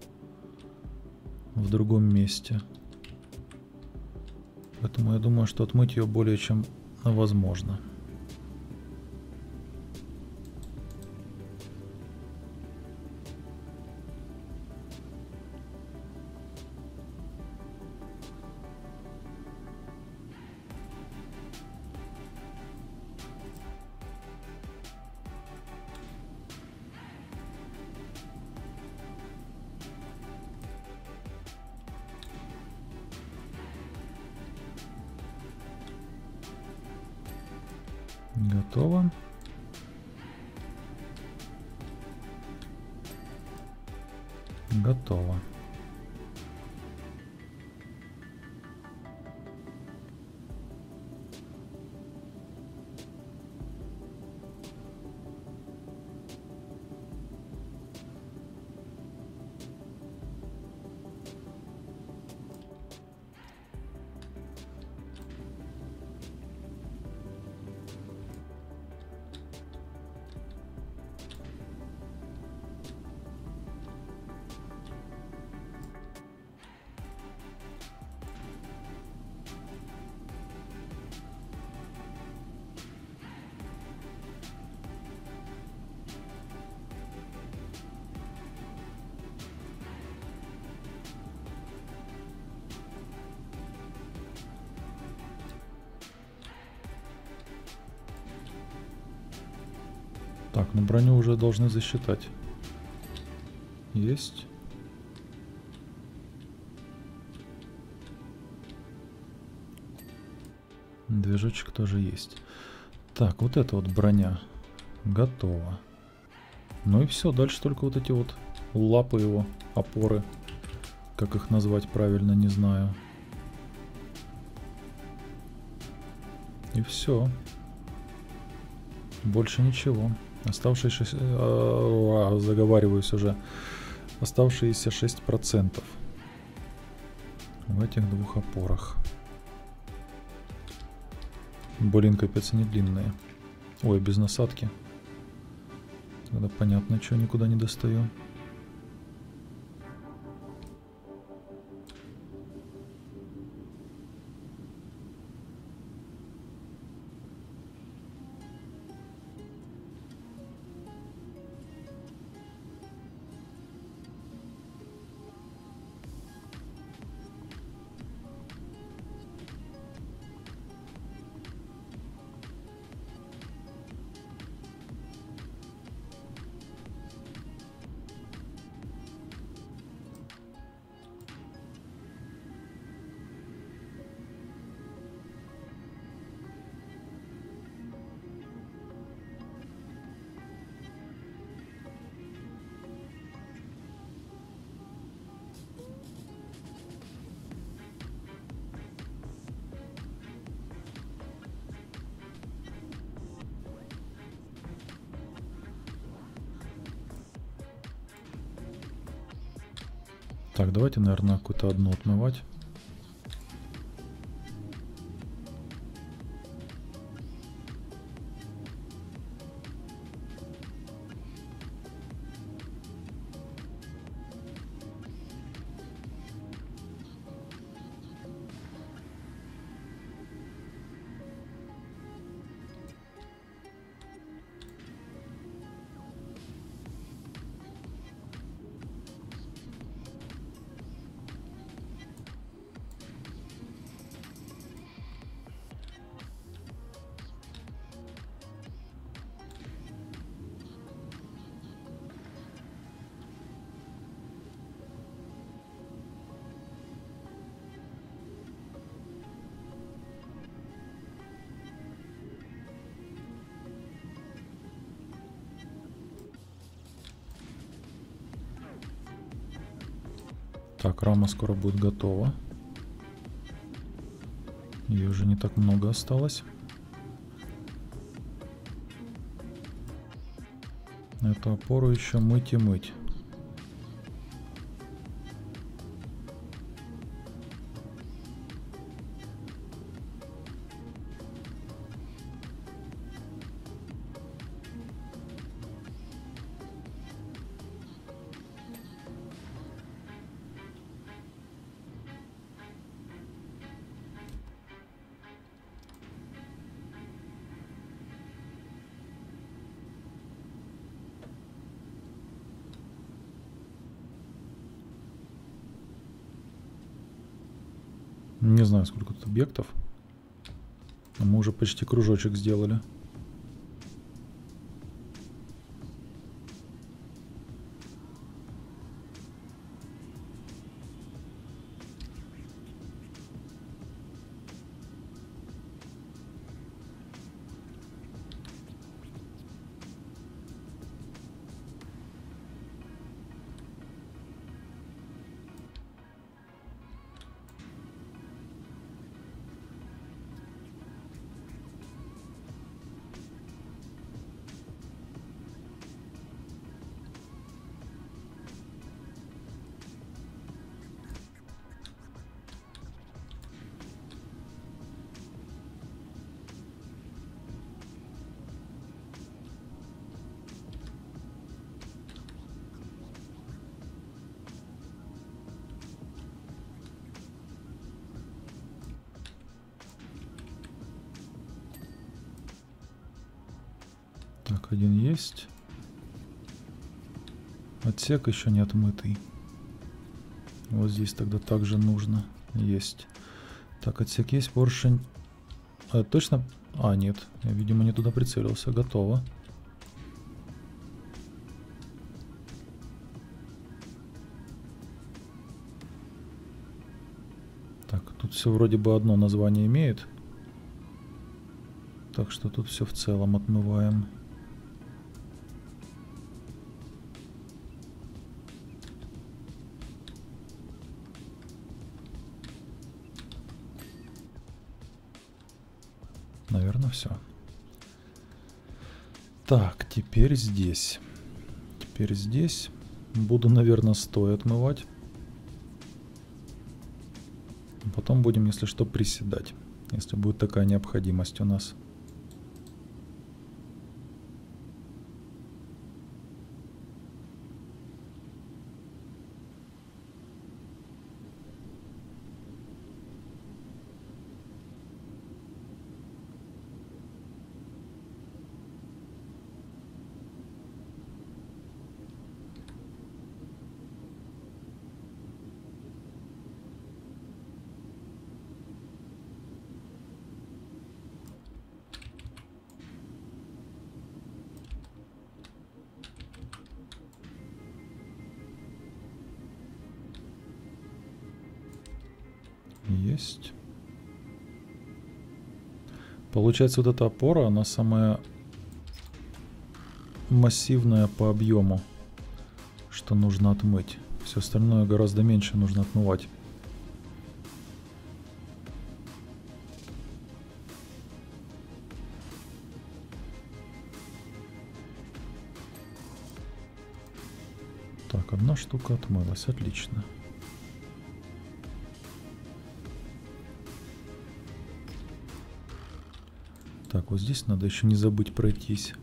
в другом месте. Поэтому я думаю, что отмыть ее более чем возможно. Готово. Готово. Так, ну броню уже должны засчитать. Есть. Движочек тоже есть. Так, вот эта вот броня готова. Ну и все, дальше только вот эти вот лапы его, опоры. Как их назвать правильно, не знаю. И все. Больше ничего. Оставшиеся... заговариваюсь уже. Оставшиеся 6% в этих двух опорах. Блин, капец, они длинные. Ой, без насадки. Тогда понятно, что никуда не достаю. Так, давайте, наверное, какую-то одну отмывать. Так, рама скоро будет готова. Ее уже не так много осталось. Эту опору еще мыть и мыть. Не знаю, сколько тут объектов. Но мы уже почти кружочек сделали. Так, один есть. Отсек еще не отмытый. Вот здесь тогда также нужно. Есть. Так, отсек есть, поршень. А, точно? А, нет. Я, видимо, не туда прицелился. Готово. Так, тут все вроде бы одно название имеет. Так что тут все в целом отмываем. Наверное, все. Так, теперь здесь. Теперь здесь. Буду, наверное, стоя отмывать. Потом будем, если что, приседать. Если будет такая необходимость у нас. Есть. Получается, вот эта опора, она самая массивная по объему, что нужно отмыть. Все остальное гораздо меньше нужно отмывать. Так, одна штука отмылась, отлично. Так, вот здесь надо еще не забыть пройтись.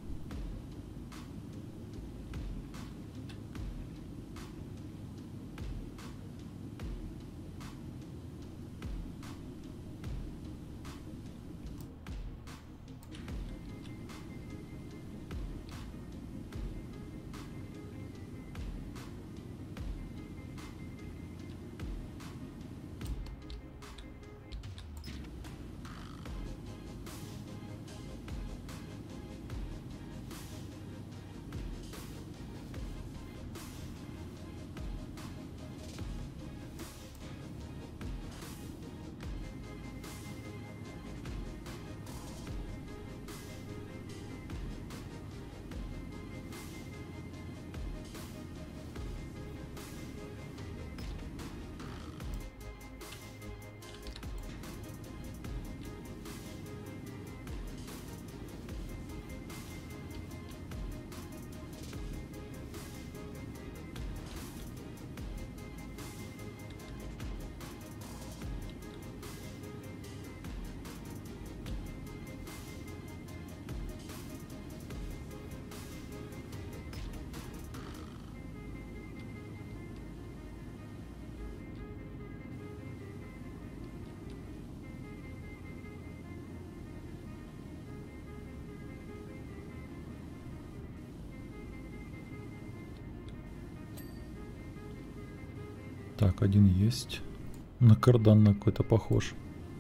Так, один есть. На кардан на какой-то похож.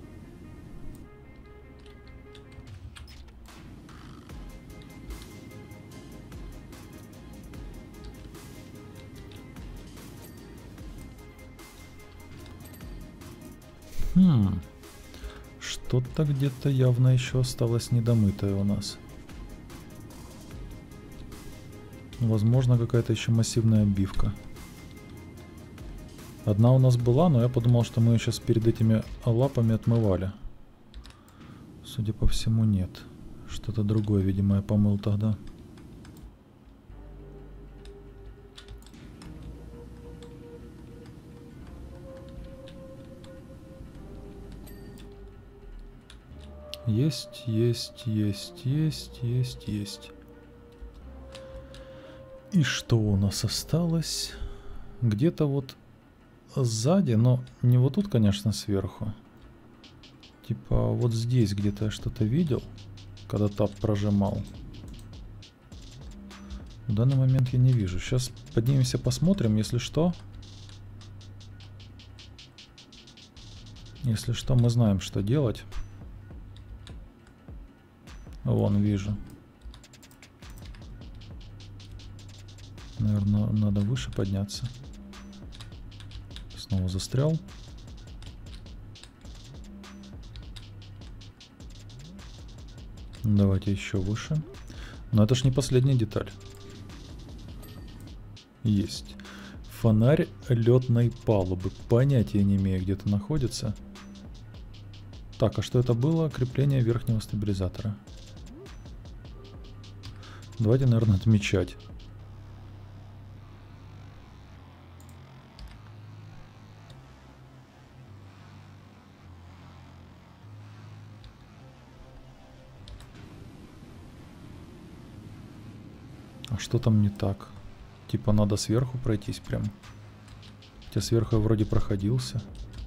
Что-то где-то явно еще осталось недомытое у нас. Возможно, какая-то еще массивная обивка. Одна у нас была, но я подумал, что мы ее сейчас перед этими лапами отмывали. Судя по всему, нет. Что-то другое, видимо, я помыл тогда. Есть. И что у нас осталось? Где-то вот сзади, но не вот тут, конечно, сверху. Типа вот здесь где-то я что-то видел, когда тап прожимал. В данный момент я не вижу. Сейчас поднимемся, посмотрим, если что. Если что, мы знаем, что делать. Вон, вижу. Наверное, надо выше подняться. Снова застрял. Давайте еще выше. Но это ж не последняя деталь. Есть. Фонарь летной палубы. Понятия не имею, где это находится. Так, а что это было? Крепление верхнего стабилизатора. Давайте, наверное, отмечать. А что там не так? Типа надо сверху пройтись прям. Хотя сверху я вроде проходился.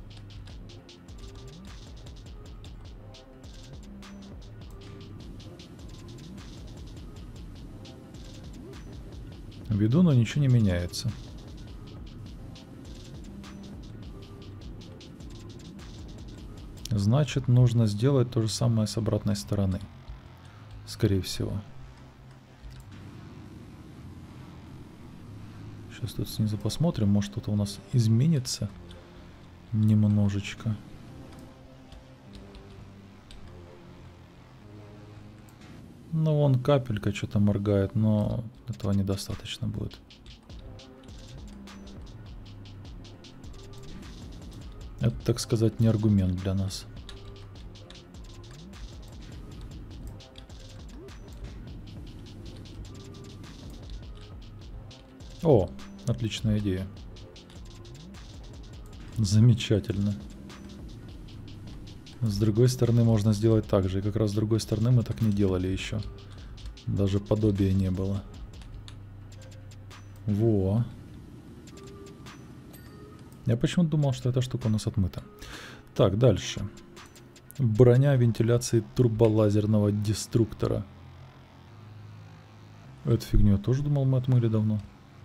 Веду, но ничего не меняется. Значит, нужно сделать то же самое с обратной стороны. Скорее всего. Сейчас тут снизу посмотрим, может что-то у нас изменится немножечко. Ну, вон капелька что-то моргает, но этого недостаточно будет. Это, так сказать, не аргумент для нас. О, отличная идея. Замечательно. С другой стороны можно сделать так же. И как раз с другой стороны мы так не делали еще. Даже подобия не было. Во. Я почему-то думал, что эта штука у нас отмыта. Так, дальше. Броня вентиляции турболазерного деструктора. Эту фигню я тоже думал, мы отмыли давно.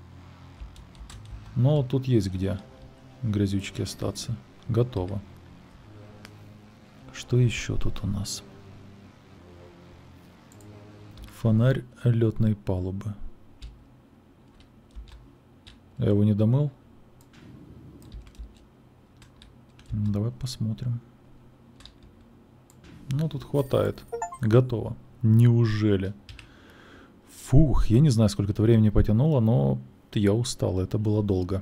Но тут есть где грязючки остаться. Готово. Что еще тут у нас? Фонарь летной палубы. Я его не домыл? Давай посмотрим. Ну, тут хватает. Готово. Неужели? Фух, я не знаю, сколько это времени потянуло, но я устал, это было долго.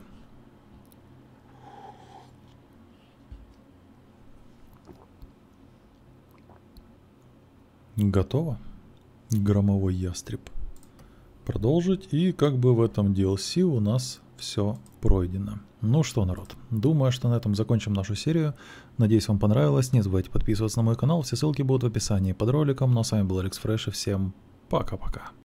Готово. Громовой ястреб. Продолжить. И как бы в этом DLC у нас все пройдено. Ну что, народ, думаю, что на этом закончим нашу серию. Надеюсь, вам понравилось. Не забывайте подписываться на мой канал. Все ссылки будут в описании под роликом. Ну а с вами был Алекс Фреш, и всем пока-пока.